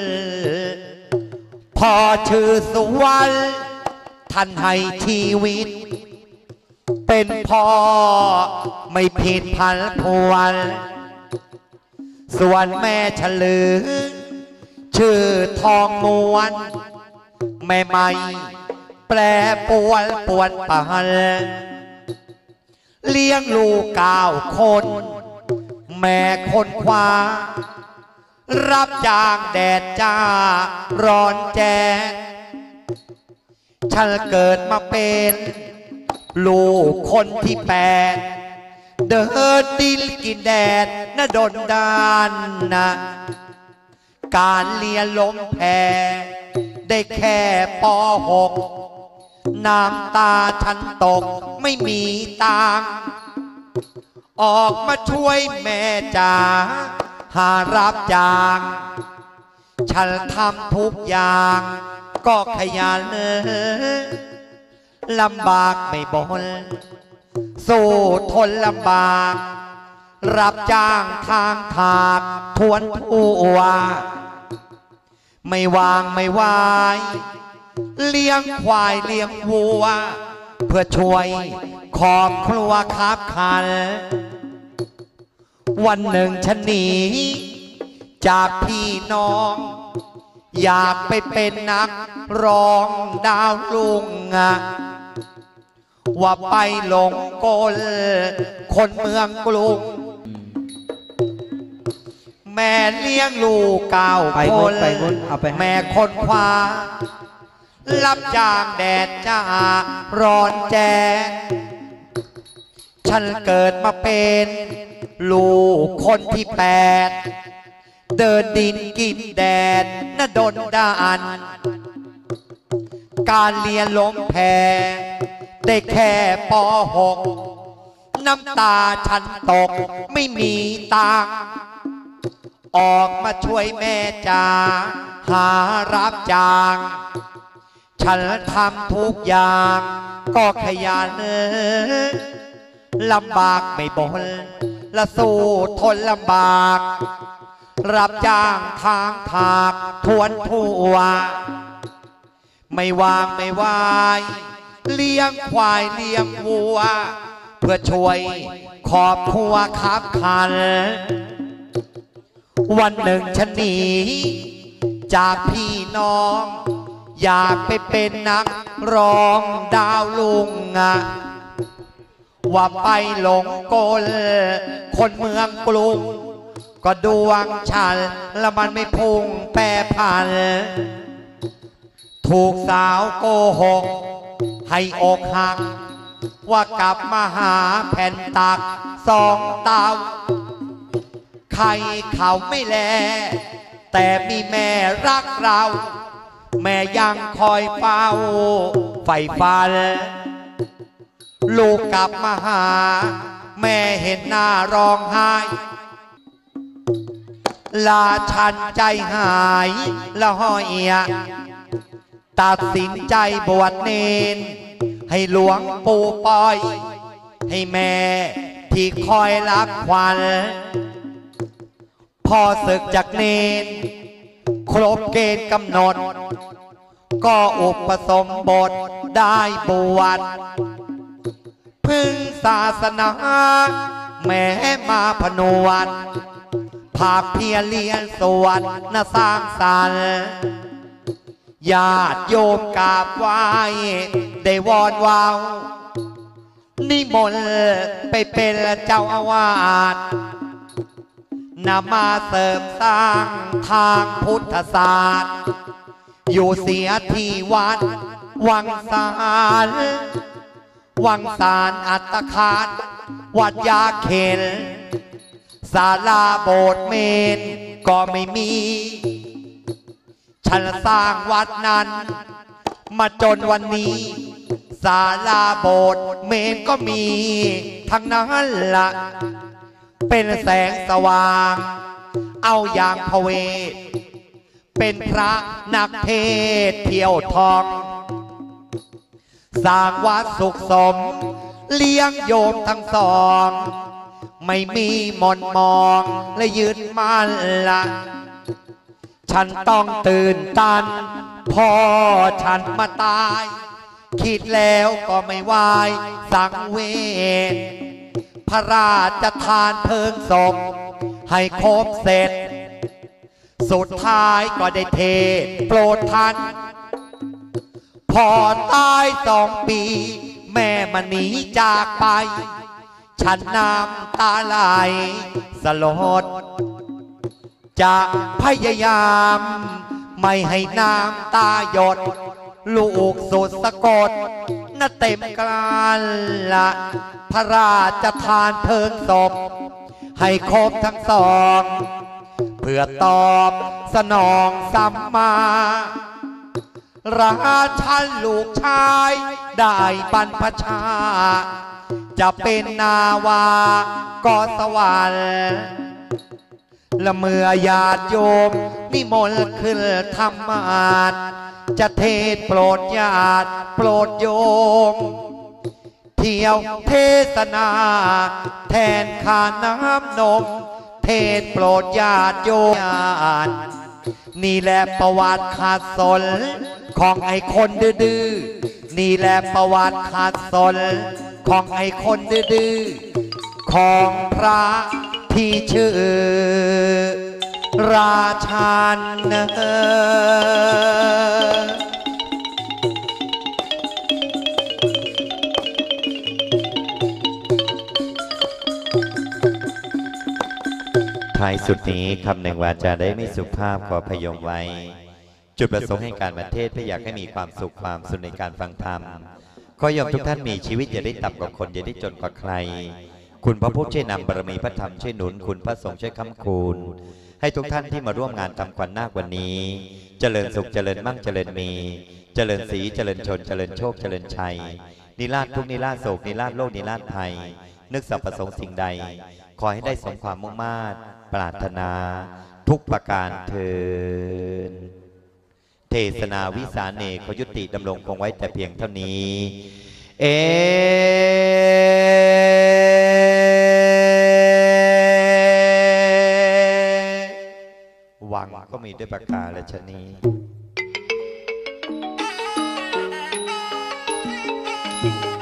พอชื่อสุวรรณท่านให้ชีวิตเป็นพ่อไม่ผิดพันพวนส่วนแม่ฉลือชื่อทองม้วนแม่ไม่แปรปวนปันเลี้ยงลูก9 คนแม่คนคว้ารับจ้างแดดจ้าร้อนแจ้งฉันเกิดมาเป็นลูกคนที่8เดินดินกินแดดน่ะดนดานนะการเรียนล้มแพ้ได้แค่ป.6 น้ำตาฉันตกไม่มีตังค์ออกมาช่วยแม่จ๋าหารับจ้างฉันทำทุกอย่างก็ขยันลำบากไม่บ่นสู้ทนลำบากรับจ้างทางถากทวนทัวไม่วางไม่วายเลี้ยงควายเลี้ยงวัวเพื่อช่วยครอบครัวคับขันวันหนึ่งฉันหนีจากพี่น้องอยากไปเป็นนักร้องดาวลุงว่าไปหลงกลคนเมืองกรุงแม่เลี้ยงลูก9 คนแม่คนคว้ารับจ้างแดดจ้าร้อนแจ้งฉันเกิดมาเป็นลูกคนที่8เดินดินกินแดดน่ะดนดานการเรียนล้มแพ้ได้แค่ป.6 น้ำตาฉันตกไม่มีตังค์ออกมาช่วยแม่จ๋าหารับจ้างฉันทำทุกอย่างก็ขยันลำบากไม่บ่นและสู้ทนลำบากรับจ้างทางถากทวนทัวไม่วางไม่วายเลี้ยงควายเลี้ยงวัวเพื่อช่วยครอบครัวคับขันวันหนึ่งฉันหนีจากพี่น้องอยากไปเป็นนักร้องดาวลุงว่าไปหลงกลคนเมืองกรุงก็ดวงฉันแล้วมันไม่พุ่งแปรผันถูกสาวโกหกให้อกหักว่ากลับมาหาแผ่นตัก2 เตาใครเขาไม่แลแต่มีแม่รักเราแม่ยังคอยเฝ้าไฟฟันลูกกลับมาหาแม่เห็นหน้าร้องไห้ลาฉันใจหายละห้อยตัดสินใจบวชเนนให้หลวงปู่ปอยให้แม่ที่คอยรักขวัญพอศึกจากเนนครบเกณฑ์กำหนดก็อุปสมบทได้บวชพึ่งศาสนาแม่มาผนวดภาคเพียรเรียนสวดน่ะสร้างสรรค์ญาติโยมกราบไหว้ได้วอนวาวนิมนต์ไปเป็นเจ้าอาวาสนำมาเสริมสร้างทางพุทธศาสตร์อยู่เสียที่วัดวังสารอัตตคาดวัดยาเข็นศาลาโบสถ์เมนก็ไม่มี ฉันสร้างวัดนั้นมาจนวันนี้ศาลาโบสถ์เมนก็มีทั้งนั้นละเป็นแสงสว่างเอาอย่างพระเวทเป็นพระนักเทศเที่ยวทองสร้างวัดสุขสมเลี้ยงโยมทั้งสองไม่มีหม่นมองและยึดมั่นละฉันต้องตื่นตันพอฉันมาตายคิดแล้วก็ไม่ไหวสังเวชพระราชทานเพลิงศพให้ครบเสร็จสุดท้ายก็ได้เทศโปรดท่านพอตาย2 ปีแม่มันหนีจากไปฉันน้ำตาไหลสลดจะพยายามไม่ให้น้ำตาหยดลูกสุดสะกดน่ะเต็มกลานละพระราชทานเพลิงศพให้ครบทั้งสองเพื่อตอบสนองสัมมาราชันลูกชายได้บรรพชาจะเป็นนาวาก็สวรรค์และเมื่อญาติโยมนิมนต์ขึ้นธรรมาสจะเทศโปรดญาติโปรดโยมเที่ยวเทศนาแทนข้าน้ำนมเทศโปรดญาติโยมนี่แหละประวัติขาดสนของไอ้คนดื้อนี่แหละประวัติขาดสนของไอ้คนดื้อของพระที่ชื่อราชันท้ายสุดนี้คำหนึ่งวาจาได้ไม่สุภาพขอพยมไว้จุดประสงค์ให้การบันเทศเพื่ออยากให้มีความสุขความสุขในการฟังธรรมขอยอมทุกท่านมีชีวิตอย่าได้ต่ำกว่าคนอย่าได้จนกว่าใครคุณพระพุทธช่วยนำบารมีพระธรรมช่วยหนุนคุณพระสงฆ์ช่วยค้ำคูณให้ทุกท่านที่มาร่วมงานทำขวัญนาควันนี้เจริญสุขเจริญมั่งเจริญมีเจริญศรีเจริญชนเจริญโชคเจริญชัยนิราชทุกนิราชโศกนิราชโลกนิราชภัยนึกสรรพประสงค์สิ่งใดขอให้ได้สมความมุ่งมา่ปรารถนาทุกประการเถิดเทศนาวิสาเนขอยุติดำรงคงไว้แต่เพียงเท่านี้หวังก็มีด้วยประการและชนี